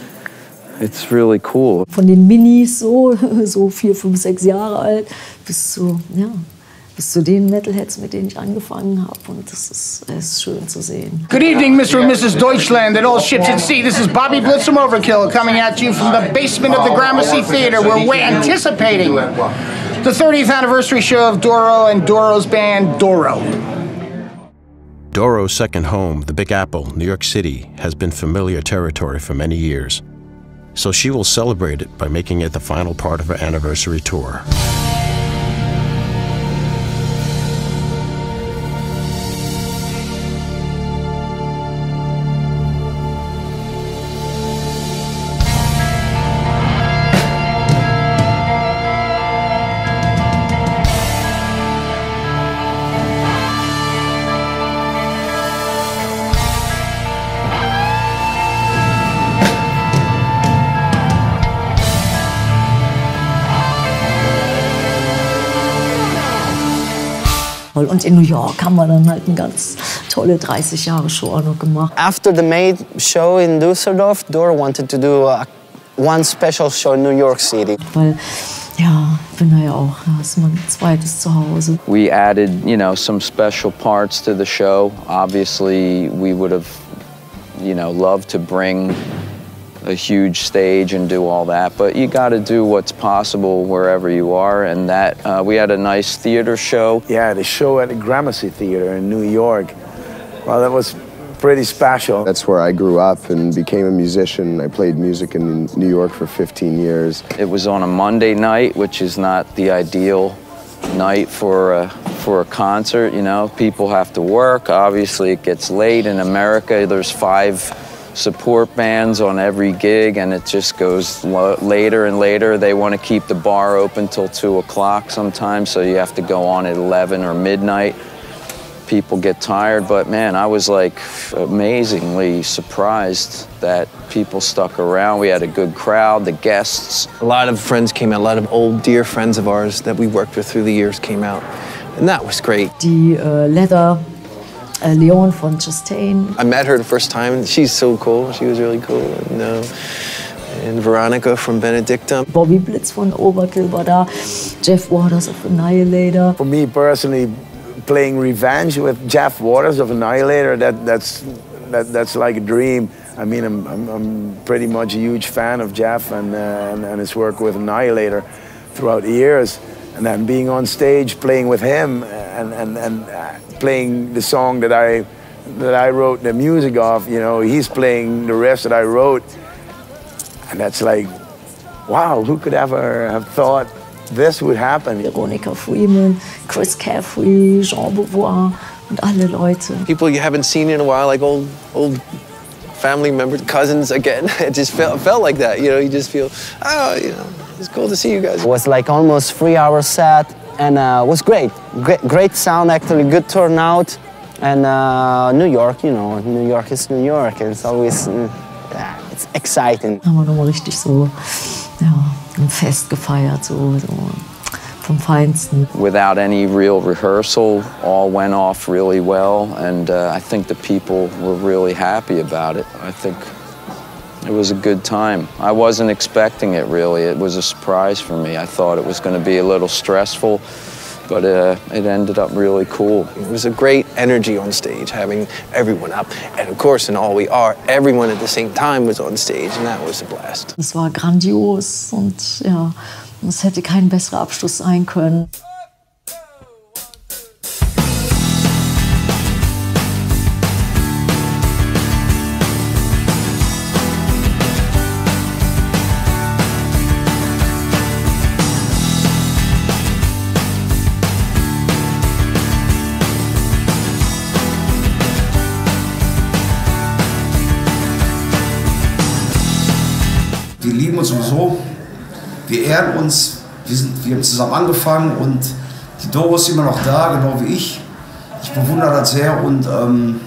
it's really cool. Von den Minis, so, so vier, fünf, sechs Jahre alt, bis zu, ja, bis zu den Metalheads, mit denen ich angefangen habe. Und das ist, das ist schön zu sehen. Good evening, Mister and Missus Deutschland and all ships at sea. This is Bobby Blitz from Overkill coming at you from the basement of the Gramercy Theater, where we're anticipating the thirtieth anniversary show of Doro and Doro's band, Doro. Doro's second home, the Big Apple, New York City, has been familiar territory for many years. So she will celebrate it by making it the final part of her anniversary tour. Und in New York haben wir dann halt eine ganz tolle dreißig Jahre Show auch noch gemacht. After the May show in Düsseldorf, Doro wanted to do a, one special show in New York City. Weil, ja, ich bin da ja auch, das ist mein zweites Zuhause. We added, you know, some special parts to the show. Obviously, we would have, you know, loved to bring a huge stage and do all that, but you got to do what's possible wherever you are, and that, uh, we had a nice theater show. Yeah, the show at the Gramercy Theater in New York. Well, that was pretty special. That's where I grew up and became a musician. I played music in New York for fifteen years. It was on a Monday night, which is not the ideal night for a, for a concert, you know. People have to work. Obviously, it gets late in America. There's five support bands on every gig, and it just goes lo later and later. They want to keep the bar open till two o'clock sometimes, so you have to go on at eleven or midnight. People get tired, but man, I was like amazingly surprised that people stuck around. We had a good crowd, the guests. A lot of friends came out, a lot of old dear friends of ours that we worked with through the years came out, and that was great. Die uh, Leather, uh, Leon von Chastain. I met her the first time. She's so cool. She was really cool. And, uh, and Veronica from Benedicta. Bobby Blitz von Overkill war da. Jeff Waters of Annihilator. For me personally, playing Revenge with Jeff Waters of Annihilator, that, that's, that, that's like a dream. I mean, I'm, I'm, I'm pretty much a huge fan of Jeff and, uh, and, and his work with Annihilator throughout the years. And then being on stage, playing with him and, and, and uh, playing the song that I, that I wrote the music of, you know, he's playing the rest that I wrote. And that's like, wow, who could ever have thought this would happen? Veronica Freeman, Chris Caffrey, Jean Beauvoir und alle Leute. People you haven't seen in a while, like old, old family members, cousins again. It just felt, felt like that, you know, you just feel, oh, you know, it's cool to see you guys. It was like almost three hour set, and uh, it was great. great. Great sound, actually, good turnout. And uh, New York, you know, New York is New York, and it's always, uh, yeah, it's exciting. Haben wir nochmal richtig so, ja, ein Fest gefeiert, so, so vom Feinsten. Without any real rehearsal, all went off really well, and uh, I think the people were really happy about it. I think it was a good time. I wasn't expecting it, really. It was a surprise for me. I thought it was going to be a little stressful, but uh, it ended up really cool. It was a great energy on stage, having everyone up. And of course, in All We Are, everyone at the same time was on stage, and that was a blast. Es war grandios und ja, es hätte kein besserer Abschluss sein können. Wir lieben uns sowieso, wir ehren uns, wir, sind, wir haben zusammen angefangen und die Doro ist immer noch da, genau wie ich. Ich bewundere das sehr und ähm,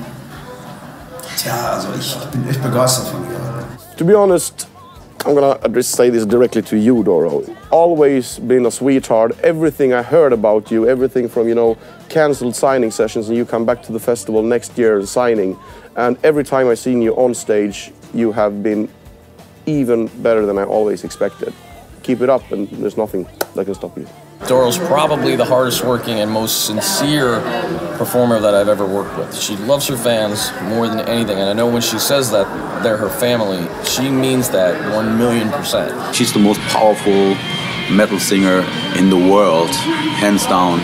tja, also ich, ich bin echt begeistert von ihr. To be honest, I'm gonna address, say this directly to you, Doro. Always been a sweetheart. Everything I heard about you, everything from, you know, cancelled signing sessions and you come back to the festival next year signing, and every time I seen you on stage, you have been even better than I always expected. Keep it up and there's nothing that can stop you. Doro's probably the hardest working and most sincere performer that I've ever worked with. She loves her fans more than anything, and I know when she says that they're her family, she means that one million percent. She's the most powerful metal singer in the world, hands down.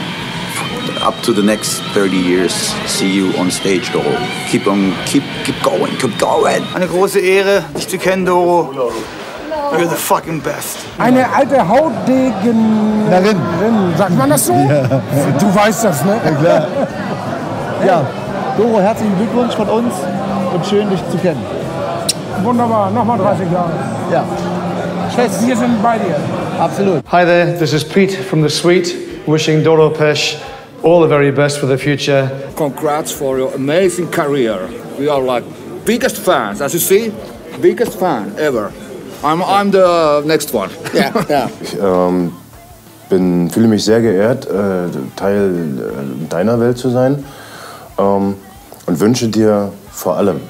Up to the next thirty years, see you on stage, Doro. Keep on, keep, keep going, keep going. Eine große Ehre, dich zu kennen, Doro. You're the fucking best. Eine alte Hautdegenerin, sagt man das so? Ja. Du weißt das, ne? Ja, klar. Ja, Doro, herzlichen Glückwunsch von uns und schön, dich zu kennen. Wunderbar, nochmal dreißig Jahre. Ja. Fest, wir sind bei dir. Absolut. Hi there, this is Pete from The Suite, wishing Doro Pesch all the very best for the future. Congrats for your amazing career. We are like biggest fans, as you see, biggest fan ever. I'm, I'm the next one. Yeah, yeah. Ich ähm, bin, fühle mich sehr geehrt, äh, Teil äh, deiner Welt zu sein, ähm, und wünsche dir vor allem,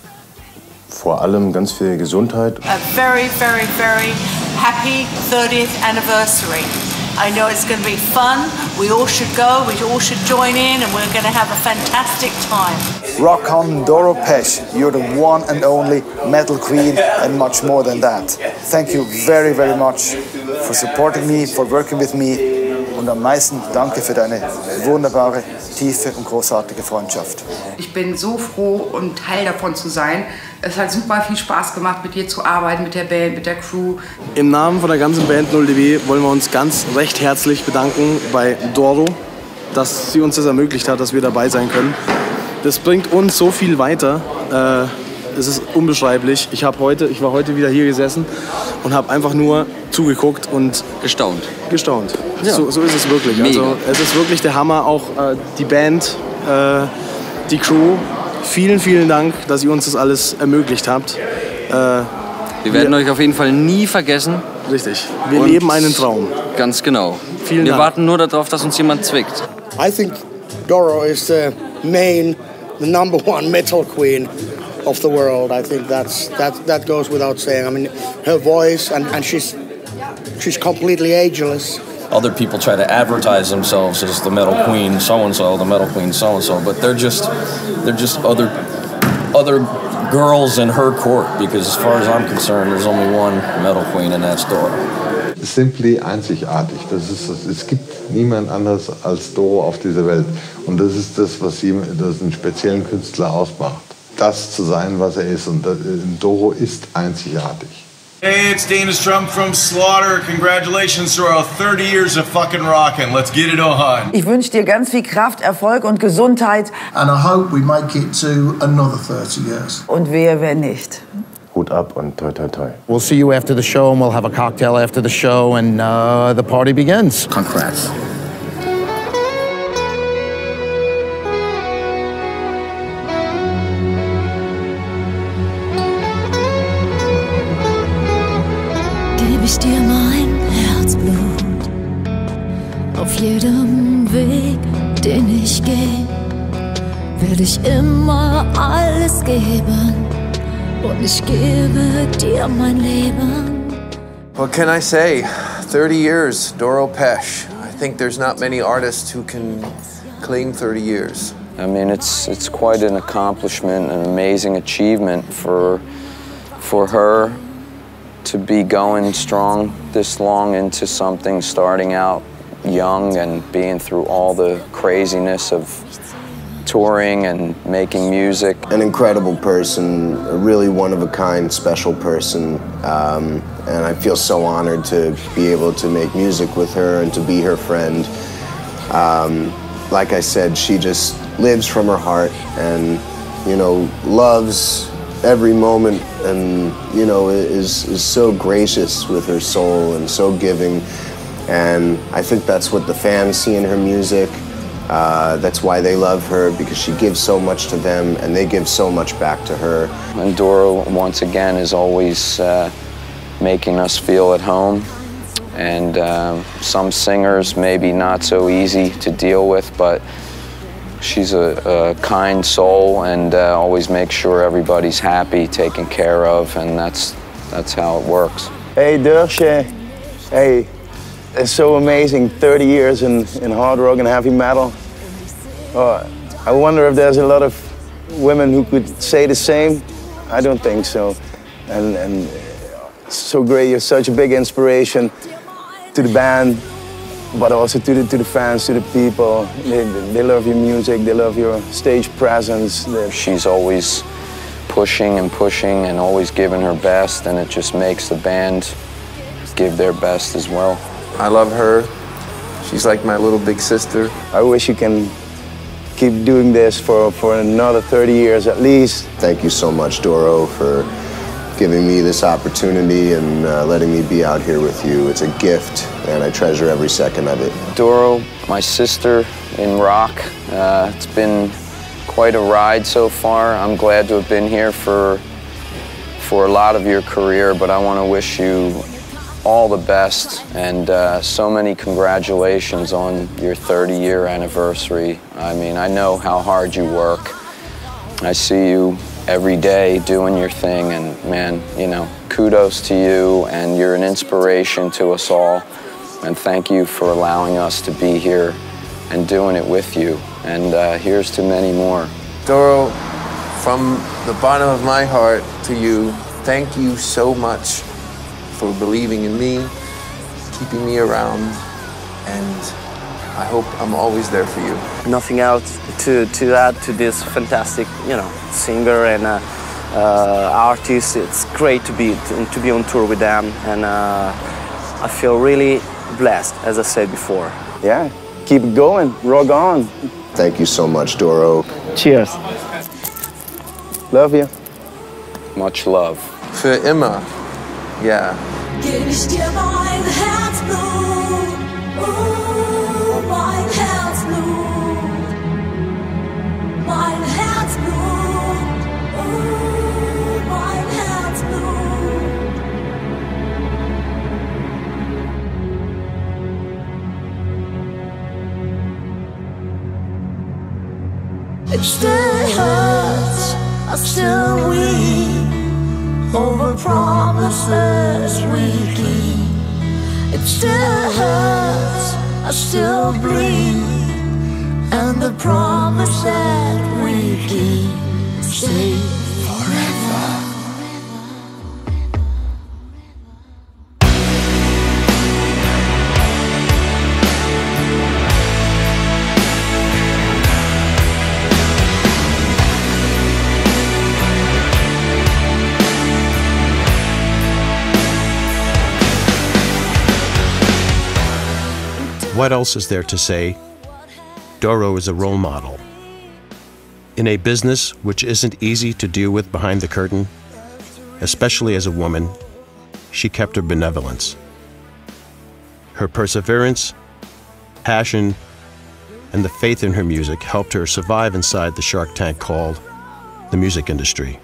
vor allem ganz viel Gesundheit. A very, very, very happy thirtieth anniversary. I know it's going to be fun. We all should go, we all should join in, and we're going to have a fantastic time. Rock on, Doro Pesch. You're the one and only metal queen and much more than that. Thank you very, very much for supporting me, for working with me. Und am meisten danke für deine wunderbare, tiefe und großartige Freundschaft. Ich bin so froh, um Teil davon zu sein. Es hat super viel Spaß gemacht, mit dir zu arbeiten, mit der Band, mit der Crew. Im Namen von der ganzen Band null D B wollen wir uns ganz recht herzlich bedanken bei Doro, dass sie uns das ermöglicht hat, dass wir dabei sein können. Das bringt uns so viel weiter. Äh, es ist unbeschreiblich. Ich, hab heute, ich war heute wieder hier gesessen und habe einfach nur zugeguckt und gestaunt. Gestaunt. Ja. So, so ist es wirklich. Mega. Also, es ist wirklich der Hammer. Auch äh, die Band, äh, die Crew. Vielen, vielen Dank, dass ihr uns das alles ermöglicht habt. Äh, wir werden wir, euch auf jeden Fall nie vergessen. Richtig. Wir und leben einen Traum. Ganz genau. Vielen wir Dank. warten nur darauf, dass uns jemand zwickt. I think Doro is the main, the number one metal queen of the world. I think that's that that goes without saying. I mean, her voice and, and she's she's completely ageless. Other people try to advertise themselves as the metal queen so-and-so, the metal queen so-and-so, but they're just they're just other other girls in her court, because as far as I'm concerned, there's only one metal queen, and that's Doro. Simply einzigartig. Das ist, es gibt niemand anderes als Doro auf dieser Welt. Und das ist das, was sie, das einen speziellen Künstler ausmacht. Das zu sein, was er ist. Und das, Doro ist einzigartig. Hey, it's Dana Strum from Slaughter. Congratulations to our thirty years of fucking rockin'. Let's get it on. Ich wünsche dir ganz viel Kraft, Erfolg und Gesundheit. And I hope we make it to another thirty years. Und wehe, wenn nicht. Hut ab und toi toi toi. We'll see you after the show, and we'll have a cocktail after the show, and uh, the party begins. Congrats. Geb ich dir mein Herzblut auf jedem Weg, den ich gehe, werde ich immer alles geben. Und ich gebe dir mein Leben. What can I say? thirty years, Doro Pesch. I think there's not many artists who can claim thirty years. I mean, it's it's quite an accomplishment, an amazing achievement for for her to be going strong this long into something, starting out young and being through all the craziness of touring and making music. An incredible person, a really one-of-a-kind, special person, um, and I feel so honored to be able to make music with her and to be her friend. Um, like I said, she just lives from her heart and, you know, loves every moment and, you know, is, is so gracious with her soul and so giving. And I think that's what the fans see in her music. Uh, that's why they love her, because she gives so much to them and they give so much back to her. And Doro, once again, is always uh, making us feel at home. And uh, some singers maybe not so easy to deal with, but she's a, a kind soul and uh, always makes sure everybody's happy, taken care of, and that's, that's how it works. Hey, Dörsche. Hey. It's so amazing, thirty years in, in hard rock and heavy metal. Oh, I wonder if there's a lot of women who could say the same. I don't think so. And, and it's so great, you're such a big inspiration to the band, but also to the, to the fans, to the people. They, they love your music, they love your stage presence. They're... She's always pushing and pushing and always giving her best, and it just makes the band give their best as well. I love her. She's like my little big sister. I wish you can keep doing this for, for another thirty years at least. Thank you so much, Doro, for giving me this opportunity and uh, letting me be out here with you. It's a gift, and I treasure every second of it. Doro, my sister in rock. Uh, it's been quite a ride so far. I'm glad to have been here for, for a lot of your career, but I want to wish you all the best, and uh, so many congratulations on your thirty year anniversary. I mean, I know how hard you work. I see you every day doing your thing, and man, you know, kudos to you, and you're an inspiration to us all. And thank you for allowing us to be here and doing it with you. And uh, here's to many more. Doro, from the bottom of my heart to you, thank you so much for believing in me, keeping me around, and I hope I'm always there for you. Nothing else to, to add to this fantastic, you know, singer and uh, uh, artist. It's great to be to be on tour with them, and uh, I feel really blessed, as I said before. Yeah, keep it going, rock on. Thank you so much, Doro. Cheers. Love you. Much love. Für immer, ja. Geb ich dir mein Herzblut, oh, mein Herzblut, mein Herzblut, oh, mein Herzblut. It still hurts, I still weep over promises we keep. It still hurts, I still bleed, and the promise that we keep stay forever. What else is there to say? Doro is a role model. In a business which isn't easy to deal with behind the curtain, especially as a woman, she kept her benevolence. Her perseverance, passion, and the faith in her music helped her survive inside the Shark Tank called the music industry.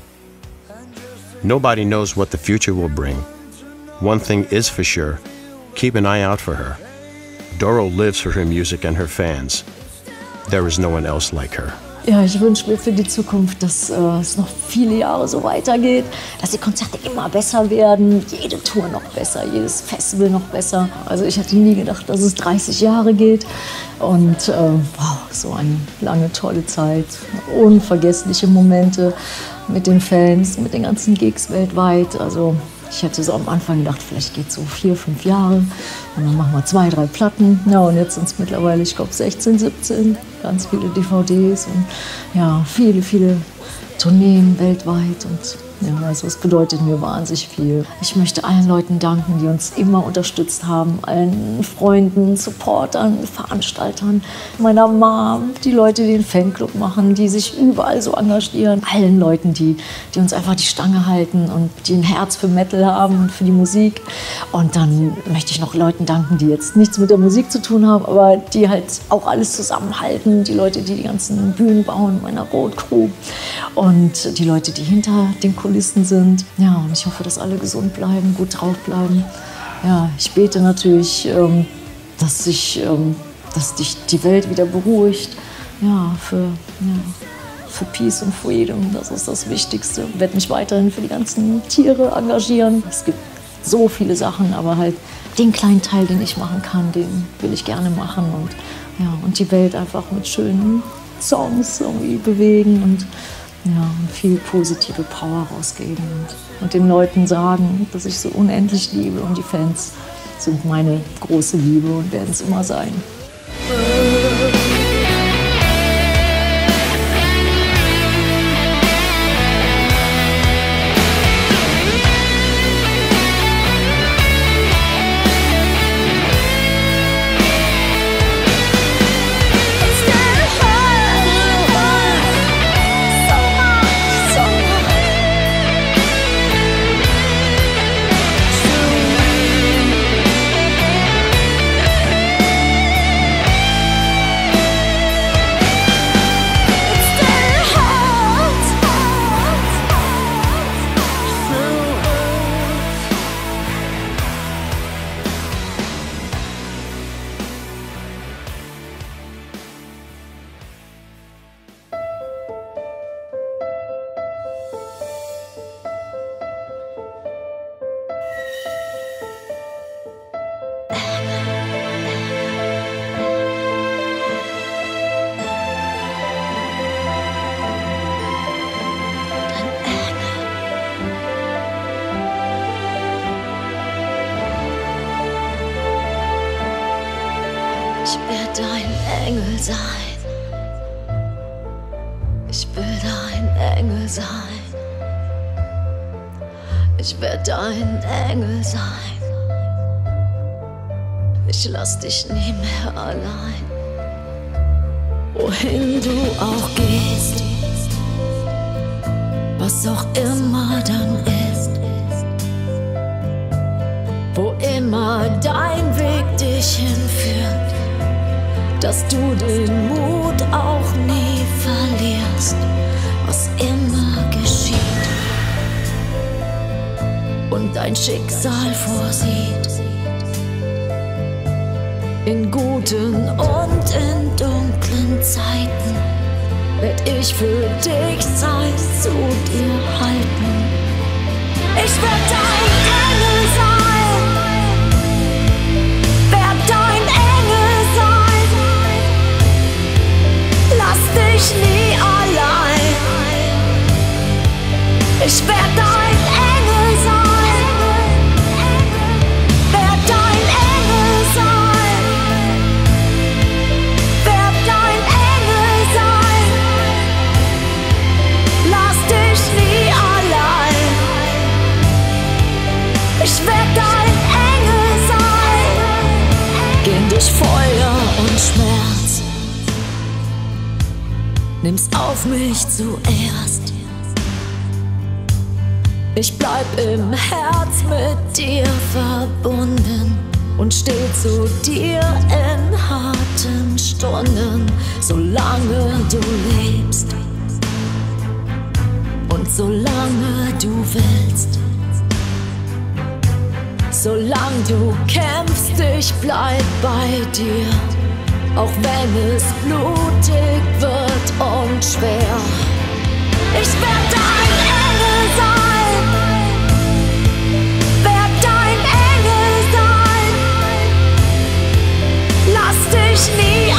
Nobody knows what the future will bring. One thing is for sure, keep an eye out for her. Doro lives for her music and her fans. There is no one else like her. Ja, ich wünsche mir für die Zukunft, dass äh, es noch viele Jahre so weitergeht, dass die Konzerte immer besser werden, jede Tour noch besser, jedes Festival noch besser. Also ich hätte nie gedacht, dass es dreißig Jahre geht. Und äh, wow, so eine lange, tolle Zeit, unvergessliche Momente mit den Fans, mit den ganzen Gigs weltweit. Also ich hätte so am Anfang gedacht, vielleicht geht es so vier, fünf Jahre und dann machen wir zwei, drei Platten. Ja, und jetzt sind es mittlerweile, ich glaube, sechzehn, siebzehn, ganz viele D V Ds und ja, viele, viele Tourneen weltweit. Und ja, also es bedeutet mir wahnsinnig viel. Ich möchte allen Leuten danken, die uns immer unterstützt haben, allen Freunden, Supportern, Veranstaltern, meiner Mom, die Leute, die den Fanclub machen, die sich überall so engagieren, allen Leuten, die, die uns einfach die Stange halten und die ein Herz für Metal haben und für die Musik. Und dann möchte ich noch Leuten danken, die jetzt nichts mit der Musik zu tun haben, aber die halt auch alles zusammenhalten, die Leute, die die ganzen Bühnen bauen, meiner Road Crew und die Leute, die hinter den Kulissen sind. Ja, und ich hoffe, dass alle gesund bleiben, gut drauf bleiben. Ja, ich bete natürlich, ähm, dass sich, ähm, dass dich die Welt wieder beruhigt. Ja, für, ja, für Peace und Freedom, das ist das Wichtigste. Ich werde mich weiterhin für die ganzen Tiere engagieren. Es gibt so viele Sachen, aber halt den kleinen Teil, den ich machen kann, den will ich gerne machen. Und, ja, und die Welt einfach mit schönen Songs irgendwie bewegen und ja, und viel positive Power rausgeben und, und den Leuten sagen, dass ich so unendlich liebe und die Fans sind meine große Liebe und werden es immer sein. Engel sein. Ich will dein Engel sein. Ich werd dein Engel sein. Ich lass dich nie mehr allein. Wohin du auch gehst, was auch immer dann ist, wo immer dein Weg dich hinführt, dass du den Mut auch nie verlierst, was immer geschieht und dein Schicksal vorsieht. In guten und in dunklen Zeiten werd ich für dich sein, zu dir halten. Ich werd dein Engel sein, werd dein Engel sein. Lass dich nie allein. Ich werd dein Engel sein, werd dein Engel sein. Ich werd dein Engel sein, gehen durch Feuer und Schmerz, nimm's auf mich zuerst. Ich bleib im Herz mit dir verbunden und steh zu dir in harten Stunden, solange du lebst und solange du willst. Solange du kämpfst, ich bleib bei dir, auch wenn es blutig wird und schwer. Ich werd dein Engel sein, werd dein Engel sein. Lass dich nie